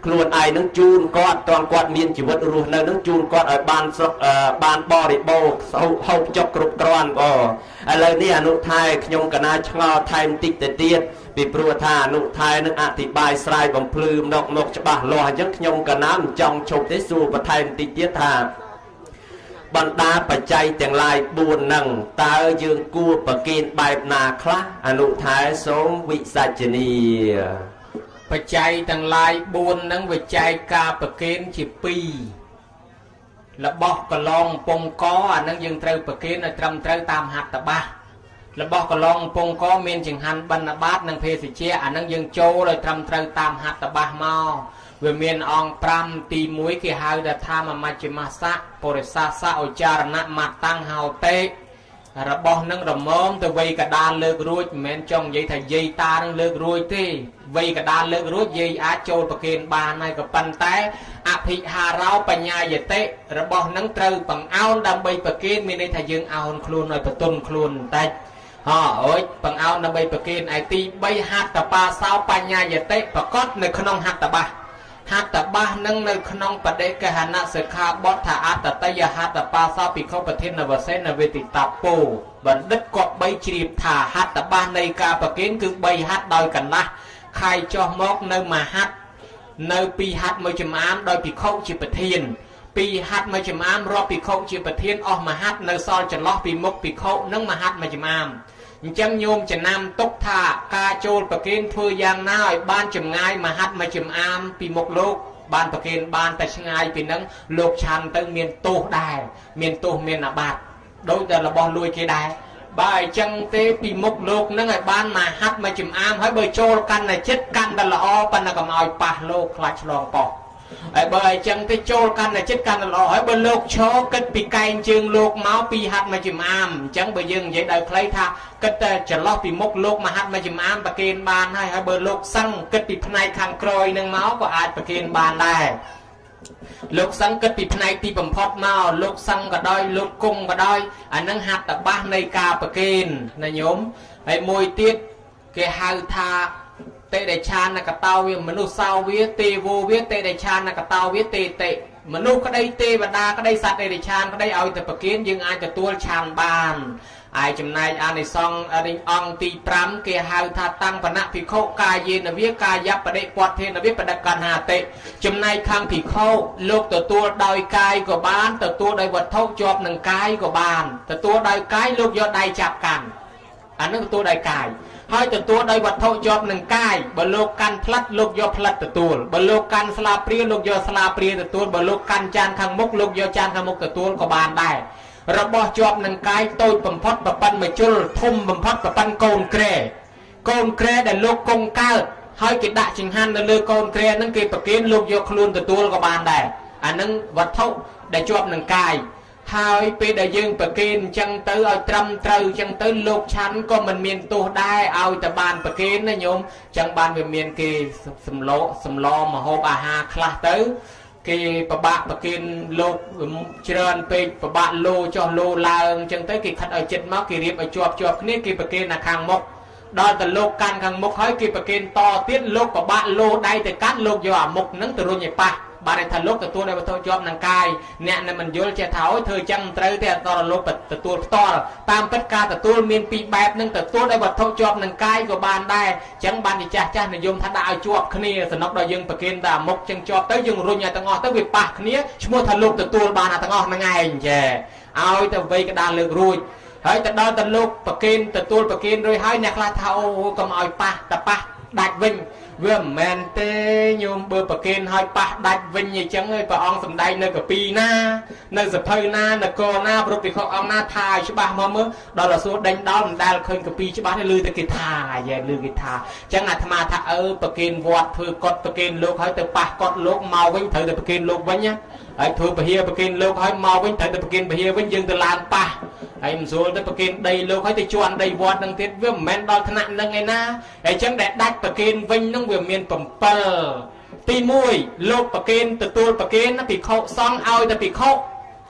ខ្លួនឯងនឹងជូនគាត់តន់គាត់មានជីវិតរស់នៅនឹងជូនគាត់ឲ្យបានស្រុកបានបរិបូរហូបចុកគ្រប់គ្រាន់បងឥឡូវនេះអនុថែខ្ញុំកណាឆ្ងល់ថែមតិចទៅទៀតពីព្រោះថាអនុថែនឹងអធិប្បាយស្រាយបំភ្លឺមកមកច្បាស់លាស់អញ្ចឹងខ្ញុំកណាមិនចង់ឈប់ទេសួរបន្ថែមតិចទៀតថាបណ្ដាបច្ច័យទាំងឡាយបួនហ្នឹងតើយើងគួរប្រគិនបែបណាខ្លះអនុថែសូមវិសាចនីបច្ច័យទាំងឡាយបួនហ្នឹងវិច័យការប្រគិនជាពីររបស់កឡងពងកអាហ្នឹងយើងត្រូវប្រគិនឲ្យត្រឹមត្រូវតាមហត្ថបាសរបស់កឡងពងកមានចង្ហាន់បណ្ឌបាតនិងភេសជ្ជៈអាហ្នឹងយើងចូលឲ្យត្រឹមត្រូវតាមហត្ថបាសមកវាមានអង្គប្រាំទីមួយគេហៅថាថាមមជ្ឈិមសៈបរិសាសៈឧចារណៈមតាំងហោតេរបស់នឹងរមមទៅវ័យកដាលលើករួចមិនមែនចង់និយាយថាយាយតានឹងលើករួចទេវ័យកដាលលើករួចយាយអាចចូលប្រគេនបានហើយក៏ប៉ុន្តែអភិហារោបញ្ញាយតិរបស់នឹងត្រូវបង្អោនដើម្បីប្រគេនមានន័យថាយើងអោនខ្លួនឲ្យបន្ទន់ខ្លួនបន្តិចហ៎អើយបង្អោនដើម្បីប្រគេនឯទីបីហត្ថបាសោបញ្ញាយតិប្រកបនៅក្នុងហត្ថបាសហត្ថបាសនឹងនៅក្នុងបដិកហនសិក្ខាបទថាអត្តតយហត្ថបាសោភិក្ខុប្រធានវសេនវេទិតាពោបណ្ឌិតក៏បីជ្រាបថាហត្ថបាសនៃការប្រគេនគឺបីហត្ថដោយកន្លះខែចុះមកនៅមហត្ថនៅពីរហត្ថមួយចំអាមដោយភិក្ខុជាប្រធានពីរហត្ថមួយចំអាមរាប់ភិក្ខុជាប្រធានអស់មហត្ថនៅសល់ចន្លោះពីមុខភិក្ខុនិងមហត្ថមួយចំអាមអញ្ចឹងញោមចំណាំទុកថាការចូលប្រគេនធ្វើយ៉ាងណាឲ្យបានចម្ងាយមហត្ថមួយចំអាមពីមុខលោកបានប្រគេនបានតែឆ្ងាយពីនឹងលោកឆាន់ទៅមានទោសដែរមានទោសមានអាបាត់ដូចតែរបស់លួយគេដែរបើអញ្ចឹងទេពីមុខលោកនឹងឲ្យបានមហត្ថមួយចំអាមហើយបើចូលកាន់តែចិត្តកាន់តែល្អប៉ុន្តែកុំឲ្យប៉ះលោកខ្លាចឆ្លងប៉ោះហើយបើអញ្ចឹងទៅចូលកាន់តែចិត្តកាន់តែល្អហើយបើលោកឈរគិតពីកែងជើងលោកមកពីហត្ថមួយចំអាមអញ្ចឹងបើយើងនិយាយដល់ខ្លីថាគិតតែចន្លោះពីមុខលោកមហត្ថមួយចំអាមប្រគេនបានហើយហើយបើលោកសឹងគិតពីផ្នែកខាងក្រោយនឹងមកក៏អាចប្រគេនបានដែរលោកសឹងគិតពីផ្នែកទីបំផុតមកលោកសឹងក៏ដោយលោកគង់ក៏ដោយអានឹងហត្ថបាសនៃការប្រគេនណាញោមហើយមួយទៀតគេហៅថាតេដេឆានកតោវាមនុស្សសោវាទេវោវាតេដេឆានកតោវាទេតេមនុស្សក្តីទេវតាក្តីសត្វតេដេឆានក្តីឲ្យតែប្រគិនយើងអាចទទួលឆានបានហើយចំណែកអានិសង្ឃអង្គទីប្រាំគេហៅថាតាំងបណៈភិក្ខុកាយេនវាកាយបដិពតធេនវាបដកណ្ហាតិចំណែកខាងភិក្ខុលោកទទួលដោយកាយក៏បានទទួលដោយវត្ថុជាប់នឹងកាយក៏បានទទួលដោយកាយលោកយកដៃចាប់កាន់អានឹងទទួលដោយកាយហើយទទួលដោយវត្ថុជាប់នឹងកាយបើលោកកាន់ផ្លិតលោកយកផ្លិតទទួលបើលោកកាន់ស្លាព្រាលោកយកស្លាព្រាទទួលបើលោកកាន់ចានខាងមុខលោកយកចានខាងមុខទទួលក៏បានដែររបស់ជាប់នឹងកាយតូចបំផុតប្រប៉ិនមួយជុលធំបំផុតប្រប៉ិនកូនក្រែកូនក្រែដែលលោកគង់កើតហើយគេដាក់ចង្ហាន់នៅលើកូនក្រែហ្នឹងគេប្រគេនលោកយកខ្លួនទទួលក៏បានដែរអានឹងវត្ថុដែលជាប់នឹងកាយហើយពេលដែលយើងប្រគេនអញ្ចឹងទៅឲ្យត្រឹមត្រូវអញ្ចឹងទៅលោកឆាន់ក៏មិនមានទោសដែរឲ្យតែបានប្រគេនណាញោមអញ្ចឹងបានវាមានគេសម្លសម្លមហូបអាហារខ្លះទៅគេប្របាក់ប្រគេនលោកច្រើនពេកប្របាក់លោចុះលោឡើងអញ្ចឹងទៅគេខិតឲ្យចិត្តមកគេរៀបឲ្យជាប់ជាប់គ្នាគេប្រគេននៅខាងមុខដល់តែលោកកាន់ខាងមុខហើយគេប្រគេនតទៀតលោកប្របាក់លោដៃទៅកាន់លោកយកអាមុខហ្នឹងទៅរុញឲ្យប៉ះបានថាលោកទទួលនៅវត្ថុជាប់នឹងកាយអ្នកនឹងមិនយល់ចេះថាអូយធ្វើអញ្ចឹងត្រូវទេអត់ដល់លោកទទួលផ្ទាល់តាមពិតការទទួលមានពីរបែបនឹងទទួលដោយវត្ថុជាប់នឹងកាយក៏បានដែរអញ្ចឹងបានជាចាស់ចាស់និយមថាដាក់ឲ្យជាប់គ្នាសំណុកដល់យើងប្រគេនតែអាមុខអញ្ចឹងជាប់ទៅយើងរុញឲ្យទាំងអស់ទៅវាប៉ះគ្នាឈ្មោះថាលោកទទួលបានអាទាំងអស់ហ្នឹងឯងចាឲ្យទៅវ័យកដាលលើករួចហើយទៅដល់ទៅលោកប្រគេនទទួលប្រគេនរួចហើយអ្នកខ្លះថាអូកុំឲ្យប៉ះតែប៉ះដាច់វិញវាមិនមែនទេញោមបើប្រគេនឲ្យប៉ះដាច់វិញអញ្ចឹងឯងព្រះអង្គសំដែងនៅកពីណានៅសភៅណានគរណាប្រពុទ្ធអង្គណាថាឲ្យច្បាស់មកមើលដល់រសួរដេញដល់មិនដែលឃើញកពីច្បាស់ទេឮតែគេថាយេឮគេថាអញ្ចឹងអាត្មាថាអើប្រគេនវត្តធ្វើកត់ប្រគេនលោកហើយទៅប៉ះកត់លោកមកវិញត្រូវតែប្រគេនលោកវិញណាហើយធ្វើពហិប្រគេនលោកហើយមកវិញត្រូវតែប្រគេនពហិវិញយើងទៅឡើងប៉ះហើយមិនស្រួលទៅប្រគេនដីលោកហើយទៅជន់ដីវត្តនឹងទៀតវាមិនមែនដល់ថ្នាក់នឹងឯណាហើយអញ្ចឹងដែលដាច់ប្រគេនវិញនឹងវាមានbảyទីមួយលោកប្រគេនទទួលប្រគេនភិក្ខុសង្ឃឲ្យតែភិក្ខុ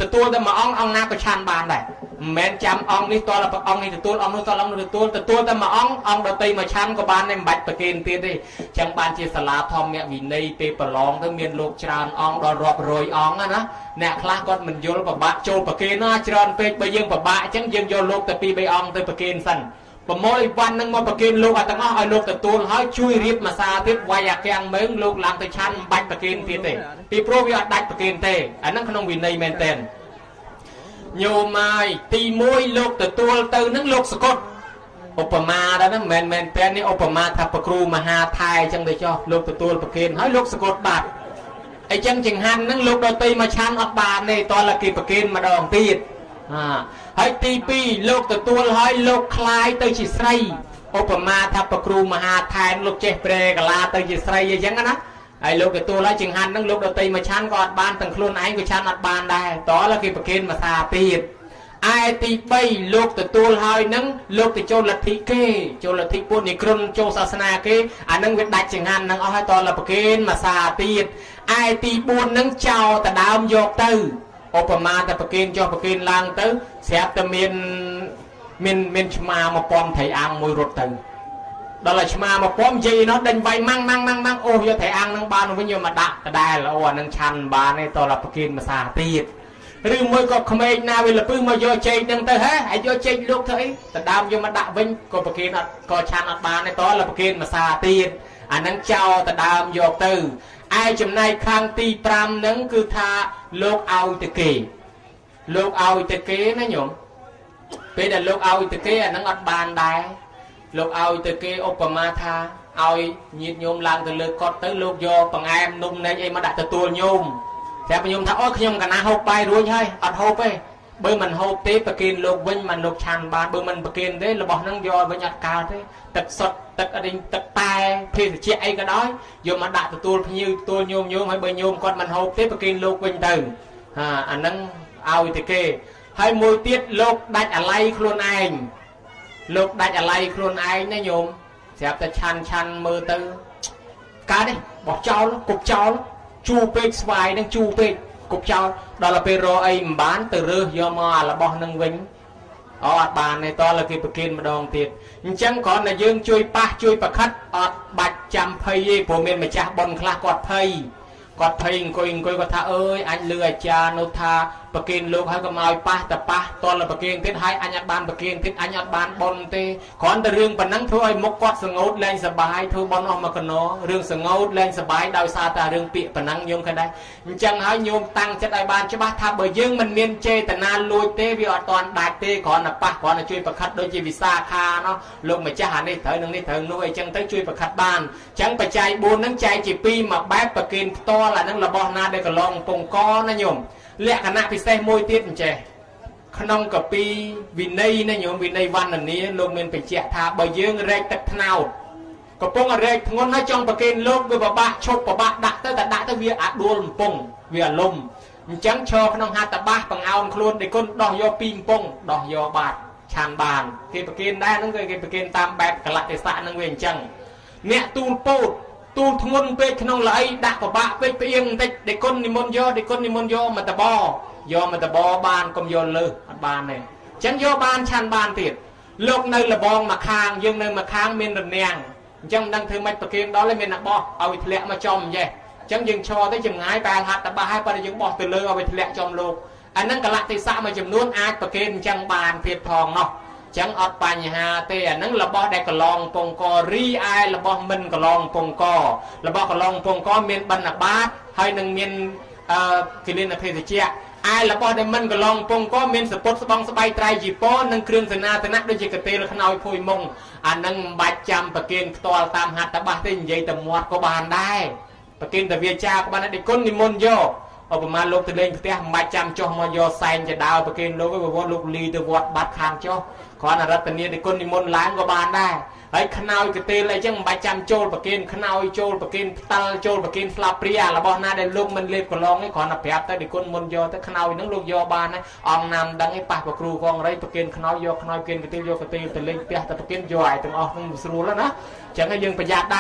ទទួលតែមួយអង្គអង្គណាក៏ឆានបានដែរមិនមែនចាំអង្គនេះតលអង្គនេះទទួលអង្គនោះតលអង្គនោះទទួលទទួលតែមួយអង្គអង្គដតីមកឆានក៏បានដែរមិនបាច់ប្រគេនទៀតទេចឹងបានជាសាលាធម្មវិន័យពេលប្រឡងទៅមានលោកច្រើនអង្គដល់រាប់រយអង្គណាអ្នកខ្លះគាត់មិនយល់ប្របាក់ចូលប្រគេនណាច្រើនពេកបើយើងប្របាក់អញ្ចឹងយើងយកលោកទៅពីរបីអង្គទៅប្រគេនសិនប្រមូលអីវ៉ាន់នឹងមកប្រគេនលោកអាទាំងអស់ឲ្យលោកទទួលហើយជួយរៀបមួយសាទៀតវាយអាកាំងមើងលោកឡើងទៅឆានមិនបាច់ប្រគេនទៀតទេពីព្រោះវាអត់ដាច់ប្រគេនទេអាហ្នឹងក្នុងវិន័យមែនទែនញោមហើយទីមួយលោកទទួលទៅនឹងលោកសកុតឧបមាដែរហ្នឹងមិនមែនមែនតែនេះឧបមាថាប្រគ្រូមហាថៃអញ្ចឹងទៅចុះលោកទទួលប្រគេនហើយលោកសកុតបាត់អញ្ចឹងចង្ហាន់ហ្នឹងលោកដតីមកឆានអត់បានទេតើគេប្រគេនម្ដងទៀតហាហើយទីពីរលោកទទួលហើយលោកคลายទៅជាស្រីឧបមាថាប្រគ្រូមហាថៃលោកចេះប្រែកាឡាទៅជាស្រីអញ្ចឹងណាហើយលោកទទួលហើយចង្ហាន់ហ្នឹងលោកដតីមកឆានក៏អត់បានទាំងខ្លួនឯងក៏ឆានអត់បានដែរតើគេប្រគេនមួយសាទៀតឯទីបីលោកទទួលហើយនឹងលោកទៅចូលលទ្ធិគេចូលលទ្ធិពុទ្ធនិក្រុនចូលសាសនាគេអានឹងវាដាច់ចង្ហាន់នឹងអស់ហើយតលប្រគេនមួយសាទៀតឯទីបួននឹងចោលតដើមយកទៅឧបមាតែប្រគេនចុះប្រគេនឡើងទៅស្រាប់តែមានមានមានឆ្មាមកពំត្រីអាំងមួយរត់ទៅដល់តែឆ្មាមកពំនិយាយនោះដេញវាយម៉ាំងម៉ាំងម៉ាំងម៉ាំងអូយកត្រីអាំងនឹងបានវិញយកមកដាក់ដដែលអូអានឹងឆាន់បានទេតលប្រគេនមួយសាទៀតឬមួយក៏ក្មេងណាវាលពឹសមកយកចេកហ្នឹងទៅហេហើយយកចេកលោកធ្វើអីតដើមយកមកដាក់វិញក៏ប្រគេនអត់ក៏ឆានអត់បានទេតលប្រគេនមួយសាទៀតអាហ្នឹងចោលតដើមយកទៅឯចំណែកខាងទីប្រាំហ្នឹងគឺថាលោកឲ្យទៅគេលោកឲ្យទៅគេណាញោមពេលដែលលោកឲ្យទៅគេអាហ្នឹងអត់បានដែរលោកឲ្យទៅគេឧបមាថាឲ្យញាតិញោមឡើងទៅលើកត់ទៅលោកយកបង្អែមនំនែកអីមកដាក់ទទួលញោមតែញោមថាអូខ្ញុំកណាហូបបាយរួចហើយអត់ហូបទេបើមិនហូបទេប្រគេនលោកវិញមិនលោកឆានបានបើមិនប្រគេនទេរបស់ហ្នឹងយកវិញអត់កើតទេទឹកសុទ្ធទឹកអីទឹកតែភេសជ្ជៈអីក៏ដោយយកមកដាក់ទទួលភ្ញៀវទទួលញោមញោមហើយបើញោមគាត់មិនហូបទេប្រគេនលោកវិញទៅហាអាហ្នឹងឲ្យទៅគេហើយមួយទៀតលោកដាច់អាឡ័យខ្លួនឯងលោកដាច់អាឡ័យខ្លួនឯងណាញោមស្រាប់តែឆាន់ឆាន់មើលទៅកើតទេបោះចោលគប់ចោលជូរពេកស្វាយនឹងជូរពេកគប់ចោលដល់ទៅពេលរកអីមិនបានទៅរើសយកមកអារបស់នឹងវិញអត់បានទេតើគេប្រគេនម្ដងទៀតអញ្ចឹងគ្រាន់តែយើងជួយប៉ះជួយប្រខិតអត់បាច់ចាំភ័យទេព្រោះមានម្ចាស់បុណ្យខ្លះគាត់ភ័យគាត់ភ័យអង្គុយអង្គុយគាត់ថាអើយអញលឺអាចារ្យនោះថាប្រគេនលោកហើយកុំឲ្យប៉ះតប៉ះតលប្រគេនទៀតហើយអញអត់បានប្រគេនទៀតអញអត់បានបុណ្យទេគ្រាន់តែរឿងប៉ុណ្ណឹងធ្វើឲ្យមុខគាត់សងោតលែងសបាយធ្វើបុណ្យអស់មកកណោរឿងសងោតលែងសបាយដោយសារតែរឿងពាក្យប៉ុណ្ណឹងញោមឃើញដែរអញ្ចឹងហើយញោមតាំងចិត្តឲ្យបានច្បាស់ថាបើយើងមិនមានចេតនាលួចទេវាអត់តាន់ដាច់ទេគ្រាន់តែប៉ះគ្រាន់តែជួយប្រខិតដូចជាវិសាខាណោះលោកម្ចាស់អានេះត្រូវនឹងនេះត្រូវនោះអីចឹងទៅជួយប្រខិតបានអញ្ចឹងបច្ច័យបួនហ្នឹងចែកជាពីរមួយបែបប្រគេនផ្ទាល់អាហ្នឹងរបស់ណាដែលកន្លងពងកណាញោមលក្ខណៈពិសេសមួយទៀតអញ្ចេះក្នុងកពីវិន័យណាញោមវិន័យវណ្ណនាលោកមានបញ្ជាក់ថាបើយើងរែកទឹកថ្នោតកំពុងរែកធ្ងន់ហើយចង់ប្រគេនលោកវាពិបាកឈប់ពិបាកដាក់ទៅតែដាក់ទៅវាអាដួលកំពុងវាអាលំអញ្ចឹងឈរក្នុងហត្ថបាសបង្អោនខ្លួនដេគុណដោះយកពីកំពុងដោះយកបាតឆានបានគេប្រគេនដែរហ្នឹងគេប្រគេនតាមបែបកលៈទេសៈហ្នឹងវាអញ្ចឹងអ្នកទូលពោតទូលធ្ងន់ពេកក្នុងល្អីដាក់ប្របាក់ពេកផ្អៀងបន្តិចដេគុណនិមន្តយកដេគុណនិមន្តយកមកតបយកមកតបបានកុំយកលើសអត់បានទេអញ្ចឹងយកបានឆានបានទៀតលោកនៅលបងមកខាងយើងនៅមកខាងមានរនាំងអញ្ចឹងមិនដឹងធ្វើម៉េចប្រគេនដល់ហើយមានអ្នកបោះឲ្យធ្លាក់មកចំអញ្ចេះអញ្ចឹងយើងឈរទៅចម្ងាយបែរហាត់តបហើយបើយើងបោះទៅលើឲ្យធ្លាក់ចំលោកអាហ្នឹងកលៈទេសៈមួយចំនួនអាចប្រគេនអញ្ចឹងបានទៀតផងនោះចឹងអត់បញ្ហាទេអាហ្នឹងរបស់ដែលកន្លងពងករីឯរបស់មិនកន្លងពងករបស់កន្លងពងកមានបណ្ឌបាតហើយនឹងមានអឺគិលានភេសជ្ជៈឯរបស់ដែលមិនកន្លងពងកមានសពុតស្បង់ស្បៃត្រៃជីពនិងគ្រឿងសេនាសនៈដូចជាកទេលខ្នើយភួយមុងអាហ្នឹងមិនបាច់ចាំប្រគេនផ្ទាល់តាមហត្ថបាសទេនិយាយតែមាត់ក៏បានដែរប្រគេនតែវាចាក៏បានដែរគុណនិមន្តយកឧបមាលោកទៅលេងផ្ទះមិនបាច់ចាំចុះមកយកសែងចដោប្រគេនលោកឯងវត្តលោកលីទៅវត្តបាត់ខាងចុះគ្រាន់តែរតនានិគុណនិមន្តឡើងក៏បានដែរហើយខ្នើយកទេលអីចឹងមិនបាច់ចាំចូលប្រគេនខ្នើយចូលប្រគេនផ្ដាល់ចូលប្រគេនស្លាបព្រារបស់ណាដែលលោកមិនលេបកន្លងនេះគ្រាន់តែប្រាប់ទៅនិគុណមុនយកទៅខ្នើយហ្នឹងលោកយកបានដែរអង្គណាំដឹងឯប៉ះប្រគ្រូកងរៃប្រគេនខ្នើយយកខ្នើយប្រគេនកទេលយកកទេលទៅលេងផ្ទះទៅប្រគេនយកឲ្យទាំងអស់ហ្នឹងស្រួលណាចឹងហើយយើងប្រយ័ត្នដែរ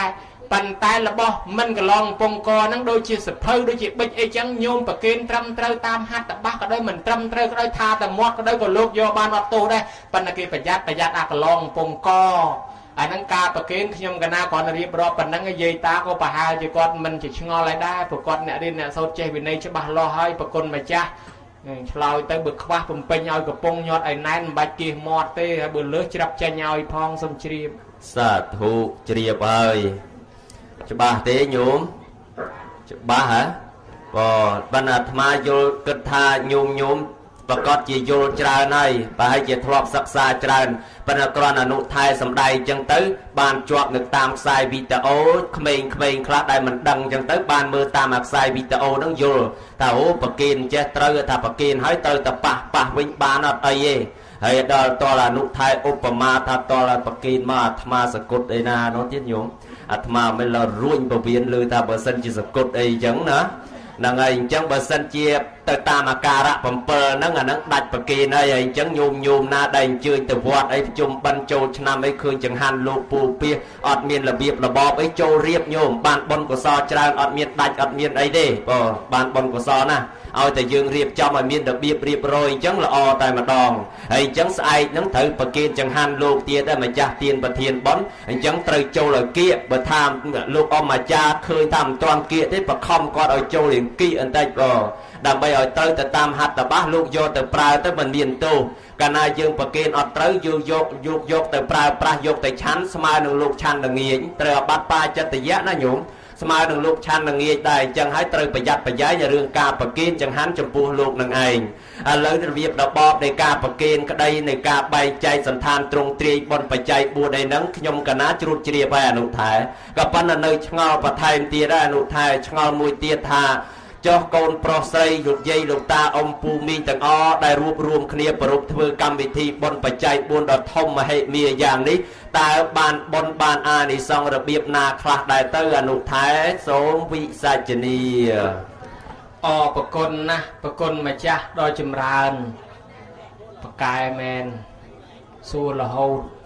ปั่นตายละบ่มันก็ลองปงกอนั่งโดยจีสะเพอโดยจีบิดไอ้จังโยมประเคนตรำเตาตามฮัตตะบ้าก็ได้เหมือนตรำเตาก็ได้ทาแต่มอดก็ได้ก็โลกโยบานวัดโตได้ปันนักประหยัดประหยัดอากลองปงกออันนั้นกาประเคนขยมกันนาก่อนรีบรอปันนั่งเยยตาก็ปะหาจีกอดมันจะชงอะไรได้ปกอดเนี่ยดินเนี่ยโซเจวินัยจะบาลอให้ปกอนมาจ้าชลอยเตยบึกคว้าผมไปยอยกับปงยอดไอ้นั่นใบกีมอดเตยเบื่อเลือจับใจยอยพองสมชีบสาธุเจียบเอ้ยจะบ้าเตยโยมจะบ้าฮะก็บรรดามาโยกึศธาโยมโยมประกอบจีโยจราในไปให้เจทลอบศักษาจรานปนกรอนุไทยสำได้จังเตยบานจวบหนึ่งตามสายวิตาโอเขมงเขมงคลาดได้มันดังจังเตยบานมือตามอักสายวิตาโอนั่งโยถ้าโอ้ปกินเจตรถ้าปกินให้เตยแต่ปะปะวิ่งบานอะไรเย่ให้ดอลตอลานุไทยอุปมาถ้าตอลาปกินมาอัตมาสกุลไอนาโนทิยมอัตมาไม่ละรุ่นประเวียนเลยถ้าเบอร์สันจิสกุลไอจังนะนังไอจังเบอร์สันเจียบแต่ตามอาการะผมเปิลนั่งอันนั้นดัดปกินไอจังโยมโยมนาได้เจอแต่วัดไอจุ่มบันโจชนะไม่คืนจังหันลูกปูเปียอดเมียนระเบียบระบอบไอโจเรียบโยมบานบนกุศลจราอดเมียนดัดอดเมียนไอเด้ป่บานบนกุศลนะเอาแต่ยืงเรียบจอมมีนระเบียบเรียบโรยจังละอแต่มาดองไอ้จังสายนังถือปะเกณฑ์จังหันโลกเตียได้มาจ่าเตียนประเทียนบอนไอ้จังเตยโจละเกียบทามโลกออกมาจ่าเคยทำตอนเกียได้ประคอมก่อนเอาโจเหลียงกี้อันใดก็ดำไปเอาเตยแต่ตามหัดแต่บ้าลูกโยแต่ปลายแต่มันเมียนโตการนายยืงปะเกณฑ์อัดเตยโยโยกโยกโยกแต่ปลายปลายโยกแต่ชั้นสมัยหนึ่งลูกชั้นหนึ่งเงียเตยบัดปลายจัตยะนะโยมสมัยหนึ่งลูกชันหนึ่งเงียได้จังให้เตยประหยัดประหยัดในเรื่องการประเคนจังหันจมพูลูกหนึ่งเองเลยระเบียบระบอบในการประเคนก็ได้ในการใบใจสันทานตรงตรีบนปัจจัยบัวในนังขยมกนะจุดเจียไปอนุทายกับปันนยชงอปะไทยตีได้อนุทายชงอมวยเตียธาเจ้าโกนโปรไซหยุดเย่ลูกตาอมปูมีต่างอ้อได้รวบรวมเคลียร์ประรุปเทอกรรมวิธีบนปัจจัยบุญดอทมมาให้มีอย่างนี้แต่บานบนบานอาในซองระเบียบนาคลาได้เตออนุท้ายโสมวิสัจนีออประกลนะประกลมาจ้าดอยจำรานประกายแมนสู้ละหู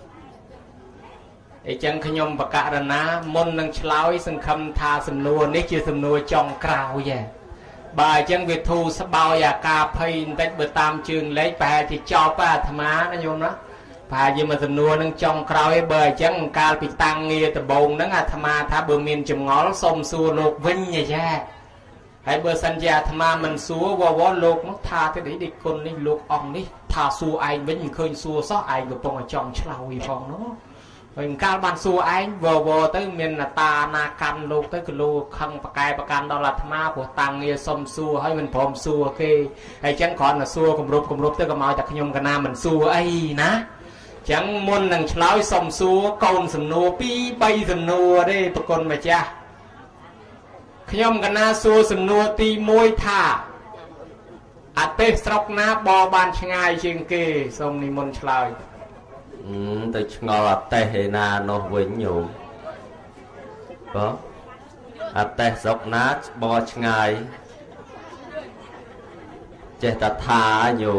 ไอ้จังขยมประกาศนะมนนังเฉลายสังคำทาสำนวนนี่คือสำนวนจองกล่าวแย่บ่ายจังเวทูสบายอยากกาเพย์ได้เบอร์ตามจึงเล็กแปรที่จอป้าธรรมะนะโยมนะพาเยมาสำนวนนังจองกล่าวไอ้เบอร์จังการปิดตังเงียตะบงนังอาธรรมะถ้าเบอร์เมียนจมง้อสมสัวโลกวิ่งแย่แย่ให้เบอร์สัญญาธรรมะมันสัวว่าว่าโลกนักทาที่ไหนดิคนนี่โลกอ่องนี่ทาสัวไอ้วิ่งเคยสัวซ้อไอ้กับปงจองเฉลายฟองเนาะเป็นการบันสูไอ้วอวอตั้งเมียนตานากันลูกตั้งกลูขังประกายประกันดอลลาร์ธรรมะผัวตังเงียสมสูให้มันพร้อมสูโอเคไอ้จังขอนน่ะสูกมรุบกมรุบตั้งกมาจากขยมกันนามันสูไอ้นะจังมนหนังเฉลาสมสูกอนสำนัวปีใบสำนัวได้ประกนมาจ้าขยมกันนาสูสำนัวตีมวยท่าอัดเตสตรกนาบอบานชงายเชียงเกสมนิมนเฉลาอืมแต่ชงอแต่เฮนาโนวิ่งอยู่ก็อัตแต่ศกนัดบอชงายเจตธาอยู่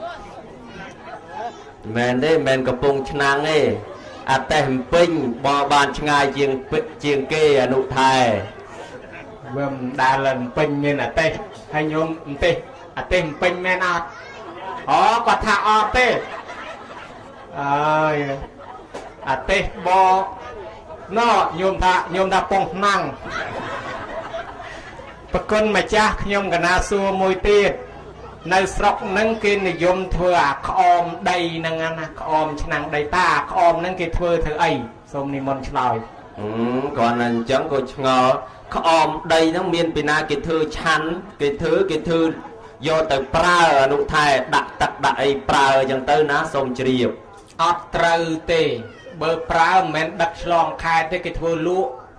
แมนได้แมนกระปุงชนางเออัตแต่หิมปิ้งบอบานชงายเจียงเจียงเกอนุไทยเบิ่มดาลันปิ้งเมนอัตเต้ให้โยมเต้อัตเต้ปิ้งแมนอัดอ๋อก็ท่าออเต้เอ้ยอาเตะบอนอโยมทาโยมทาปงนั่งปกนมาจ้าโยมกันนาซัวมวยเตียในสระนั่งกินโยมเถื่อขอมได้นั่งนะขอมชนังได้ตาขอมนั่งกินเถื่อเถื่อไอสมนิมนต์ฉลอยอืมก่อนนั้นจังก็ชงอขอมได้นั่งเมียนปีนากินเถื่อชันกินเถื่อกินเถื่อโยแต่ปลาอนุไทยดักตักดักไอปลาอย่างเต้นะสมเจียบอดเตอเตเบอร์ปลาเหม็นดักฉลองคายได้กิทวลุ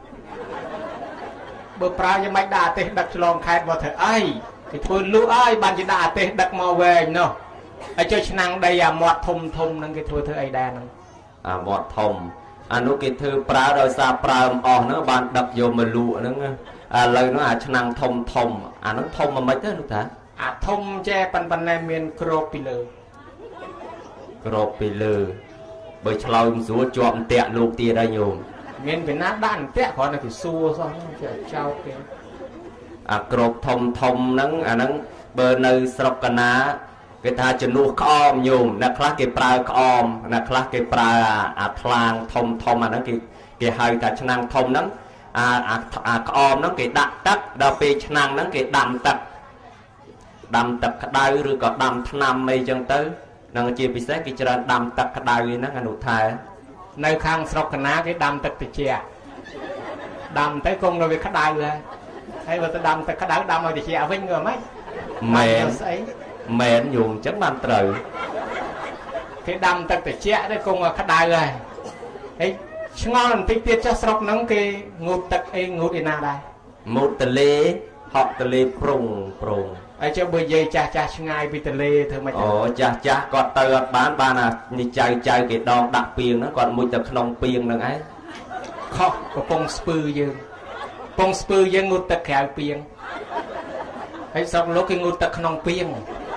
เบอร์ปลายังไม่ด่าเตดักฉลองคายบอกเถอะไอ้กิทวลุไอ้บันจะด่าเตดักมาเวงเนาะไอ้เจ้าชนังได้ยาหมดทมทมนั่งกิทวเธอไอ้แดนนั่งอ่าหมดทมอนุกิทวปลาโดยซาปลาออกเนาะบันดักโยมมาลุนั่งอ่าเลยเนาะอาชนังทมทมอ่านั่งทมมาไม่เท่านุท่าอ่าทมแจปันปันในเมียนกรบไปเลยกรบไปเลยเบอร์ชลอยสูจอมเตะลูกตีได้โยม miền Việt Nam đan tẹt còn là cái xua sao nó trao cái à cột thom thom nắng à nắng bờ nơi sọc cà ná cái tha chân nuốt khom nhôm nè khá cái prai khom nè khá cái prai à thlang thom thom à nắng cái cái hai cả chân năng thom nắng à à à khom nắng cái đạn tắc đào pe chân năng nắng cái đầm tắc đầm tắc đai rồi có đầm tham mây chân tới năng chia bị xét cái chân đầm tắc đai nắng anh nụ thai nơi khang sọc cà ná cái đầm tắc chia đầm tới cung rồi bị khát đai rồi hay là tôi đâm tôi có đỡ đâm rồi thì chị ở vinh rồi mấy mẹ mẹ dùng chấm ban trời cái đâm tôi phải che đấy cùng là khát đai rồi ấy ngon tích tiết cho sọc nắng cái ngụt tật ấy ngụt đi nào đây một tờ lê họ tờ lê prong prong ấy cho bây giờ cha cha ngay bị tờ lê thôi mà ồ cha cha còn tờ bán ban à đi chơi chơi cái đòn đặc piêng nó còn một tờ nòng piêng nữa ấy khó có phong spư dương phong spư dương ngụt tật kẹo piêng ấy xong lúc cái ngụt tật nòng piêng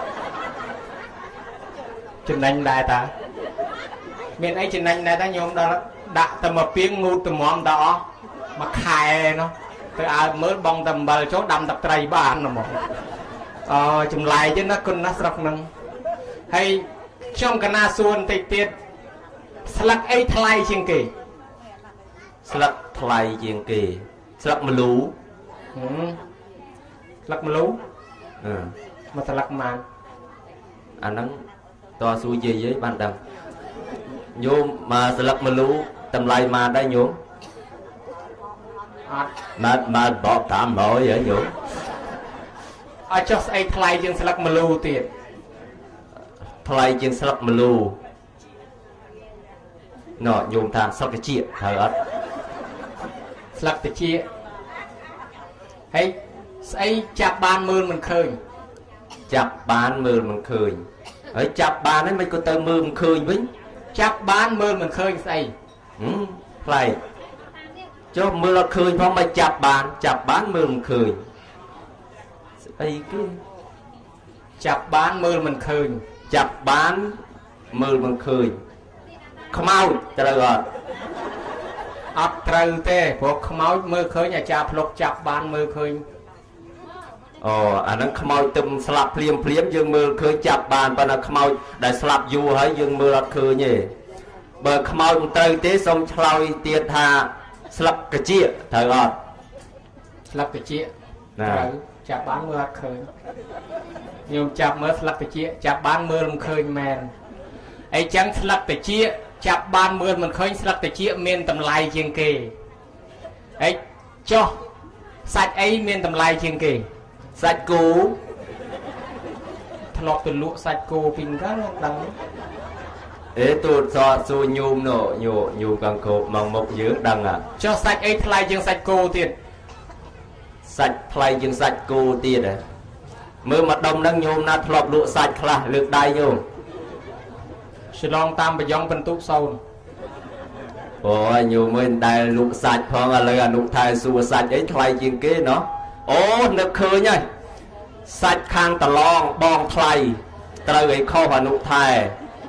chừng anh đại ta miền ấy chừng anh này ta nhôm đó đã tầm một piêng ngụt tầm mỏm đó mà khai nó tôi ai mới bong tầm bờ chỗ đâm tập trai ba nó một ờ chừng lại chứ nó con nó sọc nâng hay trong cái na xuân tây tiết slak ấy thay chừng kỳ slak thay chừng kỳ slak mà lú slak mà lú ừ mà slak mà anh nắng to xuôi gì với ban đầu nhôm mà slak mà lú tầm lại mà đây nhôm mà mà bỏ tạm mọi vậy nhôm ở cho ấy thay chừng slak mà lú tiền thay chừng slak mà lú nó nhôm thang slak cái chia thở ớt slak cái chia ấy ấy chạp ban mưa mình khơi chạp ban mưa mình khơi ở chạp ban ấy mấy cô tơ mưa mình khơi với chạp ban mưa mình khơi say ừ phải cho mưa là khơi phong mà chạp ban chạp ban mưa mình khơi ấy cứ chạp ban mưa mình khơi chạp ban mưa mình khơi không ao trời ơi ấp trời tê bộ không máu mưa khơi nhà chạp lục chạp ban mưa khơi ồ anh nó không mau tụm slap phliêm phliêm dương mưa khơi chạp bàn và nó không mau đại slap du hỡi dương mưa lọt khơi nhỉ bờ không mau tới tế xong chloi tiệt hà slap cái chia thời gọt slap cái chia trời chạp bán mưa khơi nhưng chạp mưa slap cái chia chạp bán mưa làm khơi mèn ấy chẳng slap cái chia chạp bán mưa mình khơi slap cái chia miền tầm lai chiên kì ấy cho sạch ấy miền tầm lai chiên kì sạch cú lọt từ lụa sạch cô bình cá đằng ế tụt so xu nhôm nổ nhổ nhôm càng cột mong mộc dưới đằng à cho sạch ấy thay chừng sạch cô tiền sạch thay chừng sạch cô tiền à mưa mặt đông đang nhôm na lọt lụa sạch là lược đai nhôm sẽ long tam bị dòng bên túc sâu ôi nhôm mình đai lụa sạch phong à lời à nụ thay xu sạch ấy thay chừng kế nó ô nước khơi nhá sạch khang tà long bong thay trời ấy kho và nụ thay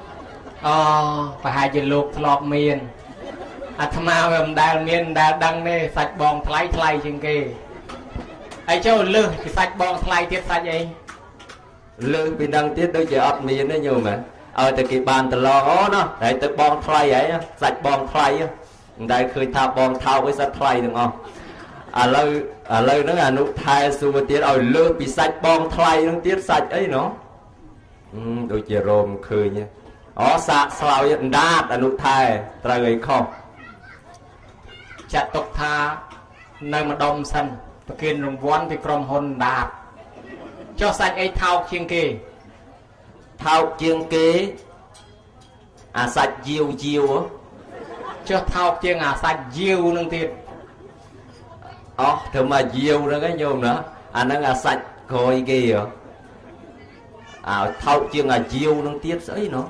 ờ phải hai chân lục lọt miền à tham ao mình đào miền đào đăng nè sạch bong thay thay chừng kì ấy cho lư cái sạch bong thay tiếp sạch ấy lư bị đăng tiết đôi chị ọt miền đấy nhiều mà ở từ cái bàn tà lo ó nó để từ bong thay ấy sạch bong thay đây khơi thao bong thao với sạch thay được không à lời à lời nó là nụ thay xu một tiết ở lư bị sạch bong thay nó tiết sạch ấy nó ừ, đôi chị rôm khơi nha ó sạ sao hiện đa là nụ thay trời ấy không chặt tục tha nơi mà đông sân và kiên rồng vốn thì cầm hồn đạp cho sạch ấy thao chiên kì thao chiên kế à sạch diêu diêu á cho thao chiên à sạch diêu nâng tiền ó thử mà diêu nó cái nhôm nữa à nó là sạch coi kìa à thao chiên à diêu nâng tiết ấy nó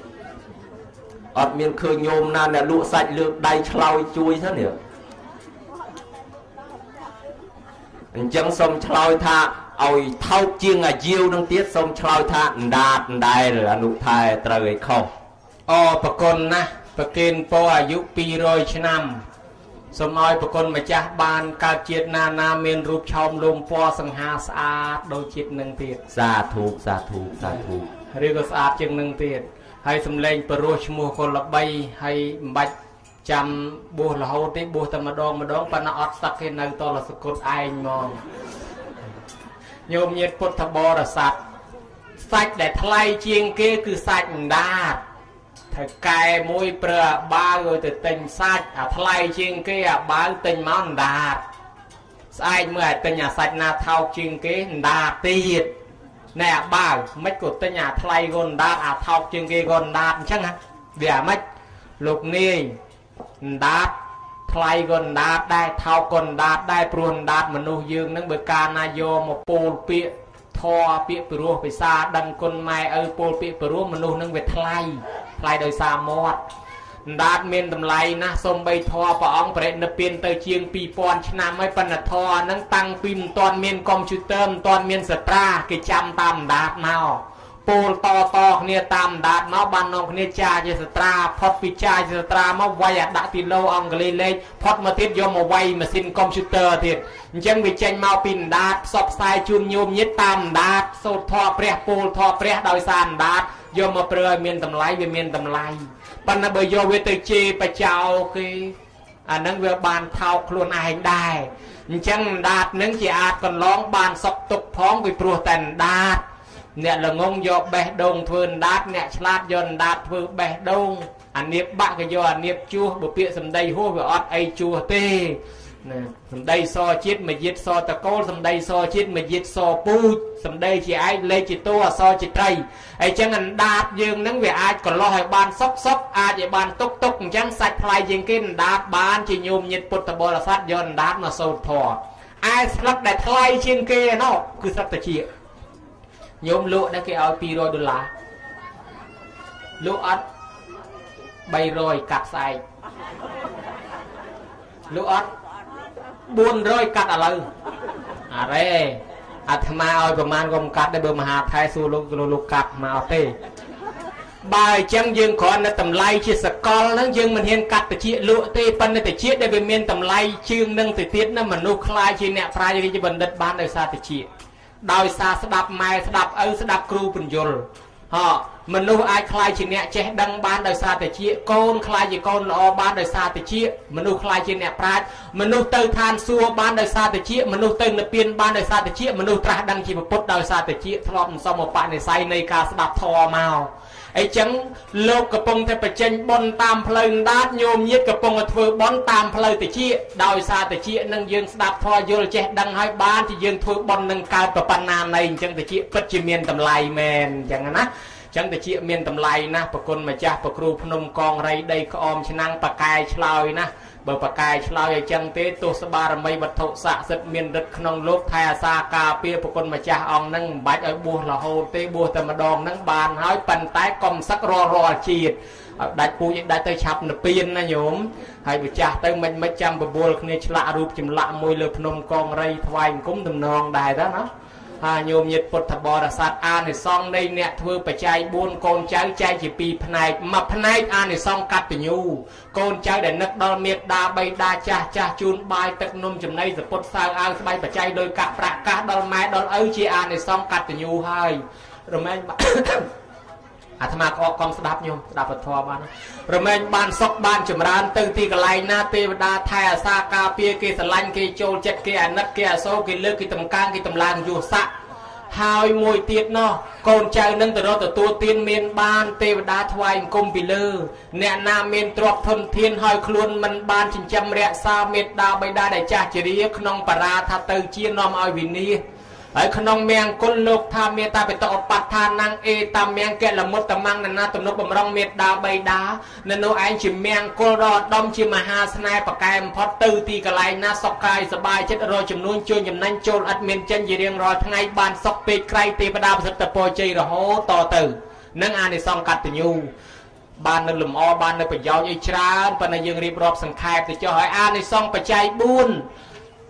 ọt miền khơi nhôm nan là lụa sạch lược đầy chloi chui thế nhỉ chẳng xong chloi tha ôi thao chiên à diêu nâng tiết xong chloi tha đạt đài rồi nụ thai trời không ờ bà con na bà kiên po à dục pi rồi chứ năm សូមឲ្យប្រគុណម្ចាស់បានកើតជាតិណាណាមានរូបឆោមលំពណ៌សង្ហាស្អាតដូចជាតិនឹងទៀតសាធុសាធុសាធុឬក៏ស្អាតជាងនឹងទៀតហើយសំឡេងព្រោះឈ្មោះកុលបីហើយមិនបាច់ចាំបួសរហូតទេបួសតែម្ដងម្ដងប៉ុន្តែអត់សឹកគេនៅតលសគុតឯងហ្មងញោមញាតិពុទ្ធបរិស័ទសាច់ដែលថ្លៃជាងគេគឺសាច់អណ្ដាតថៅកែមួយប្រើបាវទៅទិញសាច់អាថ្លៃជាងគេអាបាវទិញមកអណ្ដាតស្អែកមើលឲ្យទិញអាសាច់ណាថោកជាងគេអណ្ដាតទៀតណែអាបាវមិនក៏ទិញអាថ្លៃក៏អណ្ដាតអាថោកជាងគេក៏អណ្ដាតអញ្ចឹងណាវាអាម៉េចលោកនាយអណ្ដាតថ្លៃក៏អណ្ដាតដែរថោកក៏អណ្ដាតដែរព្រោះអណ្ដាតមនុស្សយើងនឹងបើកាលណាយកមកពោលពាក្យធរពាក្យព្រោះភាសាដឹងគុណម៉ែឪពោលពាក្យព្រោះមនុស្សនឹងវាថ្លៃថ្លៃដោយសារមាត់អណ្ដាតមានតម្លៃណាស់សូម្បីធរព្រះអង្គបរិនិព្វានទៅជាងពីរពាន់ឆ្នាំហើយប៉ុន្តែធរហ្នឹងតាំងពីមិនទាន់មានកុំព្យូទ័រមិនទាន់មានសត្រាគេចាំតាមអណ្ដាតមកពោលតតគ្នាតាមអណ្ដាតមកបាននាំគ្នាចាជាសត្រាផុតពីចាជាសត្រាមកវាយអាដាក់ទីឡូអង់គ្លេសលេខផុតមកទៀតយកមកវាយម៉ាស៊ីនកុំព្យូទ័រទៀតអញ្ចឹងវាចេញមកពីអណ្ដាតផ្សព្វផ្សាយជូនញោមញាតិតាមអណ្ដាតសូត្រធម៌ព្រះពោលធម៌ព្រះដោយសារអណ្ដាតយកមកប្រើឲ្យមានតម្លៃវាមានតម្លៃប៉ុន្តែបើយកវាទៅជេរបចោគេអាហ្នឹងវាបានថោកខ្លួនឯងដែរអញ្ចឹងអណ្ដាតហ្នឹងជាអាចកន្លងបានសុខទុក្ខផងពីព្រោះតែអណ្ដាតអ្នកល្ងងយកបេះដូងធ្វើអណ្ដាតអ្នកឆ្លាតយកអណ្ដាតធ្វើបេះដូងអានៀបបាក់ក៏យកអានៀបជួសបើពាក្យសម្ដីហួសវាអត់អីជួសទេណាសម្ដីសជាតិមួយយិតសតកូលសម្ដីសជាតិមួយយិតសពូជសម្ដីជាឯកលេខជាតួអសរជាត្រីអញ្ចឹងអណ្ដាតយើងនឹងវាអាចកន្លោះឲ្យបានសុកសុកអាចឲ្យបានទុកទុកអញ្ចឹងសាច់ថ្លៃជាងគេអណ្ដាតបានជាញោមញាតិពុទ្ធបរិស័ទយកអណ្ដាតមកសូត្រធម៌ឯស្លឹកដែលថ្លៃជាងគេណោះគឺស្លឹកតាជាញោមលក់ដែរគេឲ្យពីររយដុល្លារលក់អត់បីរយកាត់ស្អែកលក់អត់បួនរយកាត់ឥឡូវអរេអាត្មាឲ្យប្រមាណក៏មិនកាត់ដែរបើមហាថៃសួរលោកលោកកាត់មកទេបើអញ្ចឹងយើងគ្រាន់តែតម្លៃជាសកលហ្នឹងយើងមិនហ៊ានកាត់តិចលក់ទេប៉ុន្តែតិចដែលវាមានតម្លៃជាងនឹងទៅទៀតណាមនុស្សខ្លាចជាអ្នកប្រាជ្ញរាជបណ្ឌិតបានដោយសារតិចដោយសារស្ដាប់ម៉ែស្ដាប់ឪស្ដាប់គ្រូបញ្យលហ៎មនុស្សអាចខ្លាចជាអ្នកចេះដឹងបានដោយសារតែជាកូនខ្លាចជាកូនល្អបានដោយសារតែជាមនុស្សខ្លាចជាអ្នកប្រាជ្ញមនុស្សទៅឋានសួគ៌បានដោយសារតែជាមនុស្សទៅនិព្វានបានដោយសារតែជាមនុស្សត្រាស់ដឹងជាពុទ្ធដោយសារតែជាធ្លាប់សំបនិស្ស័យនៃការស្ដាប់ធម៌មកអញ្ចឹងលោកកំពុងតែបញ្ចេញបុណ្យតាមផ្លូវអណ្ដាតញោមញាតិកំពុងតែធ្វើបុណ្យតាមផ្លូវតិចដោយសារតិចនឹងយើងស្ដាប់ធម៌យល់ចេះដឹងហើយបានជាយើងធ្វើបុណ្យនឹងកើតប្របណ្ណានៃអញ្ចឹងតិចពិតជាមានតម្លៃមែនអញ្ចឹងណាអញ្ចឹងតិចមានតម្លៃណាស់ប្រគុណម្ចាស់ប្រគ្រូភ្នំកងរៃដីក្អមឆ្នាំងបកាយឆ្លើយណាបើបកាយឆ្លើយអញ្ចឹងទេទោះសបារមីវត្ថុស័ក្តិសិទ្ធិមានរិទ្ធក្នុងលោកថែអាសាការពារប្រគុណម្ចាស់អង្គនឹងមិនបាច់ឲ្យបួសរហូតទេបួសតែម្ដងនឹងបានហើយប៉ុន្តែកុំសឹករាល់រាល់ជាតិឲ្យដាច់ពូជឲ្យដាច់ទៅឆាប់និព្វានណាញោមហើយម្ចាស់ទៅមិនមិនចាំបបួលគ្នាឆ្លាក់រូបចម្លាក់មួយលើភ្នំកងរៃថ្វាយអង្គមតំណងដែរតាណាហើយញោមញាតិពុទ្ធបរិស័ទអានិសង្ឃនៃអ្នកធ្វើបច្ច័យបួនកូនចៅចែកជាពីរផ្នែកមួយផ្នែកអានិសង្ឃកតញ្ញូកូនចៅដែលនឹកដល់មេត្តាបិតាចាស់ចាស់ជូនបាយទឹកនំចំណីសពុតសើអាវស្បៃបច្ច័យដោយកាក់ប្រាក់កាសដល់ម៉ែដល់ឪជាអានិសង្ឃកតញ្ញូហើយរមែងអាត្មាក៏កុំស្ដាប់ញោមស្ដាប់ពធបានរមែងបានសុខបានចម្រើនទៅទីកន្លែងណាទេវតាថែអាសាការពារគេស្រឡាញ់គេចូលចិត្តគេអាណិតគេអាសូរគេលើកគេតម្កើងគេតម្លើងយុស័កហើយមួយទៀតនោះកូនចៅនឹងទៅរកទទួលទានមានបានទេវតាថ្វាយអង្គមពីលើអ្នកណាមានទ្រព្យធនធានហើយខ្លួនមិនបានចិញ្ចឹមរក្សាមេត្តាបិតាដែលចាស់ជរាក្នុងបរាថាទៅជានាំឲ្យវិនាសហើយក្នុងមង្គលលោកថាមេតាបិតឧបដ្ឋានังអេតាមង្គលមុតតមង្គណាទំនុកបំរុងមេត្តាបិតានៅនោះឯងជាមង្គលរដំជាមហាស្នេហ៍ប្រកែបំផុតទៅទីកន្លែងណាសុខកាយសบายចិត្តរកចំនួនជួញចំណេញចូលអត់មានចិញ្ចជារៀងរាល់ថ្ងៃបានសុខពេកក្រៃទេវតាប្រសិទ្ធពរជ័យរហូតតទៅនឹងអានិសង្ឃកតញ្ញូបាននៅលំអបាននៅប្រយោជន៍អីច្រើនប៉ុន្តែយើងរៀបរាប់សង្ខេបទៅចុះហើយអានិសង្ឃបច្ច័យបួន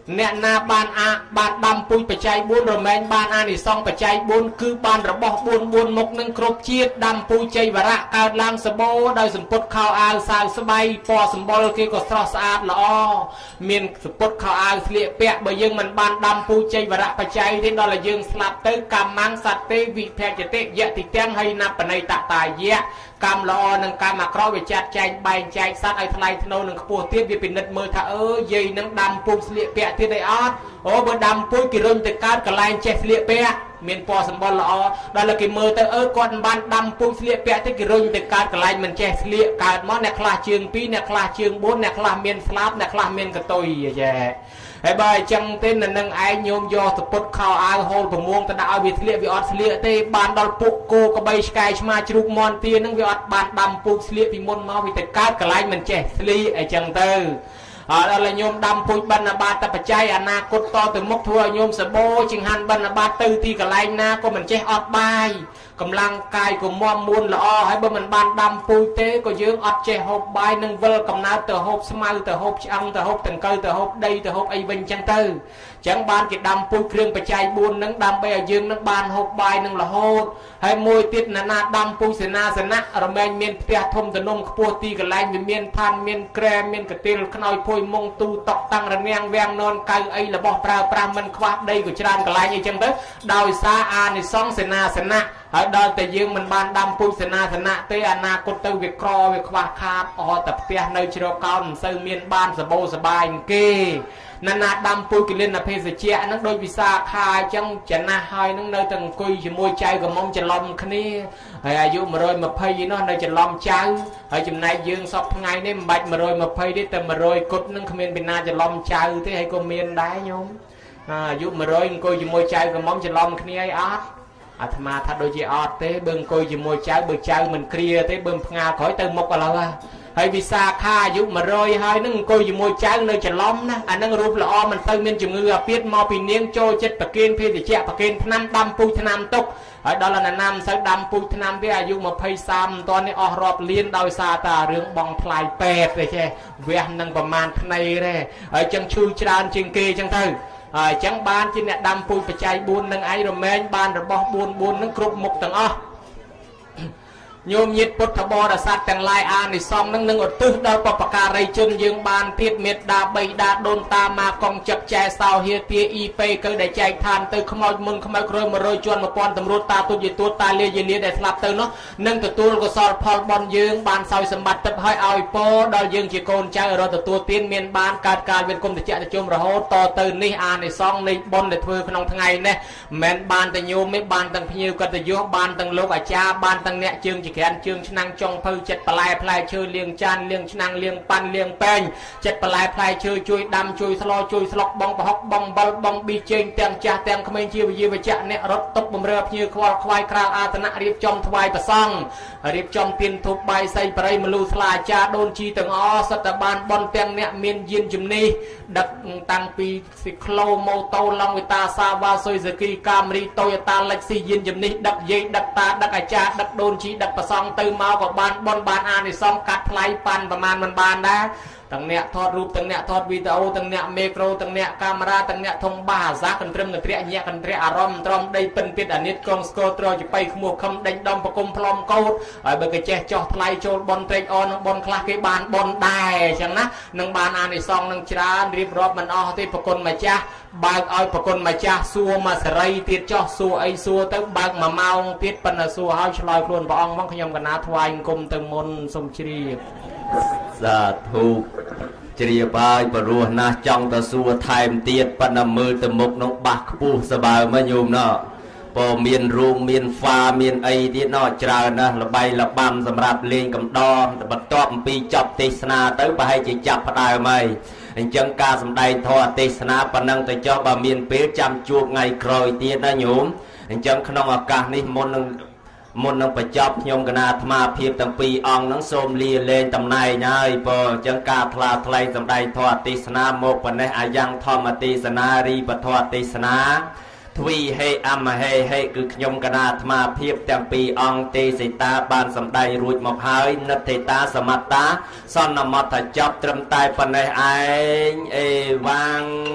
អ្នកណាបានអាបានដាំពុយបច្ច័យបួនរមែងបានអានិសង្សបច្ច័យបួនគឺបានរបស់បួនបួនមុខនឹងគ្រប់ជាតិដាំពុយជ័យវរៈកើតឡើងសបោដោយសម្ពុតខោអាវសាវស្បៃពណ៌សម្បុរគេក៏ស្រស់ស្អាតល្អមានសម្ពុតខោអាវស្លៀកពាក់បើយើងមិនបានដាំពុយជ័យវរៈបច្ច័យទេដល់តែយើងស្លាប់ទៅកម្មងសត្វទេវិភយតិយតិទាំងហើយណាបណៃតតាយៈកម្មល្អនិងកម្មអាក្រក់វាចាត់ចែងបែងចែកសត្វឲ្យថ្លៃថ្នូរនឹងខ្ពស់ទៀតវាពិនិត្យមើលថាអើយាយនឹងដាំពុយស្លៀកពាក់ទៀតអីអត់អូបើដាំពុយគេរុញទៅកើតកន្លែងចេះស្លៀកពាក់មានពណ៌សម្បុរល្អដល់គេមើលទៅអើគាត់មិនបានដាំពុយស្លៀកពាក់ទេគេរុញទៅកើតកន្លែងមិនចេះស្លៀកកើតមកអ្នកខ្លះជើងពីរអ្នកខ្លះជើងបួនអ្នកខ្លះមានស្លាបអ្នកខ្លះមានកតុយចាហើយបើអញ្ចឹងទេនៅនឹងឯងញោមយកទៅពុតខោអាវហូលប្រមួងទៅដាក់ឲ្យវាស្លៀកវាអត់ស្លៀកទេបានដល់ពុកគោក្បីឆ្កែឆ្មាជ្រូកមាន់ទានឹងវាអត់បានដាំពុកស្លៀកពីមុនមកវាទៅកើតកន្លែងមិនចេះស្លៀកអញ្ចឹងទៅអត់ដល់ញោមដាំពុជបណ្ឌបាតតបច្ច័យអនាគតតទៅមុខធ្វើឲ្យញោមសបោចង្ហាន់បណ្ឌបាតទៅទីកន្លែងណាក៏មិនចេះអត់បាយកម្លាំងកាយក៏មាំមួនល្អហើយបើមិនបានដាំពុជទេក៏យើងអត់ចេះហូបបាយនឹងវិលកំណើតទៅហូបស្មៅទៅហូបឆ្អឹងទៅហូបតង្កូវទៅហូបដីទៅហូបអីវិញចឹងទៅចឹងបានគេដាំពុជគ្រឿងបច្ច័យបួននឹងដើម្បីឲ្យយើងនឹងបានហូបបាយនឹងរហូតហើយមួយទៀតណានាដាំពុជសេនាសនៈរមែងមានផ្ទះធំទំនំខ្ពស់ទីកន្លែងវាមានផានមានក្រែមានកតិលខ្នើយភួយមុងទូតុកតាំងរនាំងវាំងននកៅអីរបស់ប្រើប្រាស់មិនខ្វះដីក៏ច្រើនកន្លែងអីចឹងទៅដោយសារអានិសង្សសេនាសនៈហើយដល់តែយើងមិនបានដាំពុជសេនាសនៈទេអនាគតទៅវាក្រវាខ្វះខាតអត់តែផ្ទះនៅជ្រកកោនមិនសូវមានបានសបោសបាយគេណានាដាំពុជគិលិនភេសជ្ជៈហ្នឹងដូចវិសាខាអញ្ចឹងចំណាស់ហើយហ្នឹងនៅតែអង្គុយជាមួយចៅកំមុំច្រឡំគ្នាហើយអាយុមួយរយម្ភៃនោះនៅច្រឡំចៅហើយចំណែកយើងសពថ្ងៃនេះមិនបាច់មួយរយម្ភៃទេតែមួយរយគត់ហ្នឹងគ្មានពីណាច្រឡំចៅទេហើយក៏មានដែរញោមអាយុមួយរយអង្គុយជាមួយចៅកំមុំច្រឡំគ្នាអីអត់អាត្មាថាដូចជាអត់ទេបើអង្គុយជាមួយចៅបើចៅមិនគ្រាទេបើផ្ងាក្រោយទៅមុខឥឡូវហើយវិសាខាអាយុមួយរយហើយនឹងអង្គុយជាមួយចៅនៅច្រឡំណាអានឹងរូបល្អមិនទៅមានជំងឺអាពាធមកពីនាងចូលចិត្តប្រគេនភេទជ្ជៈប្រគេនថ្នាំដាំពុជថ្នាំទុកហើយដល់អាណាមទៅដាំពុជថ្នាំទេអាយុម្ភៃសាមមិនទាន់នេះអស់រាប់លានដោយសារតែរឿងបងថ្លៃពេទ្យទេចេះវះនឹងប្រមាណថ្នៃទេហើយចឹងឈឺច្រើនជាងគេចឹងទៅហើយចឹងបានជាអ្នកដាំពុជបច្ច័យបួននឹងឯងរមែងបានរបស់បួនបួននឹងគ្រប់មុខទាំងអស់ញោមញាតិពុទ្ធបរិស័ទទាំងឡាយអានិសង្សនឹងនឹងឧទ្ទិសដល់បុព្វការីជនយើងបានទៀតមេត្តាបៃតាដូនតាម៉ាកងចឹកចែសោហៀទាអ៊ីពេគឺដែលចែកឋានទៅខ្មោចមុនខ្មោចក្រោយមួយរយជាន់មួយពាន់តម្រួតតាទុយទួតតាលាយលាដែលស្លាប់ទៅនោះនឹងទទួលកុសលផលបន់យើងបានសោយសម្បត្តិទឹកឲ្យឲ្យពរដល់យើងជាកូនចៅរត់ទទួលទានមានបានកើតកាលមានគុំតិចតិជុំរហូតតទៅនេះអានិសង្សនៃបុណ្យដែលធ្វើក្នុងថ្ងៃនេះមិនបានតែញោមទេបានទាំងភ្ញៀវកតញ្ញូបានទាំងលោកអាចារ្យបានទាំងអ្នកជើងជាក្រានជើងឆ្នាំងចុងភៅចិត្តបន្លែផ្លែឈើលៀងចានលៀងឆ្នាំងលៀងប៉ាន់លៀងពេងចិត្តបន្លែផ្លែឈើជួយដាំជួយស្លជួយស្លុកបងប្រហុកបងបលបងប៊ីជេងទាំងចាស់ទាំងក្មេងជាវិជាវិជ្ជៈអ្នករត់តុបបំរើភ្ញៀវខ្វល់ខ្វាយក្រាលអាសនៈរៀបចំថ្វាយប្រសង់រៀបចំទានធូបបាយសីបរិយមលូស្លាអាចារ្យដូនជីទាំងអស់សត្វបានបនទាំងអ្នកមានយានជំនិះដឹកតាំងពីស៊ីក្លូម៉ូតូឡង់វិតាសាវ៉ាស៊ុយហ្សាគីកាមរីតូយ៉ូតាលិចស៊ីយានជំនិះដឹកយាយដឹកតាដឹកអាចារ្យដឹកដូនជីដឹកប្រសង់ទៅមកក៏បានបនបានអានិសង្សកាត់ថ្លៃប៉ាន់ប្រមាណមិនបានដែរទាំងអ្នកថតរូបទាំងអ្នកថតវីដេអូទាំងអ្នកមេក្រូទាំងអ្នកកាមេរ៉ាទាំងអ្នកធំបាសអាសាកន្ទ្រឹមកន្ទ្រាក់ញាក់កន្ទ្រាក់អារម្មណ៍ត្រមដីពិនពិតអានិតកងស្គរត្រជាបៃខ្មោះខំដេញដំប្រគុំផ្លំកោតហើយបើគេចេះចោះថ្លៃចូលបនត្រេកអននឹងបនខ្លះគេបានបនដែរអញ្ចឹងណានឹងបានអានិសង្សនឹងច្រើនរៀបរាប់មិនអស់ទេប្រគុណម្ចាស់បើកឲ្យប្រគុណម្ចាស់សួរមកសេរីទៀតចោះសួរអីសួរទៅបើកមួយម៉ោងទៀតប៉ុន្តែសួរឲ្យឆ្លើយខ្លួនព្រះអង្គមកខ្ញុំកណាថ្វាយអង្គមទៅមុនសូមជ្រាបសាធុជ្រាបហើយបរោះណាស់ចង់ទៅសួរថែមទៀតប៉ុន្តែមើលទៅមុខនោះបាសខ្ពស់សបើមកញោមណោះពរមានរូងមានហ្វាមានអីទៀតណោះច្រើនណាស់ល្បីល្បាំសម្រាប់លេងកំដរបន្ទាប់អំពីចប់ទេសនាទៅប្រហែលជាចាប់ផ្ដើមហើយអញ្ចឹងការសម្ដែងធម៌ទេសនាប៉ុណ្ណឹងទៅចុះបើមានពេលចាំជួបថ្ងៃក្រោយទៀតណាញោមអញ្ចឹងក្នុងឱកាសនេះមុននឹងមុននឹងបញ្ចប់ខ្ញុំគណៈអាត្មាភាពទាំងពីរអង្គនឹងសូមលាលែងតំណែងហើយបើអញ្ចឹងការថ្លាថ្លែងសម្ដែងធម៌ទេសនាមកប៉ុណ្ណេះអាយ៉ាងធម្មទេសនារីពធទេសនាទ្វីហេអមហេហេគឺខ្ញុំគណៈអាត្មាភាពទាំងពីរអង្គទេសិតាបានសម្ដែងរួចមកហើយនិទ្ធិតាសមត្តាសន្មតថាចប់ត្រឹមតែប៉ុណ្ណេះឯងអេវ៉ាំង